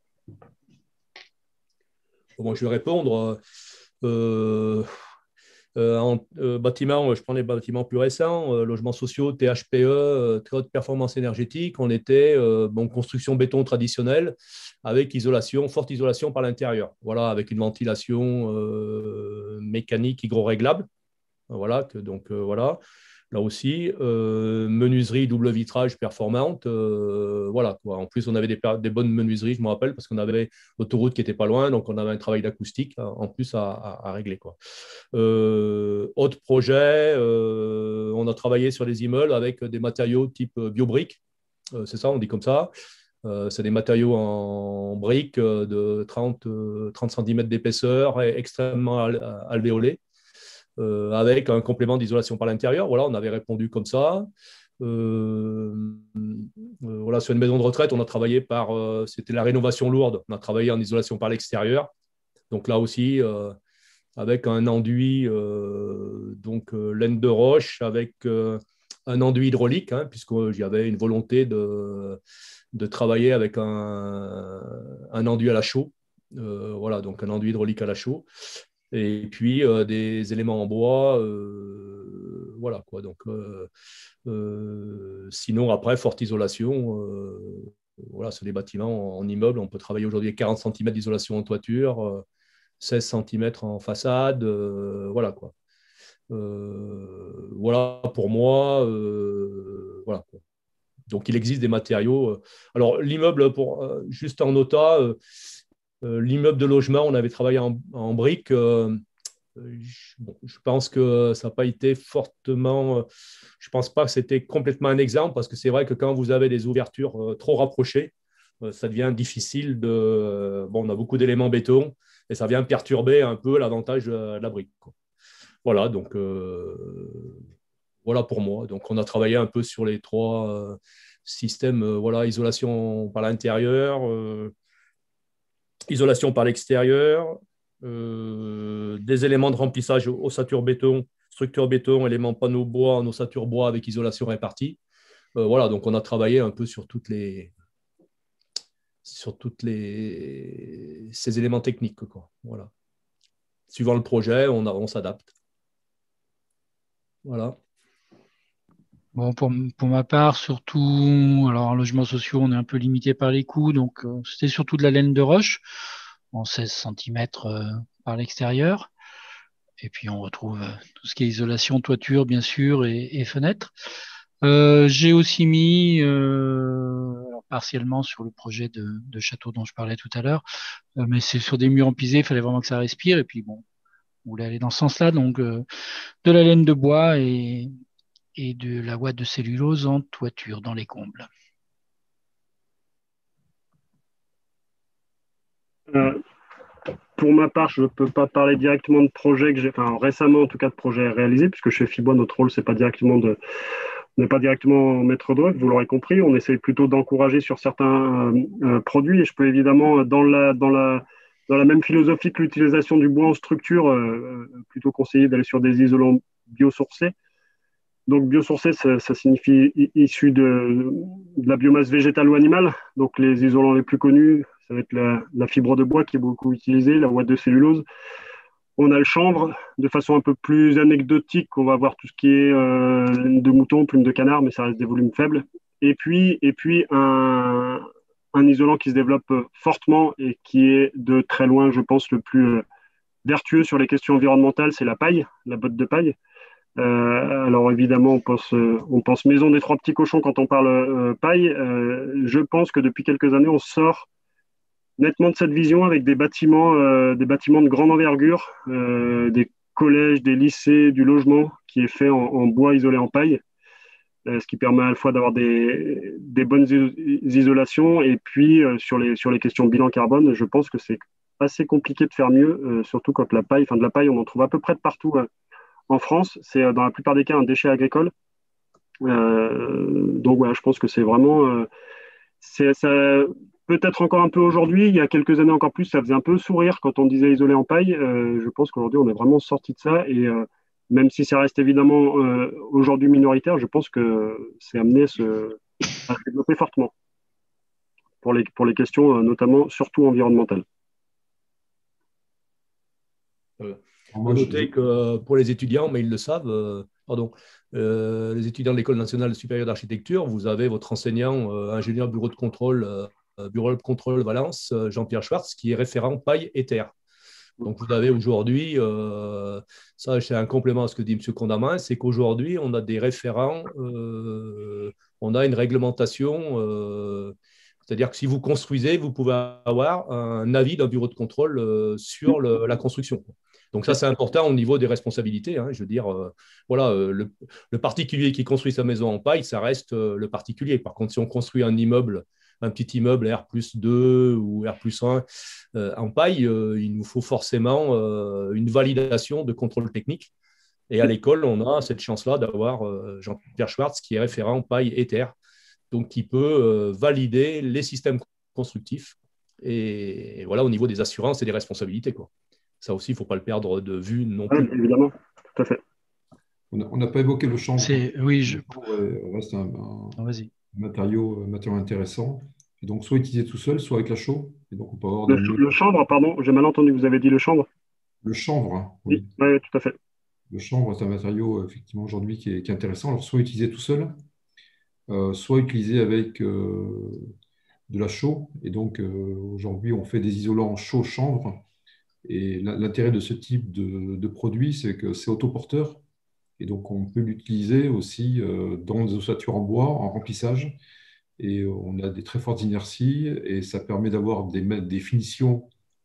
Bon, je vais répondre. Euh, euh, en euh, bâtiment, je prends les bâtiments plus récents, euh, logements sociaux, T H P E, euh, très haute performance énergétique. On était euh, bon, construction béton traditionnelle avec isolation, forte isolation par l'intérieur. Voilà, avec une ventilation euh, mécanique hydro-réglable. Voilà, que, donc euh, voilà. Là aussi, euh, menuiserie double vitrage performante. Euh, voilà, quoi. En plus, on avait des, des bonnes menuiseries, je me rappelle, parce qu'on avait l'autoroute qui était pas loin, donc on avait un travail d'acoustique en plus à, à, à régler, quoi. Euh, autre projet, euh, on a travaillé sur les immeubles avec des matériaux type biobriques. Euh, c'est ça, on dit comme ça. Euh, c'est des matériaux en briques de trente, trente centimètres d'épaisseur et extrêmement alvéolés. Euh, avec un complément d'isolation par l'intérieur. Voilà, on avait répondu comme ça. Euh, euh, voilà, sur une maison de retraite, on a travaillé par, euh, c'était la rénovation lourde. On a travaillé en isolation par l'extérieur. Donc là aussi, euh, avec un enduit, euh, donc euh, laine de roche, avec euh, un enduit hydraulique, hein, puisqu'il y avait une volonté de, de travailler avec un, un enduit à la chaux. Euh, voilà, donc un enduit hydraulique à la chaux. Et puis euh, des éléments en bois, euh, voilà quoi. Donc, euh, euh, sinon après forte isolation, euh, voilà, sur les bâtiments en, en immeuble, on peut travailler aujourd'hui quarante centimètres d'isolation en toiture, euh, seize centimètres en façade, euh, voilà quoi. Euh, voilà pour moi, euh, voilà quoi. Donc il existe des matériaux. Euh, alors l'immeuble, pour euh, juste en nota. Euh, Euh, l'immeuble de logement, on avait travaillé en, en briques. Euh, je, bon, je pense que ça n'a pas été fortement… Euh, je ne pense pas que c'était complètement un exemple parce que c'est vrai que quand vous avez des ouvertures euh, trop rapprochées, euh, ça devient difficile de… Euh, bon, on a beaucoup d'éléments béton et ça vient perturber un peu l'avantage de la, de la brique, quoi. Voilà, donc euh, voilà pour moi. Donc on a travaillé un peu sur les trois euh, systèmes, euh, voilà, isolation par l'intérieur, euh, isolation par l'extérieur, euh, des éléments de remplissage ossature béton, structure béton, éléments panneaux bois en ossature bois avec isolation répartie. Euh, voilà, donc on a travaillé un peu sur toutes les sur toutes les ces éléments techniques, quoi. Voilà. Suivant le projet, on, a, on s'adapte. Voilà. Bon, pour, pour ma part, surtout, alors en logements sociaux, on est un peu limité par les coûts, donc euh, c'était surtout de la laine de roche, en seize centimètres euh, par l'extérieur. Et puis on retrouve euh, tout ce qui est isolation, toiture, bien sûr, et, et fenêtres. Euh, j'ai aussi mis, euh, alors partiellement sur le projet de, de château dont je parlais tout à l'heure, euh, mais c'est sur des murs en pisé, il fallait vraiment que ça respire. Et puis bon, on voulait aller dans ce sens-là, donc euh, de la laine de bois et, et de la ouate de cellulose en toiture dans les combles. Euh, pour ma part, je ne peux pas parler directement de projets que j'ai, enfin récemment en tout cas de projets réalisés, puisque chez Fibois, notre rôle, c'est pas directement de, on n'est pas directement maître d'œuvre, vous l'aurez compris. On essaie plutôt d'encourager sur certains euh, euh, produits. Et je peux évidemment, dans la, dans la, dans la même philosophie que l'utilisation du bois en structure, euh, plutôt conseiller d'aller sur des isolants biosourcés. Donc biosourcé, ça, ça signifie issu de, de la biomasse végétale ou animale. Donc les isolants les plus connus, ça va être la, la fibre de bois qui est beaucoup utilisée, la ouate de cellulose. On a le chanvre. De façon un peu plus anecdotique, on va voir tout ce qui est euh, laine de mouton, plume de canard, mais ça reste des volumes faibles. Et puis, et puis un, un isolant qui se développe fortement et qui est de très loin, je pense, le plus vertueux sur les questions environnementales, c'est la paille, la botte de paille. Euh, alors évidemment, on pense, euh, on pense maison des trois petits cochons quand on parle euh, paille. Euh, je pense que depuis quelques années, on sort nettement de cette vision avec des bâtiments, euh, des bâtiments de grande envergure, euh, des collèges, des lycées, du logement qui est fait en, en bois isolé en paille, euh, ce qui permet à la fois d'avoir des, des bonnes isolations et puis euh, sur les, sur les questions de bilan carbone, je pense que c'est assez compliqué de faire mieux, euh, surtout quand la paille, enfin de la paille, on en trouve à peu près de partout. Euh, En France, c'est dans la plupart des cas un déchet agricole. Euh, donc voilà, je pense que c'est vraiment, euh, c'est, ça, peut-être encore un peu aujourd'hui, il y a quelques années encore plus, ça faisait un peu sourire quand on disait isolé en paille. Euh, je pense qu'aujourd'hui, on est vraiment sorti de ça et euh, même si ça reste évidemment euh, aujourd'hui minoritaire, je pense que c'est amené à se, à se développer fortement pour les, pour les questions euh, notamment, surtout environnementales. Euh. On peut noter que pour les étudiants, mais ils le savent, euh, pardon, euh, les étudiants de l'École nationale supérieure d'architecture, vous avez votre enseignant, euh, ingénieur bureau de contrôle, euh, bureau de contrôle Valence, euh, Jean-Pierre Schwartz, qui est référent paille et terre. Donc vous avez aujourd'hui, euh, ça c'est un complément à ce que dit M. Condamin, c'est qu'aujourd'hui on a des référents, euh, on a une réglementation, euh, c'est-à-dire que si vous construisez, vous pouvez avoir un avis d'un bureau de contrôle euh, sur le, la construction. Donc ça, c'est important au niveau des responsabilités. Hein. Je veux dire, euh, voilà, euh, le, le particulier qui construit sa maison en paille, ça reste euh, le particulier. Par contre, si on construit un immeuble, un petit immeuble R plus deux ou R plus un euh, en paille, euh, il nous faut forcément euh, une validation de contrôle technique. Et à l'école, on a cette chance-là d'avoir euh, Jean-Pierre Schwartz, qui est référent paille et terre, donc qui peut euh, valider les systèmes constructifs. Et, et voilà, au niveau des assurances et des responsabilités, quoi. Ça aussi, il ne faut pas le perdre de vue non plus. Oui, évidemment, tout à fait. On n'a pas évoqué le chanvre. C'est, oui, je... Le reste un, un, oh, vas-y. matériau, un matériau intéressant. Et donc, soit utilisé tout seul, soit avec la chaux. Et donc, on peut avoir le, des... le chanvre, pardon, j'ai mal entendu, vous avez dit le chanvre? Le chanvre, hein, oui. Oui, ouais, tout à fait. Le chanvre, c'est un matériau, effectivement, aujourd'hui qui est, qui est intéressant. Alors, soit utilisé tout seul, euh, soit utilisé avec euh, de la chaux. Et donc, euh, aujourd'hui, on fait des isolants chaux-chanvre. Et l'intérêt de ce type de, de produit, c'est que c'est autoporteur. Et donc, on peut l'utiliser aussi euh, dans des ossatures en bois, en remplissage. Et on a des très fortes inerties et ça permet d'avoir des, des finitions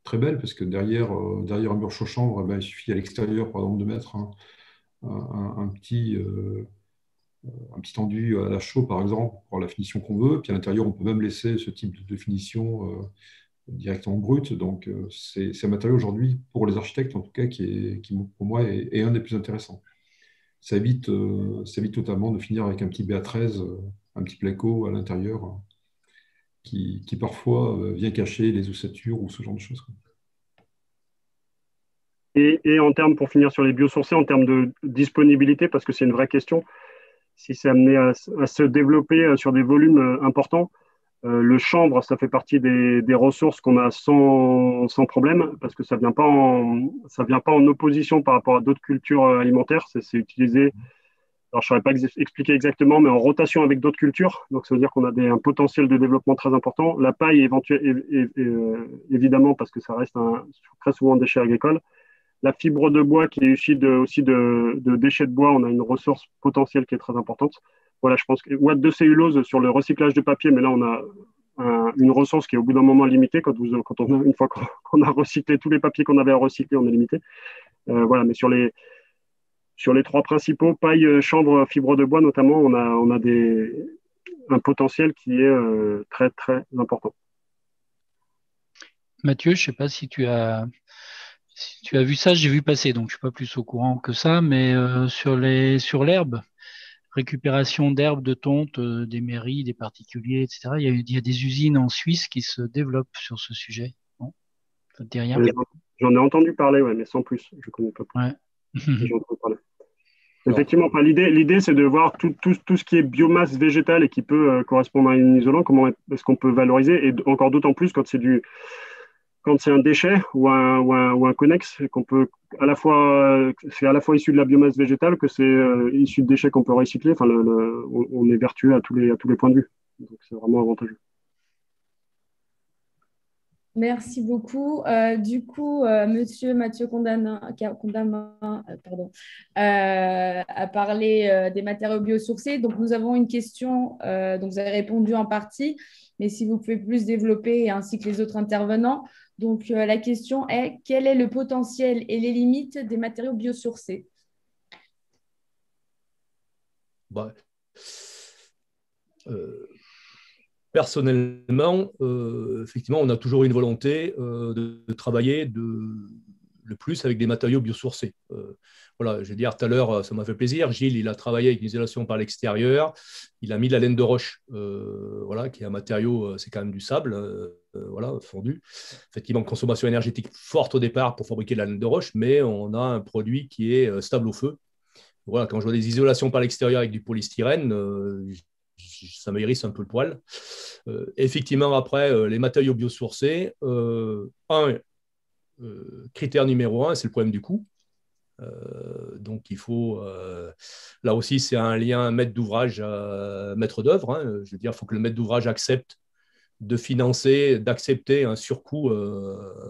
très belle parce que derrière, euh, derrière un mur chaud-chanvre, eh ben, il suffit à l'extérieur, par exemple, de mettre un, un- un petit, euh, un petit enduit à la chaux, par exemple, pour la finition qu'on veut. Puis à l'intérieur, on peut même laisser ce type de finition euh, directement brute. Donc, euh, c'est c'est un matériau aujourd'hui, pour les architectes en tout cas, qui, est, qui pour moi, est, est un des plus intéressants. Ça évite, euh, ça évite notamment de finir avec un petit B A treize, euh, un petit placo à l'intérieur, euh, qui, qui parfois euh, vient cacher les ossature ou ce genre de choses, quoi. Et, et en termes, pour finir sur les biosourcés, en termes de disponibilité, parce que c'est une vraie question, si c'est amené à, à se développer euh, sur des volumes euh, importants, euh, le chanvre, ça fait partie des, des ressources qu'on a sans, sans problème, parce que ça ne vient pas en, ça vient pas en opposition par rapport à d'autres cultures euh, alimentaires. C'est c'est utilisé, alors je ne saurais pas ex- expliquer exactement, mais en rotation avec d'autres cultures. Donc ça veut dire qu'on a des, un potentiel de développement très important. La paille, éventuellement, évidemment, parce que ça reste un, très souvent un déchet agricole. La fibre de bois qui est issue de, aussi de, de déchets de bois, on a une ressource potentielle qui est très importante. Voilà, je pense que watt de cellulose sur le recyclage de papier, mais là on a un, une ressource qui est au bout d'un moment limitée. Quand, vous, quand on a, une fois qu'on a recyclé tous les papiers qu'on avait à recycler, on est limité. Euh, voilà, mais sur les, sur les trois principaux, paille, chanvre, fibre de bois notamment, on a, on a des, un potentiel qui est euh, très très important. Mathieu, je ne sais pas si tu as, si tu as vu ça, j'ai vu passer, donc je ne suis pas plus au courant que ça, mais euh, sur les, sur l'herbe, récupération d'herbes, de tonte, euh, des mairies, des particuliers, et cetera. Il y a, il y a des usines en Suisse qui se développent sur ce sujet. Bon, ça te dit rien? J'en ai entendu parler, ouais, mais sans plus. Je ne connais pas plus. Ouais. J'ai entendu parler. Alors, Effectivement, enfin, l'idée, l'idée, c'est de voir tout, tout, tout ce qui est biomasse végétale et qui peut euh, correspondre à un isolant, comment est-ce qu'on peut valoriser, et encore d'autant plus quand c'est du, quand c'est un déchet ou un, ou un, ou un connexe, qu'on peut à la fois, euh, c'est à la fois issu de la biomasse végétale que c'est euh, issu de déchets qu'on peut recycler. Enfin, le, le, on, on est vertueux à tous les, à tous les points de vue. Donc, c'est vraiment avantageux. Merci beaucoup. Euh, du coup, euh, Monsieur Mathieu Condamin, Condamin, euh, pardon, euh, a parlé euh, des matériaux biosourcés. Donc, nous avons une question. Euh, donc, vous avez répondu en partie, mais si vous pouvez plus développer, ainsi que les autres intervenants. Donc, euh, la question est, quel est le potentiel et les limites des matériaux biosourcés? bah, euh, personnellement, euh, effectivement, on a toujours une volonté euh, de, de travailler de, le plus avec des matériaux biosourcés. Euh, voilà, je vais dire tout à l'heure, ça m'a fait plaisir. Gilles, il a travaillé avec une isolation par l'extérieur. Il a mis de la laine de roche, euh, voilà, qui est un matériau, c'est quand même du sable, euh, voilà, fondu. Effectivement, consommation énergétique forte au départ pour fabriquer de la laine de roche, mais on a un produit qui est stable au feu. Voilà, quand je vois des isolations par l'extérieur avec du polystyrène, euh, ça me hérisse un peu le poil. Euh, effectivement, après, euh, les matériaux biosourcés, euh, un, euh, critère numéro un, c'est le problème du coût. Euh, donc, il faut, euh, là aussi, c'est un lien maître d'ouvrage, à maître d'œuvre. Hein. Je veux dire, il faut que le maître d'ouvrage accepte de financer, d'accepter un surcoût euh,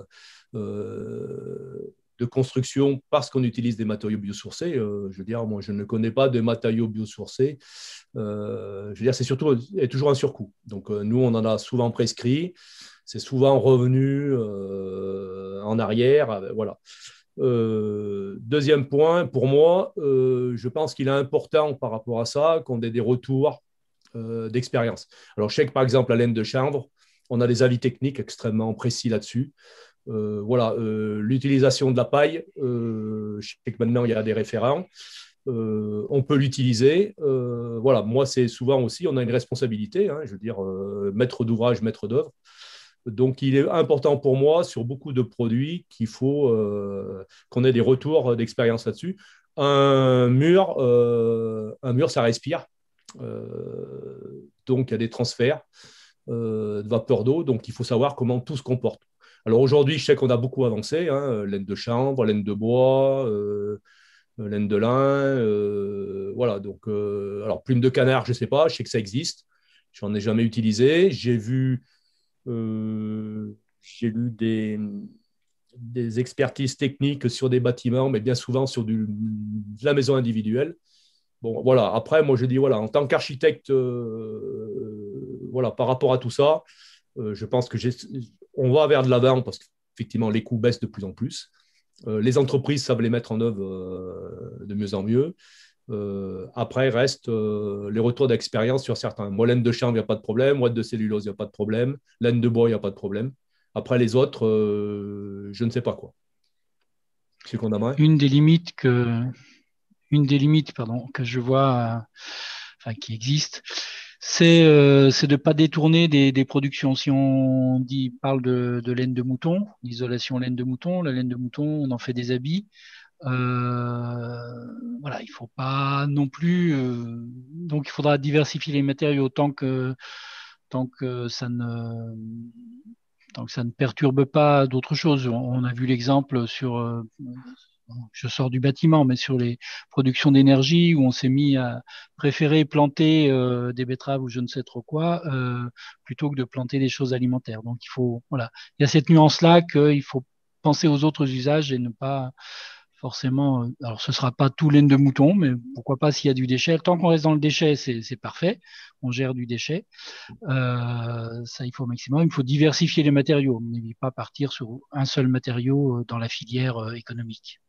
euh, de construction parce qu'on utilise des matériaux biosourcés. Euh, je veux dire, moi, je ne connais pas de matériaux biosourcés. Euh, je veux dire, c'est surtout et toujours un surcoût. Donc, euh, nous, on en a souvent prescrit. C'est souvent revenu euh, en arrière. Euh, voilà. Euh, deuxième point, pour moi, euh, je pense qu'il est important par rapport à ça qu'on ait des retours euh, d'expérience. Alors, je sais que par exemple, à laine de chanvre, on a des avis techniques extrêmement précis là-dessus. Euh, voilà, euh, l'utilisation de la paille, euh, je sais que maintenant il y a des référents. Euh, on peut l'utiliser. Euh, voilà, moi, c'est souvent aussi, on a une responsabilité, hein, je veux dire, euh, maître d'ouvrage, maître d'œuvre. Donc, il est important pour moi, sur beaucoup de produits, qu'il faut euh, qu'on ait des retours d'expérience là-dessus. Un mur, euh, un mur, ça respire. Euh, donc, il y a des transferts euh, de vapeur d'eau. Donc, il faut savoir comment tout se comporte. Alors, aujourd'hui, je sais qu'on a beaucoup avancé. Hein, laine de chanvre, laine de bois, euh, laine de lin. Euh, voilà. Donc, euh, alors, plume de canard, je ne sais pas. Je sais que ça existe. Je n'en ai jamais utilisé. J'ai vu... Euh, j'ai lu des, des expertises techniques sur des bâtiments, mais bien souvent sur du, de la maison individuelle. Bon, voilà. Après, moi, je dis, voilà, en tant qu'architecte, euh, voilà, par rapport à tout ça, euh, je pense que j'ai, on va vers de l'avant parce que effectivement, les coûts baissent de plus en plus. Euh, les entreprises savent les mettre en œuvre euh, de mieux en mieux. Euh, après, reste euh, les retours d'expérience sur certains. Moi, laine de chanvre, il n'y a pas de problème. Ouate de cellulose, il n'y a pas de problème. Laine de bois, il n'y a pas de problème. Après, les autres, euh, je ne sais pas quoi. C'est qu'on aimerait. Une des limites que, une des limites, pardon, que je vois, euh, enfin, qui existe, c'est euh, c'est de ne pas détourner des, des productions. Si on dit, parle de, de laine de mouton, d'isolation laine de mouton, la laine de mouton, on en fait des habits. Euh, voilà, il faut pas non plus. Euh, donc, il faudra diversifier les matériaux tant que tant que ça ne tant que ça ne perturbe pas d'autres choses. On, on a vu l'exemple sur. Euh, je sors du bâtiment, mais sur les productions d'énergie où on s'est mis à préférer planter euh, des betteraves ou je ne sais trop quoi euh, plutôt que de planter des choses alimentaires. Donc il faut, voilà, il y a cette nuance-là qu'il faut penser aux autres usages et ne pas forcément. Alors ce sera pas tout laine de mouton, mais pourquoi pas s'il y a du déchet. Tant qu'on reste dans le déchet, c'est, c'est parfait. On gère du déchet. Euh, ça, il faut au maximum. Il faut diversifier les matériaux, mais pas partir sur un seul matériau dans la filière économique.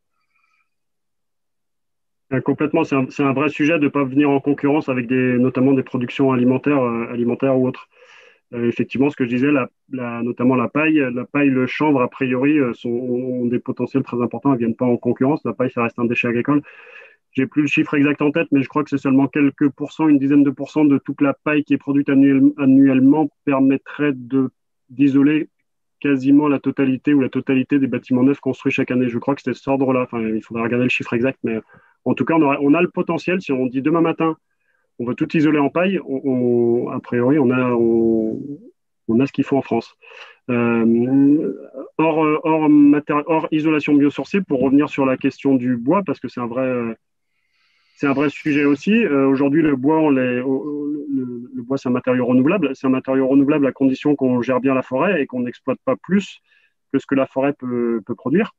Complètement, c'est un, c'est un vrai sujet de ne pas venir en concurrence avec des, notamment des productions alimentaires, euh, alimentaires ou autres. Euh, effectivement, ce que je disais, la, la, notamment la paille, la paille, le chanvre, a priori, euh, sont, ont des potentiels très importants, elles ne viennent pas en concurrence. La paille, ça reste un déchet agricole. J'ai plus le chiffre exact en tête, mais je crois que c'est seulement quelques pourcents, une dizaine de pourcents de toute la paille qui est produite annuel, annuellement permettrait de, d'isoler quasiment la totalité ou la totalité des bâtiments neufs construits chaque année. Je crois que c'était cet ordre-là. Enfin, il faudra regarder le chiffre exact, mais en tout cas, on, aura, on a le potentiel. Si on dit demain matin, on veut tout isoler en paille, on, on, a priori, on a, on, on a ce qu'il faut en France. Euh, hors, hors, matéri- hors isolation biosourcée, pour revenir sur la question du bois, parce que c'est un vrai, c'est un vrai sujet aussi. Euh, aujourd'hui, le bois, on les, le, le bois, c'est un matériau renouvelable. C'est un matériau renouvelable à condition qu'on gère bien la forêt et qu'on n'exploite pas plus que ce que la forêt peut, peut produire.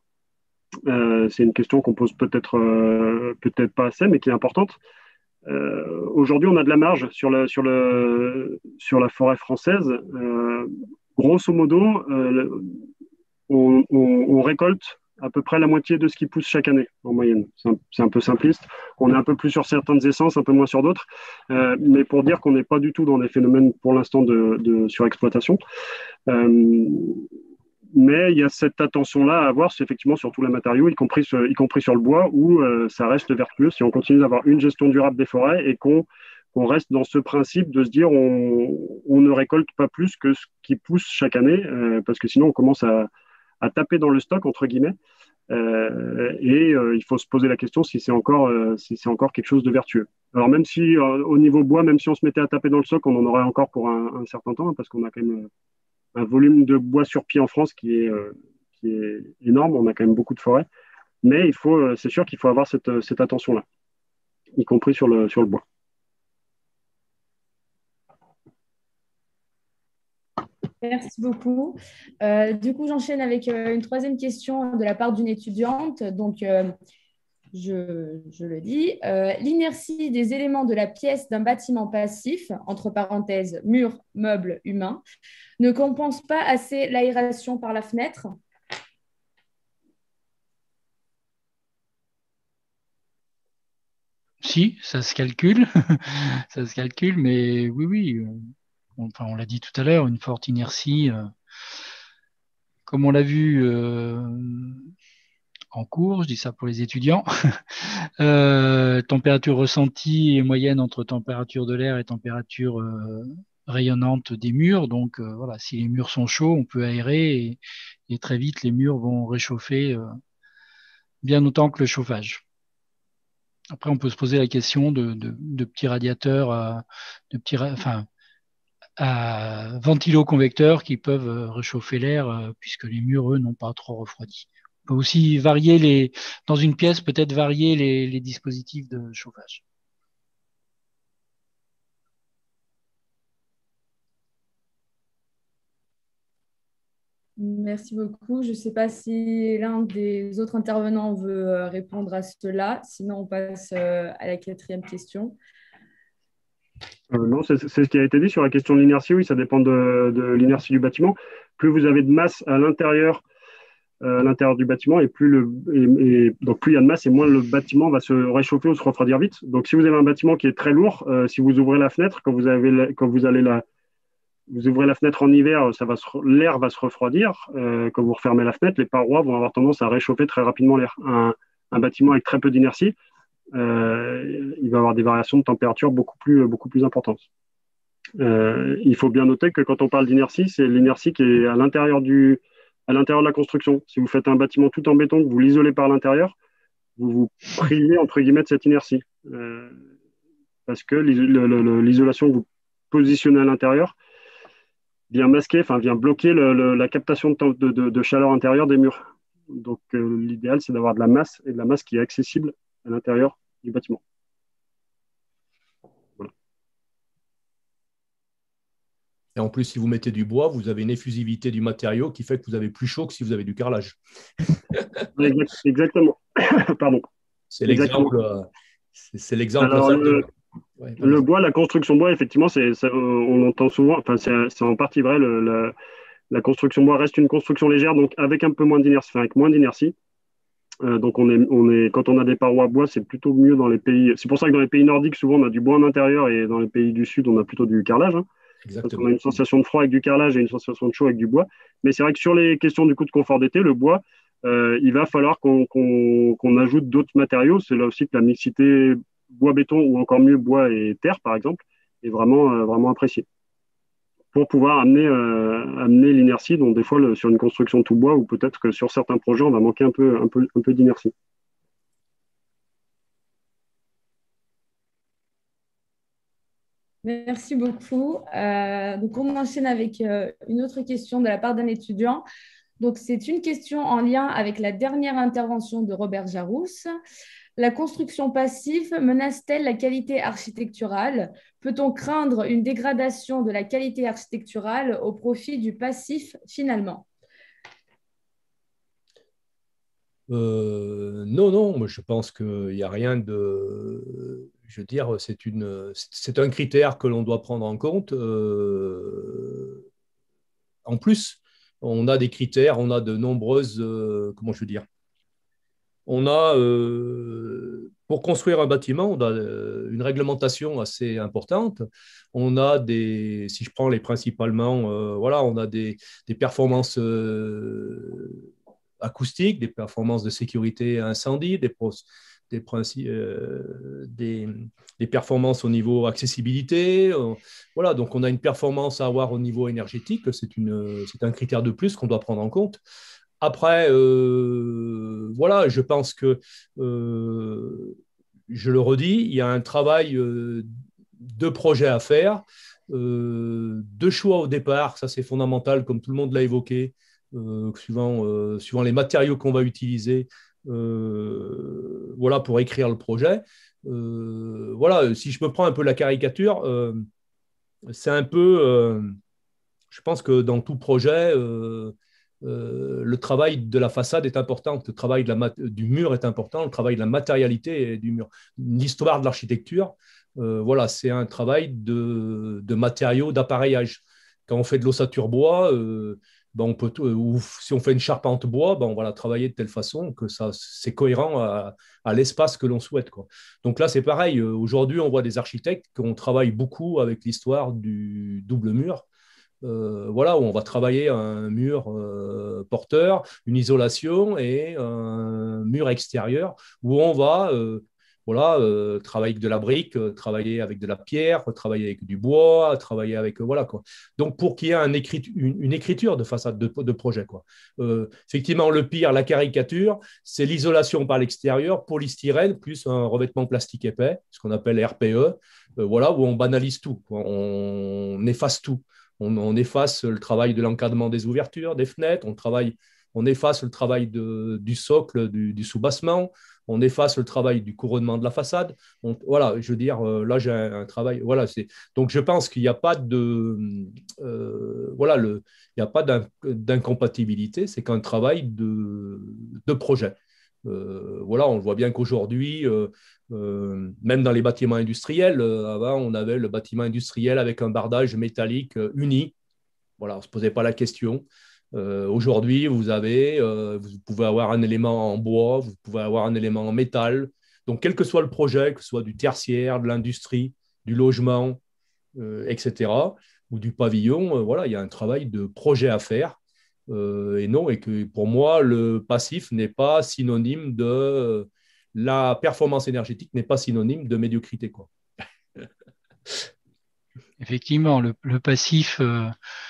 Euh, c'est une question qu'on pose peut-être, euh, peut-être pas assez, mais qui est importante. Euh, aujourd'hui, on a de la marge sur la, sur le, sur la forêt française. Euh, grosso modo, euh, on, on, on récolte à peu près la moitié de ce qui pousse chaque année, en moyenne. C'est un, c'est un peu simpliste. On est un peu plus sur certaines essences, un peu moins sur d'autres. Euh, mais pour dire qu'on n'est pas du tout dans des phénomènes, pour l'instant, de, de surexploitation. Euh, mais il y a cette attention-là à avoir, c'est effectivement sur tous les matériaux, y compris, sur, y compris sur le bois, où euh, ça reste vertueux si on continue d'avoir une gestion durable des forêts et qu'on, qu'on reste dans ce principe de se dire on, on ne récolte pas plus que ce qui pousse chaque année, euh, parce que sinon on commence à, à taper dans le stock, entre guillemets, euh, et euh, il faut se poser la question si c'est encore, euh, si c'est encore quelque chose de vertueux. Alors même si euh, au niveau bois, même si on se mettait à taper dans le stock, on en aurait encore pour un, un certain temps, hein, parce qu'on a quand même un volume de bois sur pied en France qui est, euh, qui est énorme. On a quand même beaucoup de forêts. Mais il faut, euh, c'est sûr qu'il faut avoir cette, cette attention-là, y compris sur le, sur le bois. Merci beaucoup. Euh, du coup, j'enchaîne avec euh, une troisième question de la part d'une étudiante. Donc, euh, je, je le dis. Euh, l'inertie des éléments de la pièce d'un bâtiment passif, entre parenthèses, murs, meubles, humains, ne compense pas assez l'aération par la fenêtre? Si, ça se calcule, ça se calcule, mais oui, oui. On, enfin, on l'a dit tout à l'heure, une forte inertie, euh, comme on l'a vu euh, en cours, je dis ça pour les étudiants. euh, température ressentie est moyenne entre température de l'air et température euh, rayonnante des murs. Donc euh, voilà, si les murs sont chauds, on peut aérer et, et très vite les murs vont réchauffer euh, bien autant que le chauffage. Après, on peut se poser la question de, de, de petits radiateurs, à, de petits, enfin, à ventilo-convecteurs qui peuvent réchauffer l'air puisque les murs, eux, n'ont pas trop refroidi. On peut aussi varier les, dans une pièce, peut-être varier les, les dispositifs de chauffage. Merci beaucoup. Je ne sais pas si l'un des autres intervenants veut répondre à cela. Sinon, on passe à la quatrième question. Euh, non, c'est, c'est ce qui a été dit sur la question de l'inertie. Oui, ça dépend de, de l'inertie du bâtiment. Plus vous avez de masse à l'intérieur euh, à l'intérieur du bâtiment, et plus le, et, et, donc plus il y a de masse, et moins le bâtiment va se réchauffer ou se refroidir vite. Donc, si vous avez un bâtiment qui est très lourd, euh, si vous ouvrez la fenêtre, quand vous avez, la, quand vous allez la, vous ouvrez la fenêtre en hiver, ça va se, l'air va se refroidir. Euh, quand vous refermez la fenêtre, les parois vont avoir tendance à réchauffer très rapidement l'air. Un, un bâtiment avec très peu d'inertie, euh, il va avoir des variations de température beaucoup plus, beaucoup plus importantes. Euh, il faut bien noter que quand on parle d'inertie, c'est l'inertie qui est à l'intérieur du, à l'intérieur de la construction. Si vous faites un bâtiment tout en béton, que vous l'isolez par l'intérieur, vous vous privez entre guillemets de cette inertie, euh, parce que l'isolation que vous positionnez à l'intérieur vient masquer, enfin vient bloquer le, le, la captation de, de, de, de chaleur intérieure des murs. Donc euh, l'idéal, c'est d'avoir de la masse, et de la masse qui est accessible à l'intérieur du bâtiment. Voilà. Et en plus, si vous mettez du bois, vous avez une effusivité du matériau qui fait que vous avez plus chaud que si vous avez du carrelage. Exact, exactement. Pardon. C'est l'exemple. Euh, c'est l'exemple. Alors, le, de... ouais, le bois, la construction bois, effectivement, c'est, ça, on entend souvent, enfin, c'est en partie vrai, le, la, la construction bois reste une construction légère, donc avec un peu moins d'inertie, enfin, avec moins d'inertie. Euh, donc, on est, on est, quand on a des parois bois, c'est plutôt mieux dans les pays. C'est pour ça que dans les pays nordiques, souvent, on a du bois en intérieur, et dans les pays du Sud, on a plutôt du carrelage. Hein, parce qu'on a une sensation de froid avec du carrelage et une sensation de chaud avec du bois. Mais c'est vrai que sur les questions du coup de confort d'été, le bois, euh, il va falloir qu'on qu'on, qu'on ajoute d'autres matériaux. C'est là aussi que la mixité bois-béton, ou encore mieux bois et terre, par exemple, est vraiment, euh, vraiment appréciée, pour pouvoir amener, euh, amener l'inertie. Donc des fois, le, sur une construction tout bois, ou peut-être que sur certains projets, on va manquer un peu, un peu, un peu d'inertie. Merci beaucoup. Euh, donc, on enchaîne avec euh, une autre question de la part d'un étudiant. Donc, c'est une question en lien avec la dernière intervention de Robert Jarousse. La construction passive menace-t-elle la qualité architecturale? Peut-on craindre une dégradation de la qualité architecturale au profit du passif finalement? euh, Non, non, moi je pense qu'il n'y a rien de... Je veux dire, c'est une, c'est un critère que l'on doit prendre en compte. Euh, en plus, on a des critères, on a de nombreuses... Euh, comment je veux dire? On a, euh, pour construire un bâtiment, on a euh, une réglementation assez importante. On a des, si je prends les principalement, euh, voilà, on a des, des performances euh, acoustiques, des performances de sécurité incendie, des, des, euh, des, des performances au niveau accessibilité. Euh, voilà, donc on a une performance à avoir au niveau énergétique. C'est une, c'est un critère de plus qu'on doit prendre en compte. Après, euh, voilà, je pense que, euh, je le redis, il y a un travail euh, de projet à faire, euh, de choix au départ, ça c'est fondamental, comme tout le monde l'a évoqué, euh, suivant, euh, suivant les matériaux qu'on va utiliser, euh, voilà, pour écrire le projet. Euh, voilà, si je me prends un peu la caricature, euh, c'est un peu, euh, je pense que dans tout projet, euh, Euh, le travail de la façade est important, le travail de la du mur est important, le travail de la matérialité du mur. L'histoire de l'architecture, euh, voilà, c'est un travail de, de matériaux, d'appareillage. Quand on fait de l'ossature bois, euh, ben on peut, ou si on fait une charpente bois, ben on va la travailler de telle façon que ça, c'est cohérent à, à l'espace que l'on souhaite, quoi. Donc là, c'est pareil. Aujourd'hui, on voit des architectes qui travaillent beaucoup avec l'histoire du double mur. Euh, voilà, où on va travailler un mur euh, porteur, une isolation et un mur extérieur où on va euh, voilà, euh, travailler avec de la brique, euh, travailler avec de la pierre, travailler avec du bois, travailler avec... Euh, voilà, quoi. Donc, pour qu'il y ait un écrit, une, une écriture de façade de, de projet, quoi. Euh, effectivement, le pire, la caricature, c'est l'isolation par l'extérieur, polystyrène, plus un revêtement plastique épais, ce qu'on appelle R P E, euh, voilà, où on banalise tout, quoi. On, on efface tout. On, on efface le travail de l'encadrement des ouvertures, des fenêtres, on, travaille, on efface le travail de, du socle, du, du soubassement, on efface le travail du couronnement de la façade. On, voilà, je veux dire, euh, là j'ai un, un travail. Voilà, donc je pense qu'il n'y a pas de, euh, voilà, le, il n'y a pas d'incompatibilité, c'est qu'un travail de, de projet. Euh, voilà, on voit bien qu'aujourd'hui, euh, euh, même dans les bâtiments industriels, euh, avant on avait le bâtiment industriel avec un bardage métallique euh, uni. Voilà, on ne se posait pas la question. Euh, aujourd'hui, vous avez, euh, vous pouvez avoir un élément en bois, vous pouvez avoir un élément en métal. Donc, quel que soit le projet, que ce soit du tertiaire, de l'industrie, du logement, euh, et cetera, ou du pavillon, euh, voilà, il y a un travail de projet à faire. Euh, et non, et que pour moi, le passif n'est pas synonyme de... La performance énergétique n'est pas synonyme de médiocrité, quoi. Effectivement, le, le passif, euh,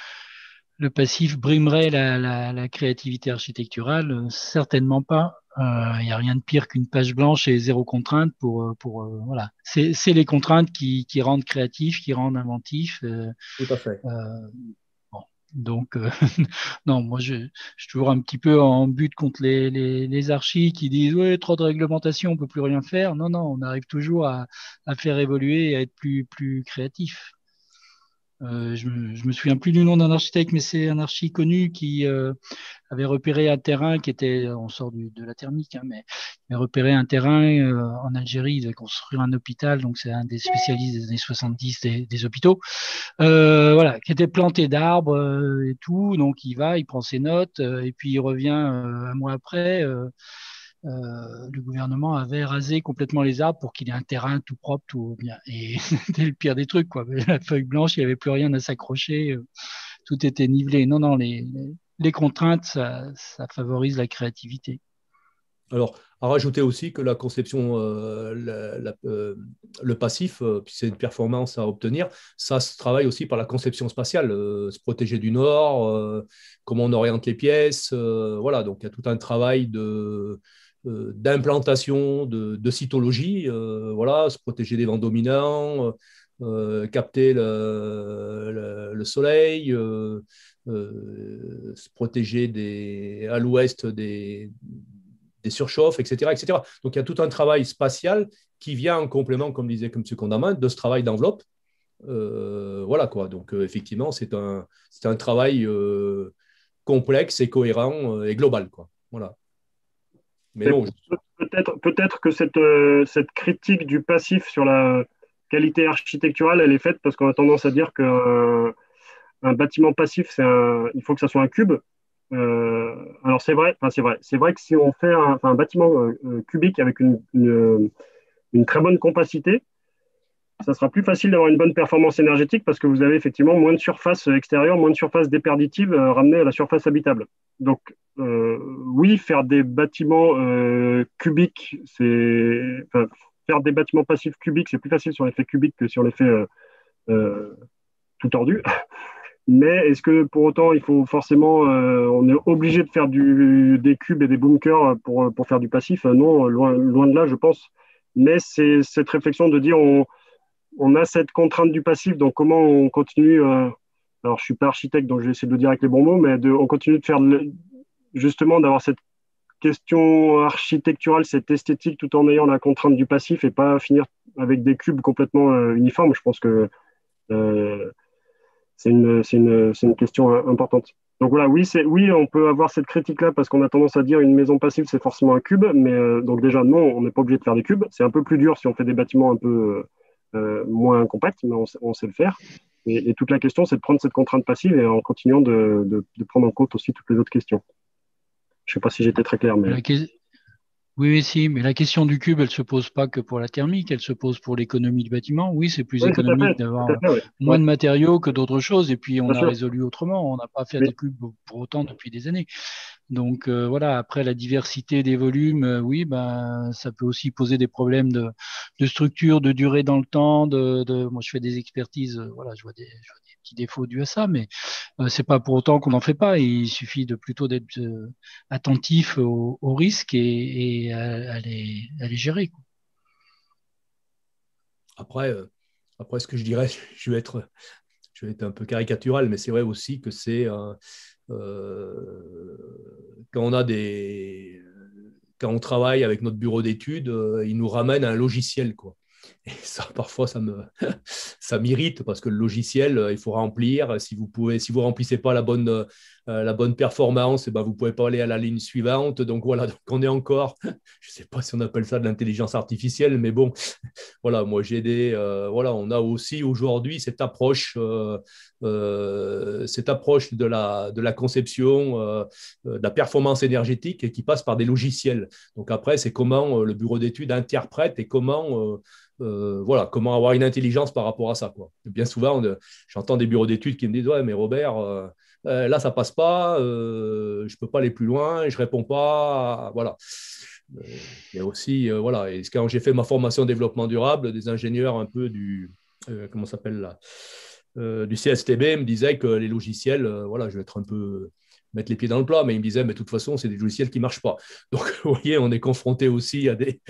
le passif brimerait la, la, la créativité architecturale, euh, certainement pas. Il euh, n'y a rien de pire qu'une page blanche et zéro contrainte pour, euh, pour euh, voilà. C'est, c'est les contraintes qui, qui rendent créatif, qui rendent inventif. Euh, Tout à fait. euh, bon. Donc, euh, non, moi, je, je suis toujours un petit peu en but contre les, les, les archis qui disent ouais, trop de réglementation, on peut plus rien faire. Non, non, on arrive toujours à, à faire évoluer et à être plus, plus créatif. Euh, je, me, je me souviens plus du nom d'un architecte, mais c'est un archi connu qui euh, avait repéré un terrain qui était, on sort du, de la thermique, hein, mais il avait repéré un terrain euh, en Algérie, il devait construire un hôpital, donc c'est un des spécialistes des années soixante-dix des, des hôpitaux, euh, voilà, qui était planté d'arbres euh, et tout, donc il va, il prend ses notes, euh, et puis il revient euh, un mois après. Euh, euh, le gouvernement avait rasé complètement les arbres pour qu'il y ait un terrain tout propre, tout bien. Et c'était le pire des trucs, quoi. La feuille blanche, il n'y avait plus rien à s'accrocher, euh, tout était nivelé. Non, non, les, les, les contraintes, ça, ça favorise la créativité. Alors, à rajouter aussi que la conception, euh, la, la, euh, le passif, euh, puis c'est une performance à obtenir, ça se travaille aussi par la conception spatiale, euh, se protéger du nord, euh, comment on oriente les pièces, euh, voilà, donc il y a tout un travail de, euh, d'implantation, de, de cytologie, euh, voilà, se protéger des vents dominants, euh, capter le, le, le soleil, euh, euh, se protéger des, à l'ouest des des surchauffes, et cetera, et cetera. Donc, il y a tout un travail spatial qui vient en complément, comme disait M. Condamin, de ce travail d'enveloppe. Euh, voilà quoi. Donc, euh, effectivement, c'est un, c'est un travail euh, complexe et cohérent euh, et global, quoi. Voilà. Mais non. Je... Peut-être, peut-être que cette, euh, cette critique du passif sur la qualité architecturale, elle est faite parce qu'on a tendance à dire qu'un un bâtiment passif, c'est un, il faut que ça soit un cube. Euh, alors c'est vrai, enfin c'est vrai, c'est vrai que si on fait un, un bâtiment euh, cubique avec une, une, une, très bonne compacité, ça sera plus facile d'avoir une bonne performance énergétique parce que vous avez effectivement moins de surface extérieure, moins de surface déperditive euh, ramenée à la surface habitable. Donc euh, oui, faire des bâtiments euh, cubiques, c'est enfin, faire des bâtiments passifs cubiques, c'est plus facile sur l'effet cubique que sur l'effet euh, euh, tout tordu. Mais est-ce que pour autant, il faut forcément, euh, on est obligé de faire du, des cubes et des bunkers pour, pour faire du passif? Non, loin, loin de là, je pense. Mais c'est cette réflexion de dire, on, on a cette contrainte du passif, donc comment on continue, euh, alors je suis pas architecte, donc je vais essayer de le dire avec les bons mots, mais de, on continue de faire le, justement d'avoir cette question architecturale, cette esthétique, tout en ayant la contrainte du passif et pas finir avec des cubes complètement euh, uniformes. Je pense que euh, c'est une, c'est une, c'est une question importante. Donc voilà, oui, c'est, oui, on peut avoir cette critique-là parce qu'on a tendance à dire une maison passive, c'est forcément un cube, mais euh, donc déjà, non, on n'est pas obligé de faire des cubes. C'est un peu plus dur si on fait des bâtiments un peu euh, moins compacts, mais on, on sait le faire. Et, et, toute la question, c'est de prendre cette contrainte passive et en continuant de, de, de prendre en compte aussi toutes les autres questions. Je ne sais pas si j'étais très clair, mais... La, Oui, oui, si, mais la question du cube, elle se pose pas que pour la thermique, elle se pose pour l'économie du bâtiment. Oui, c'est plus Oui, tout à économique fait, tout d'avoir à fait, oui. moins Ouais, de matériaux que d'autres choses, et puis on bien a sûr. résolu autrement. On n'a pas fait Mais, des cubes pour autant depuis des années. Donc euh, voilà, après la diversité des volumes, euh, oui, ben ça peut aussi poser des problèmes de, de structure, de durée dans le temps. De, de... Moi, je fais des expertises, euh, voilà, je vois des, je vois des petits défauts dus à ça, mais euh, c'est pas pour autant qu'on n'en fait pas. Il suffit de plutôt d'être euh, attentif aux, aux risques et, et à, à, les, à les gérer, quoi. Après, euh, après, ce que je dirais, je vais être, je vais être un peu caricatural, mais c'est vrai aussi que c'est euh, euh, quand on a des, quand on travaille avec notre bureau d'études, euh, il nous ramène un logiciel, quoi. Et ça, parfois, ça me, ça m'irrite parce que le logiciel, il faut remplir. Si vous pouvez, si vous remplissez pas la bonne, euh, la bonne performance, eh ben, vous pouvez pas aller à la ligne suivante. Donc voilà, donc on est encore, je sais pas si on appelle ça de l'intelligence artificielle, mais bon, voilà, moi j'ai des, euh, voilà, on a aussi aujourd'hui cette approche, euh, euh, cette approche de la, de la conception, euh, de la performance énergétique qui passe par des logiciels. Donc après, c'est comment euh, le bureau d'études interprète et comment euh, Euh, voilà, comment avoir une intelligence par rapport à ça, quoi. Bien souvent, on, j'entends des bureaux d'études qui me disent ouais, mais Robert, euh, euh, là, ça passe pas, euh, je peux pas aller plus loin, je réponds pas. Voilà. Euh, il y a aussi, euh, voilà, et quand j'ai fait ma formation en développement durable, des ingénieurs un peu du, euh, comment ça s'appelle là, euh, du C S T B me disaient que les logiciels, euh, voilà, je vais être un peu mettre les pieds dans le plat, mais ils me disaient, mais de toute façon, c'est des logiciels qui ne marchent pas. Donc, vous voyez, on est confronté aussi à, des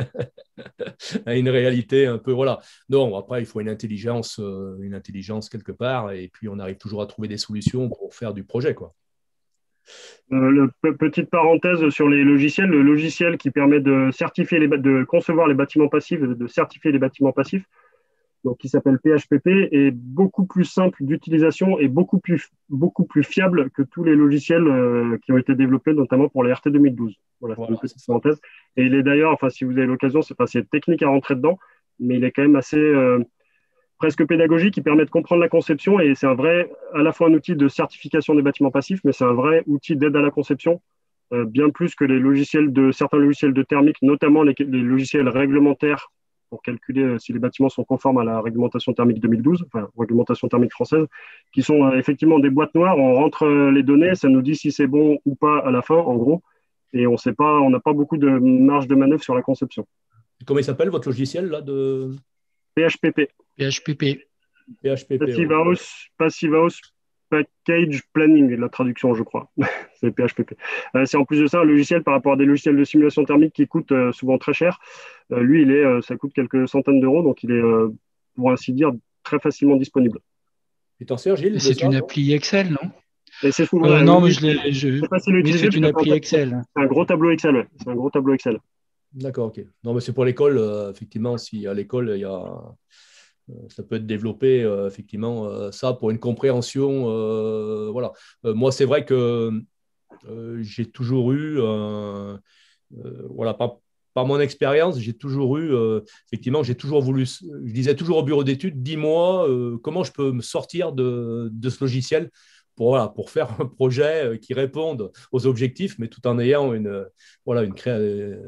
à une réalité un peu, voilà. Non, après, il faut une intelligence, euh, une intelligence quelque part, et puis on arrive toujours à trouver des solutions pour faire du projet, quoi. Euh, le, petite parenthèse sur les logiciels, le logiciel qui permet de certifier les, de concevoir les bâtiments passifs, de certifier les bâtiments passifs, donc qui s'appelle P H P P, est beaucoup plus simple d'utilisation et beaucoup plus, beaucoup plus fiable que tous les logiciels euh, qui ont été développés, notamment pour les R T deux mille douze. Voilà, voilà, c'est une petite parenthèse. Et il est d'ailleurs, enfin, si vous avez l'occasion, c'est pas c'est technique à rentrer dedans, mais il est quand même assez euh, presque pédagogique, qui permet de comprendre la conception, et c'est un vrai, à la fois un outil de certification des bâtiments passifs, mais c'est un vrai outil d'aide à la conception, euh, bien plus que les logiciels de certains logiciels de thermique, notamment les, les logiciels réglementaires pour calculer si les bâtiments sont conformes à la réglementation thermique deux mille douze, enfin, réglementation thermique française, qui sont euh, effectivement des boîtes noires. On rentre euh, les données, ça nous dit si c'est bon ou pas à la fin, en gros, et on sait pas, on n'a pas beaucoup de marge de manœuvre sur la conception. Comment il s'appelle votre logiciel là de P H P P. P H P P. P H P P. Passive House, Passive House Package Planning, la traduction, je crois. C'est P H P P. Euh, c'est en plus de ça un logiciel par rapport à des logiciels de simulation thermique qui coûtent euh, souvent très cher. Euh, lui, il est, euh, ça coûte quelques centaines d'euros, donc il est, euh, pour ainsi dire, très facilement disponible. Tu t'en sers, Gilles? C'est une appli Excel, non? Et c'est souvent, euh, euh, non, oui, mais je l'ai. Je... sais pas si oui, c'est une appli Excel. C'est un gros tableau Excel. Ouais. C'est un gros tableau Excel. D'accord, ok. Non, mais c'est pour l'école. Euh, effectivement, si à l'école il y a ça peut être développé, euh, effectivement, euh, ça pour une compréhension. Euh, voilà. Euh, moi, c'est vrai que euh, j'ai toujours eu, euh, euh, voilà, par, par mon expérience, j'ai toujours eu, euh, effectivement, j'ai toujours voulu, je disais toujours au bureau d'études, dis-moi euh, comment je peux me sortir de, de ce logiciel pour, voilà, pour faire un projet qui réponde aux objectifs, mais tout en ayant une, voilà, une, cré...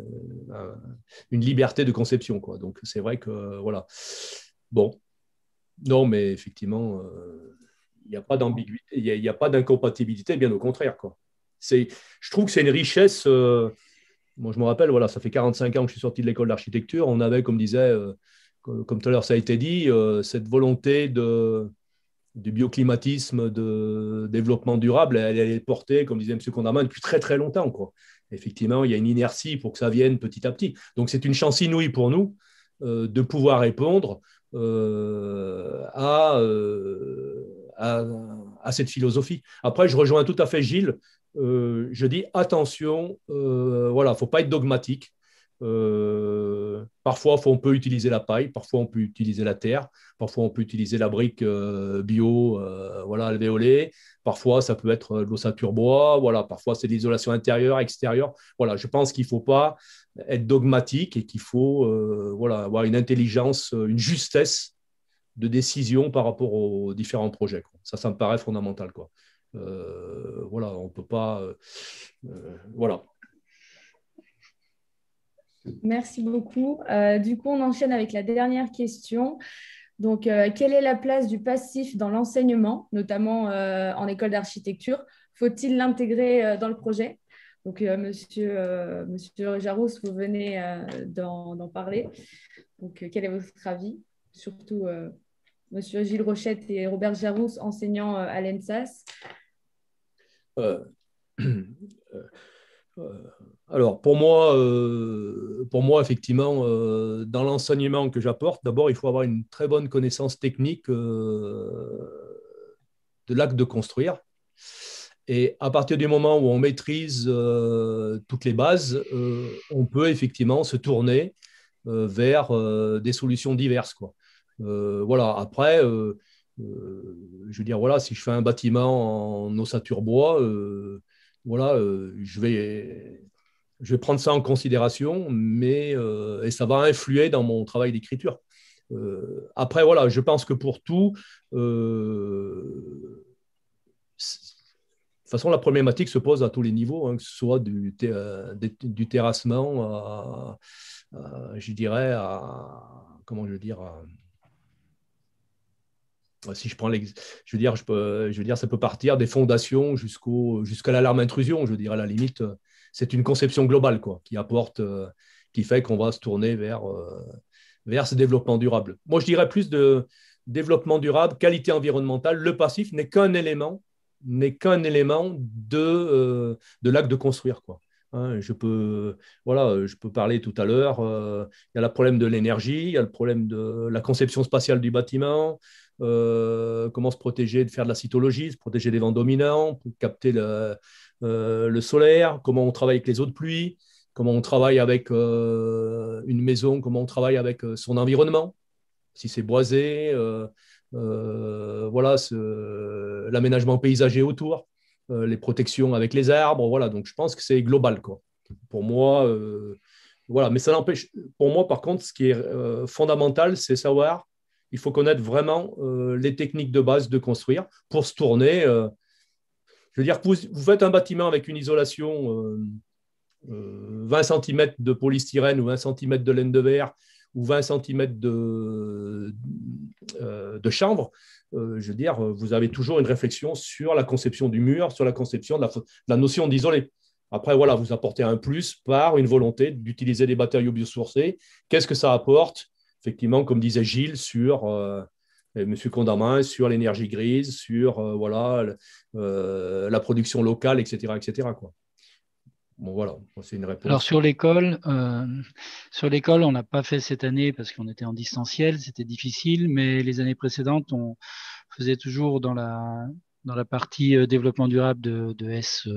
une liberté de conception, quoi. Donc, c'est vrai que, voilà. Bon, non, mais effectivement, euh, il n'y a pas d'ambiguïté, il n'y a, a pas d'incompatibilité, bien au contraire, quoi. C'est, je trouve que c'est une richesse. Euh, moi, je me rappelle, voilà, ça fait quarante-cinq ans que je suis sorti de l'école d'architecture. On avait, comme disait, euh, comme, comme tout à l'heure, ça a été dit, euh, cette volonté de, du bioclimatisme, de développement durable, elle, elle est portée, comme disait M. Condarman, depuis très, très longtemps, quoi. Effectivement, il y a une inertie pour que ça vienne petit à petit. Donc, c'est une chance inouïe pour nous euh, de pouvoir répondre Euh, à, euh, à, à cette philosophie. Après, je rejoins tout à fait Gilles. Euh, je dis attention, euh, voilà, faut pas être dogmatique. Euh, parfois, on peut utiliser la paille, parfois on peut utiliser la terre, parfois on peut utiliser la brique euh, bio, euh, voilà, alvéolée. Parfois, ça peut être de l'ossature bois, voilà. Parfois, c'est de l'isolation intérieure, extérieure. Voilà, je pense qu'il ne faut pas être dogmatique et qu'il faut euh, voilà, avoir une intelligence, une justesse de décision par rapport aux différents projets, quoi. Ça, ça me paraît fondamental, quoi. Euh, voilà, on ne peut pas... Euh, euh, voilà. Merci beaucoup. Euh, du coup, on enchaîne avec la dernière question. Donc, euh, quelle est la place du passif dans l'enseignement, notamment euh, en école d'architecture? Faut-il l'intégrer euh, dans le projet? Donc, euh, monsieur, euh, monsieur Jarousse, vous venez euh, d'en, d'en parler. Donc, euh, quel est votre avis? Surtout, euh, monsieur Gilles Rochette et Robert Jarousse, enseignants euh, à l'E N S A S. Euh, euh, alors, pour moi, euh, pour moi effectivement, euh, dans l'enseignement que j'apporte, d'abord, il faut avoir une très bonne connaissance technique euh, de l'acte de construire. Et à partir du moment où on maîtrise euh, toutes les bases, euh, on peut effectivement se tourner euh, vers euh, des solutions diverses, quoi. Euh, voilà. Après, euh, euh, je veux dire, voilà, si je fais un bâtiment en ossature bois, euh, voilà, euh, je vais, je vais prendre ça en considération, mais euh, et ça va influer dans mon travail d'écriture. Euh, après, voilà, je pense que pour tout, euh, de toute façon, la problématique se pose à tous les niveaux, hein, que ce soit du, ter du terrassement à, à, je dirais, à, comment je veux dire, à, si je prends l'ex, je veux dire, je peux, je veux dire, ça peut partir des fondations jusqu'au, jusqu'à l'alarme intrusion. Je veux dire, à la limite, c'est une conception globale, quoi, qui apporte, qui fait qu'on va se tourner vers, vers ce développement durable. Moi, je dirais plus de développement durable, qualité environnementale. Le passif n'est qu'un élément n'est qu'un élément de, euh, de l'acte de construire, quoi. Hein, je peux, voilà, je peux parler tout à l'heure, euh, il y a le problème de l'énergie, il y a le problème de la conception spatiale du bâtiment, euh, comment se protéger, de faire de la cytologie, se protéger des vents dominants, pour capter le, euh, le solaire, comment on travaille avec les eaux de pluie, comment on travaille avec euh, une maison, comment on travaille avec euh, son environnement, si c'est boisé, euh, euh, voilà, l'aménagement paysager autour, euh, les protections avec les arbres, voilà. Donc je pense que c'est global, quoi. Pour moi, euh, voilà. Mais ça n'empêche. Pour moi, par contre, ce qui est euh, fondamental, c'est savoir. Il faut connaître vraiment euh, les techniques de base de construire pour se tourner. Euh, je veux dire, vous, vous faites un bâtiment avec une isolation euh, euh, vingt centimètres de polystyrène ou vingt centimètres de laine de verre ou vingt centimètres de, euh, de chanvre, euh, je veux dire, vous avez toujours une réflexion sur la conception du mur, sur la conception de la, de la notion d'isolé. Après, voilà, vous apportez un plus par une volonté d'utiliser des matériaux biosourcés. Qu'est-ce que ça apporte? Effectivement, comme disait Gilles, sur euh, M. Condamine, sur l'énergie grise, sur euh, voilà, euh, la production locale, et cetera, et cetera, quoi. Bon, voilà, c'est une réponse. Alors sur l'école, euh, sur l'école, on n'a pas fait cette année parce qu'on était en distanciel, c'était difficile, mais les années précédentes, on faisait toujours dans la dans la partie euh, développement durable de, de S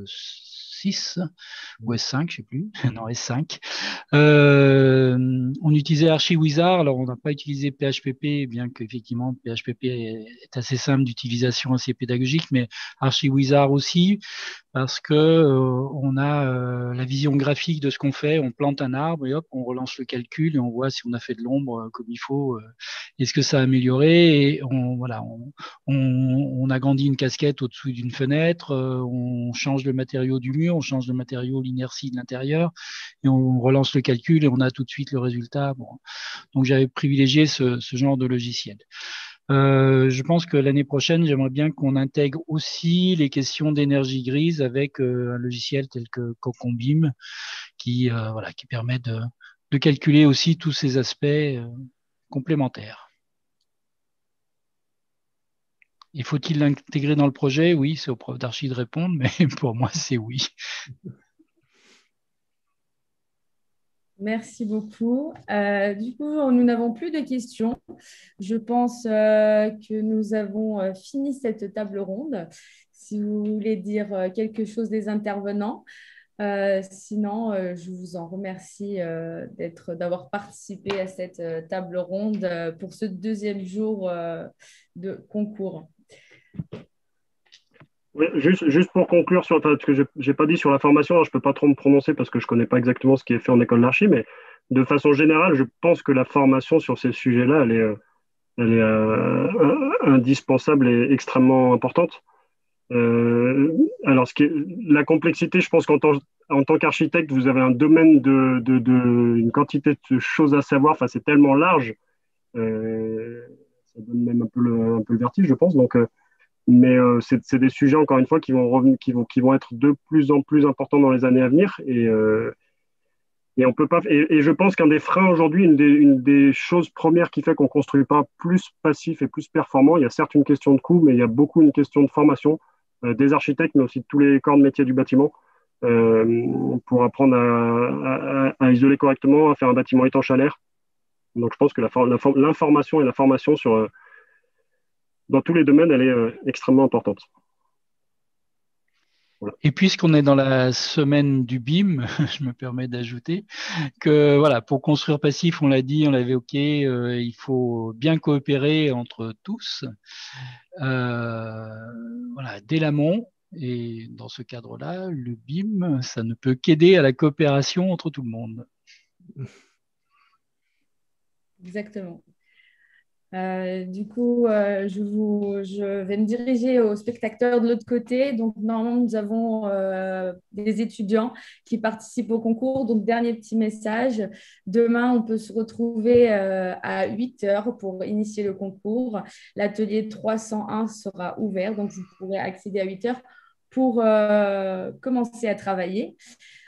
six ou S cinq, je sais plus, non S cinq. Euh, on utilisait ArchiWizard, alors on n'a pas utilisé P H P P, bien qu'effectivement P H P P est assez simple d'utilisation, assez pédagogique, mais ArchiWizard aussi, parce que euh, on a euh, la vision graphique de ce qu'on fait, on plante un arbre et hop, on relance le calcul et on voit si on a fait de l'ombre euh, comme il faut, euh, est-ce que ça a amélioré, et on, voilà, on, on, on agrandit une casquette au-dessous d'une fenêtre, euh, on change le matériau du mur, on change le matériau, l'inertie de l'intérieur, et on relance le calcul et on a tout de suite le résultat. Bon. Donc j'avais privilégié ce, ce genre de logiciel. Euh, je pense que l'année prochaine, j'aimerais bien qu'on intègre aussi les questions d'énergie grise avec euh, un logiciel tel que Cocombim qui, euh, voilà, qui permet de, de calculer aussi tous ces aspects euh, complémentaires. Et faut-il l'intégrer dans le projet? Oui, c'est au prof d'archi de répondre, mais pour moi, c'est oui. Merci beaucoup. Euh, du coup, nous n'avons plus de questions. Je pense euh, que nous avons euh, fini cette table ronde. Si vous voulez dire euh, quelque chose des intervenants, euh, sinon, euh, je vous en remercie euh, d'être, d'avoir participé à cette euh, table ronde euh, pour ce deuxième jour euh, de concours. Oui, juste, juste pour conclure sur ce que je n'ai pas dit sur la formation, alors je ne peux pas trop me prononcer parce que je ne connais pas exactement ce qui est fait en école d'archi, mais de façon générale, je pense que la formation sur ces sujets-là, elle est, elle est euh, indispensable et extrêmement importante. Euh, alors, ce qui est, la complexité, je pense qu'en tant, en tant qu'architecte, vous avez un domaine de, de, de une quantité de choses à savoir. Enfin, c'est tellement large, euh, ça donne même un peu le, un peu le vertige, je pense. Donc, euh, mais euh, c'est des sujets, encore une fois, qui vont, revenir, qui, vont, qui vont être de plus en plus importants dans les années à venir. Et, euh, et, on peut pas, et, et je pense qu'un des freins aujourd'hui, une des, une des choses premières qui fait qu'on ne construit pas plus passif et plus performant, il y a certes une question de coût, mais il y a beaucoup une question de formation euh, des architectes, mais aussi de tous les corps de métier du bâtiment, euh, pour apprendre à, à, à isoler correctement, à faire un bâtiment étanche à l'air. Donc je pense que l'information et la formation sur... Euh, dans tous les domaines, elle est euh, extrêmement importante. Voilà. Et puisqu'on est dans la semaine du B I M, je me permets d'ajouter que voilà, pour construire passif, on l'a dit, on l'avait évoqué, euh, il faut bien coopérer entre tous, euh, voilà, dès l'amont. Et dans ce cadre-là, le B I M, ça ne peut qu'aider à la coopération entre tout le monde. Exactement. Euh, du coup, euh, je, vous, je vais me diriger aux spectateurs de l'autre côté. Donc, normalement, nous avons euh, des étudiants qui participent au concours. Donc, dernier petit message. Demain, on peut se retrouver euh, à huit heures pour initier le concours. L'atelier trois cent un sera ouvert. Donc, vous pourrez accéder à huit heures pour euh, commencer à travailler.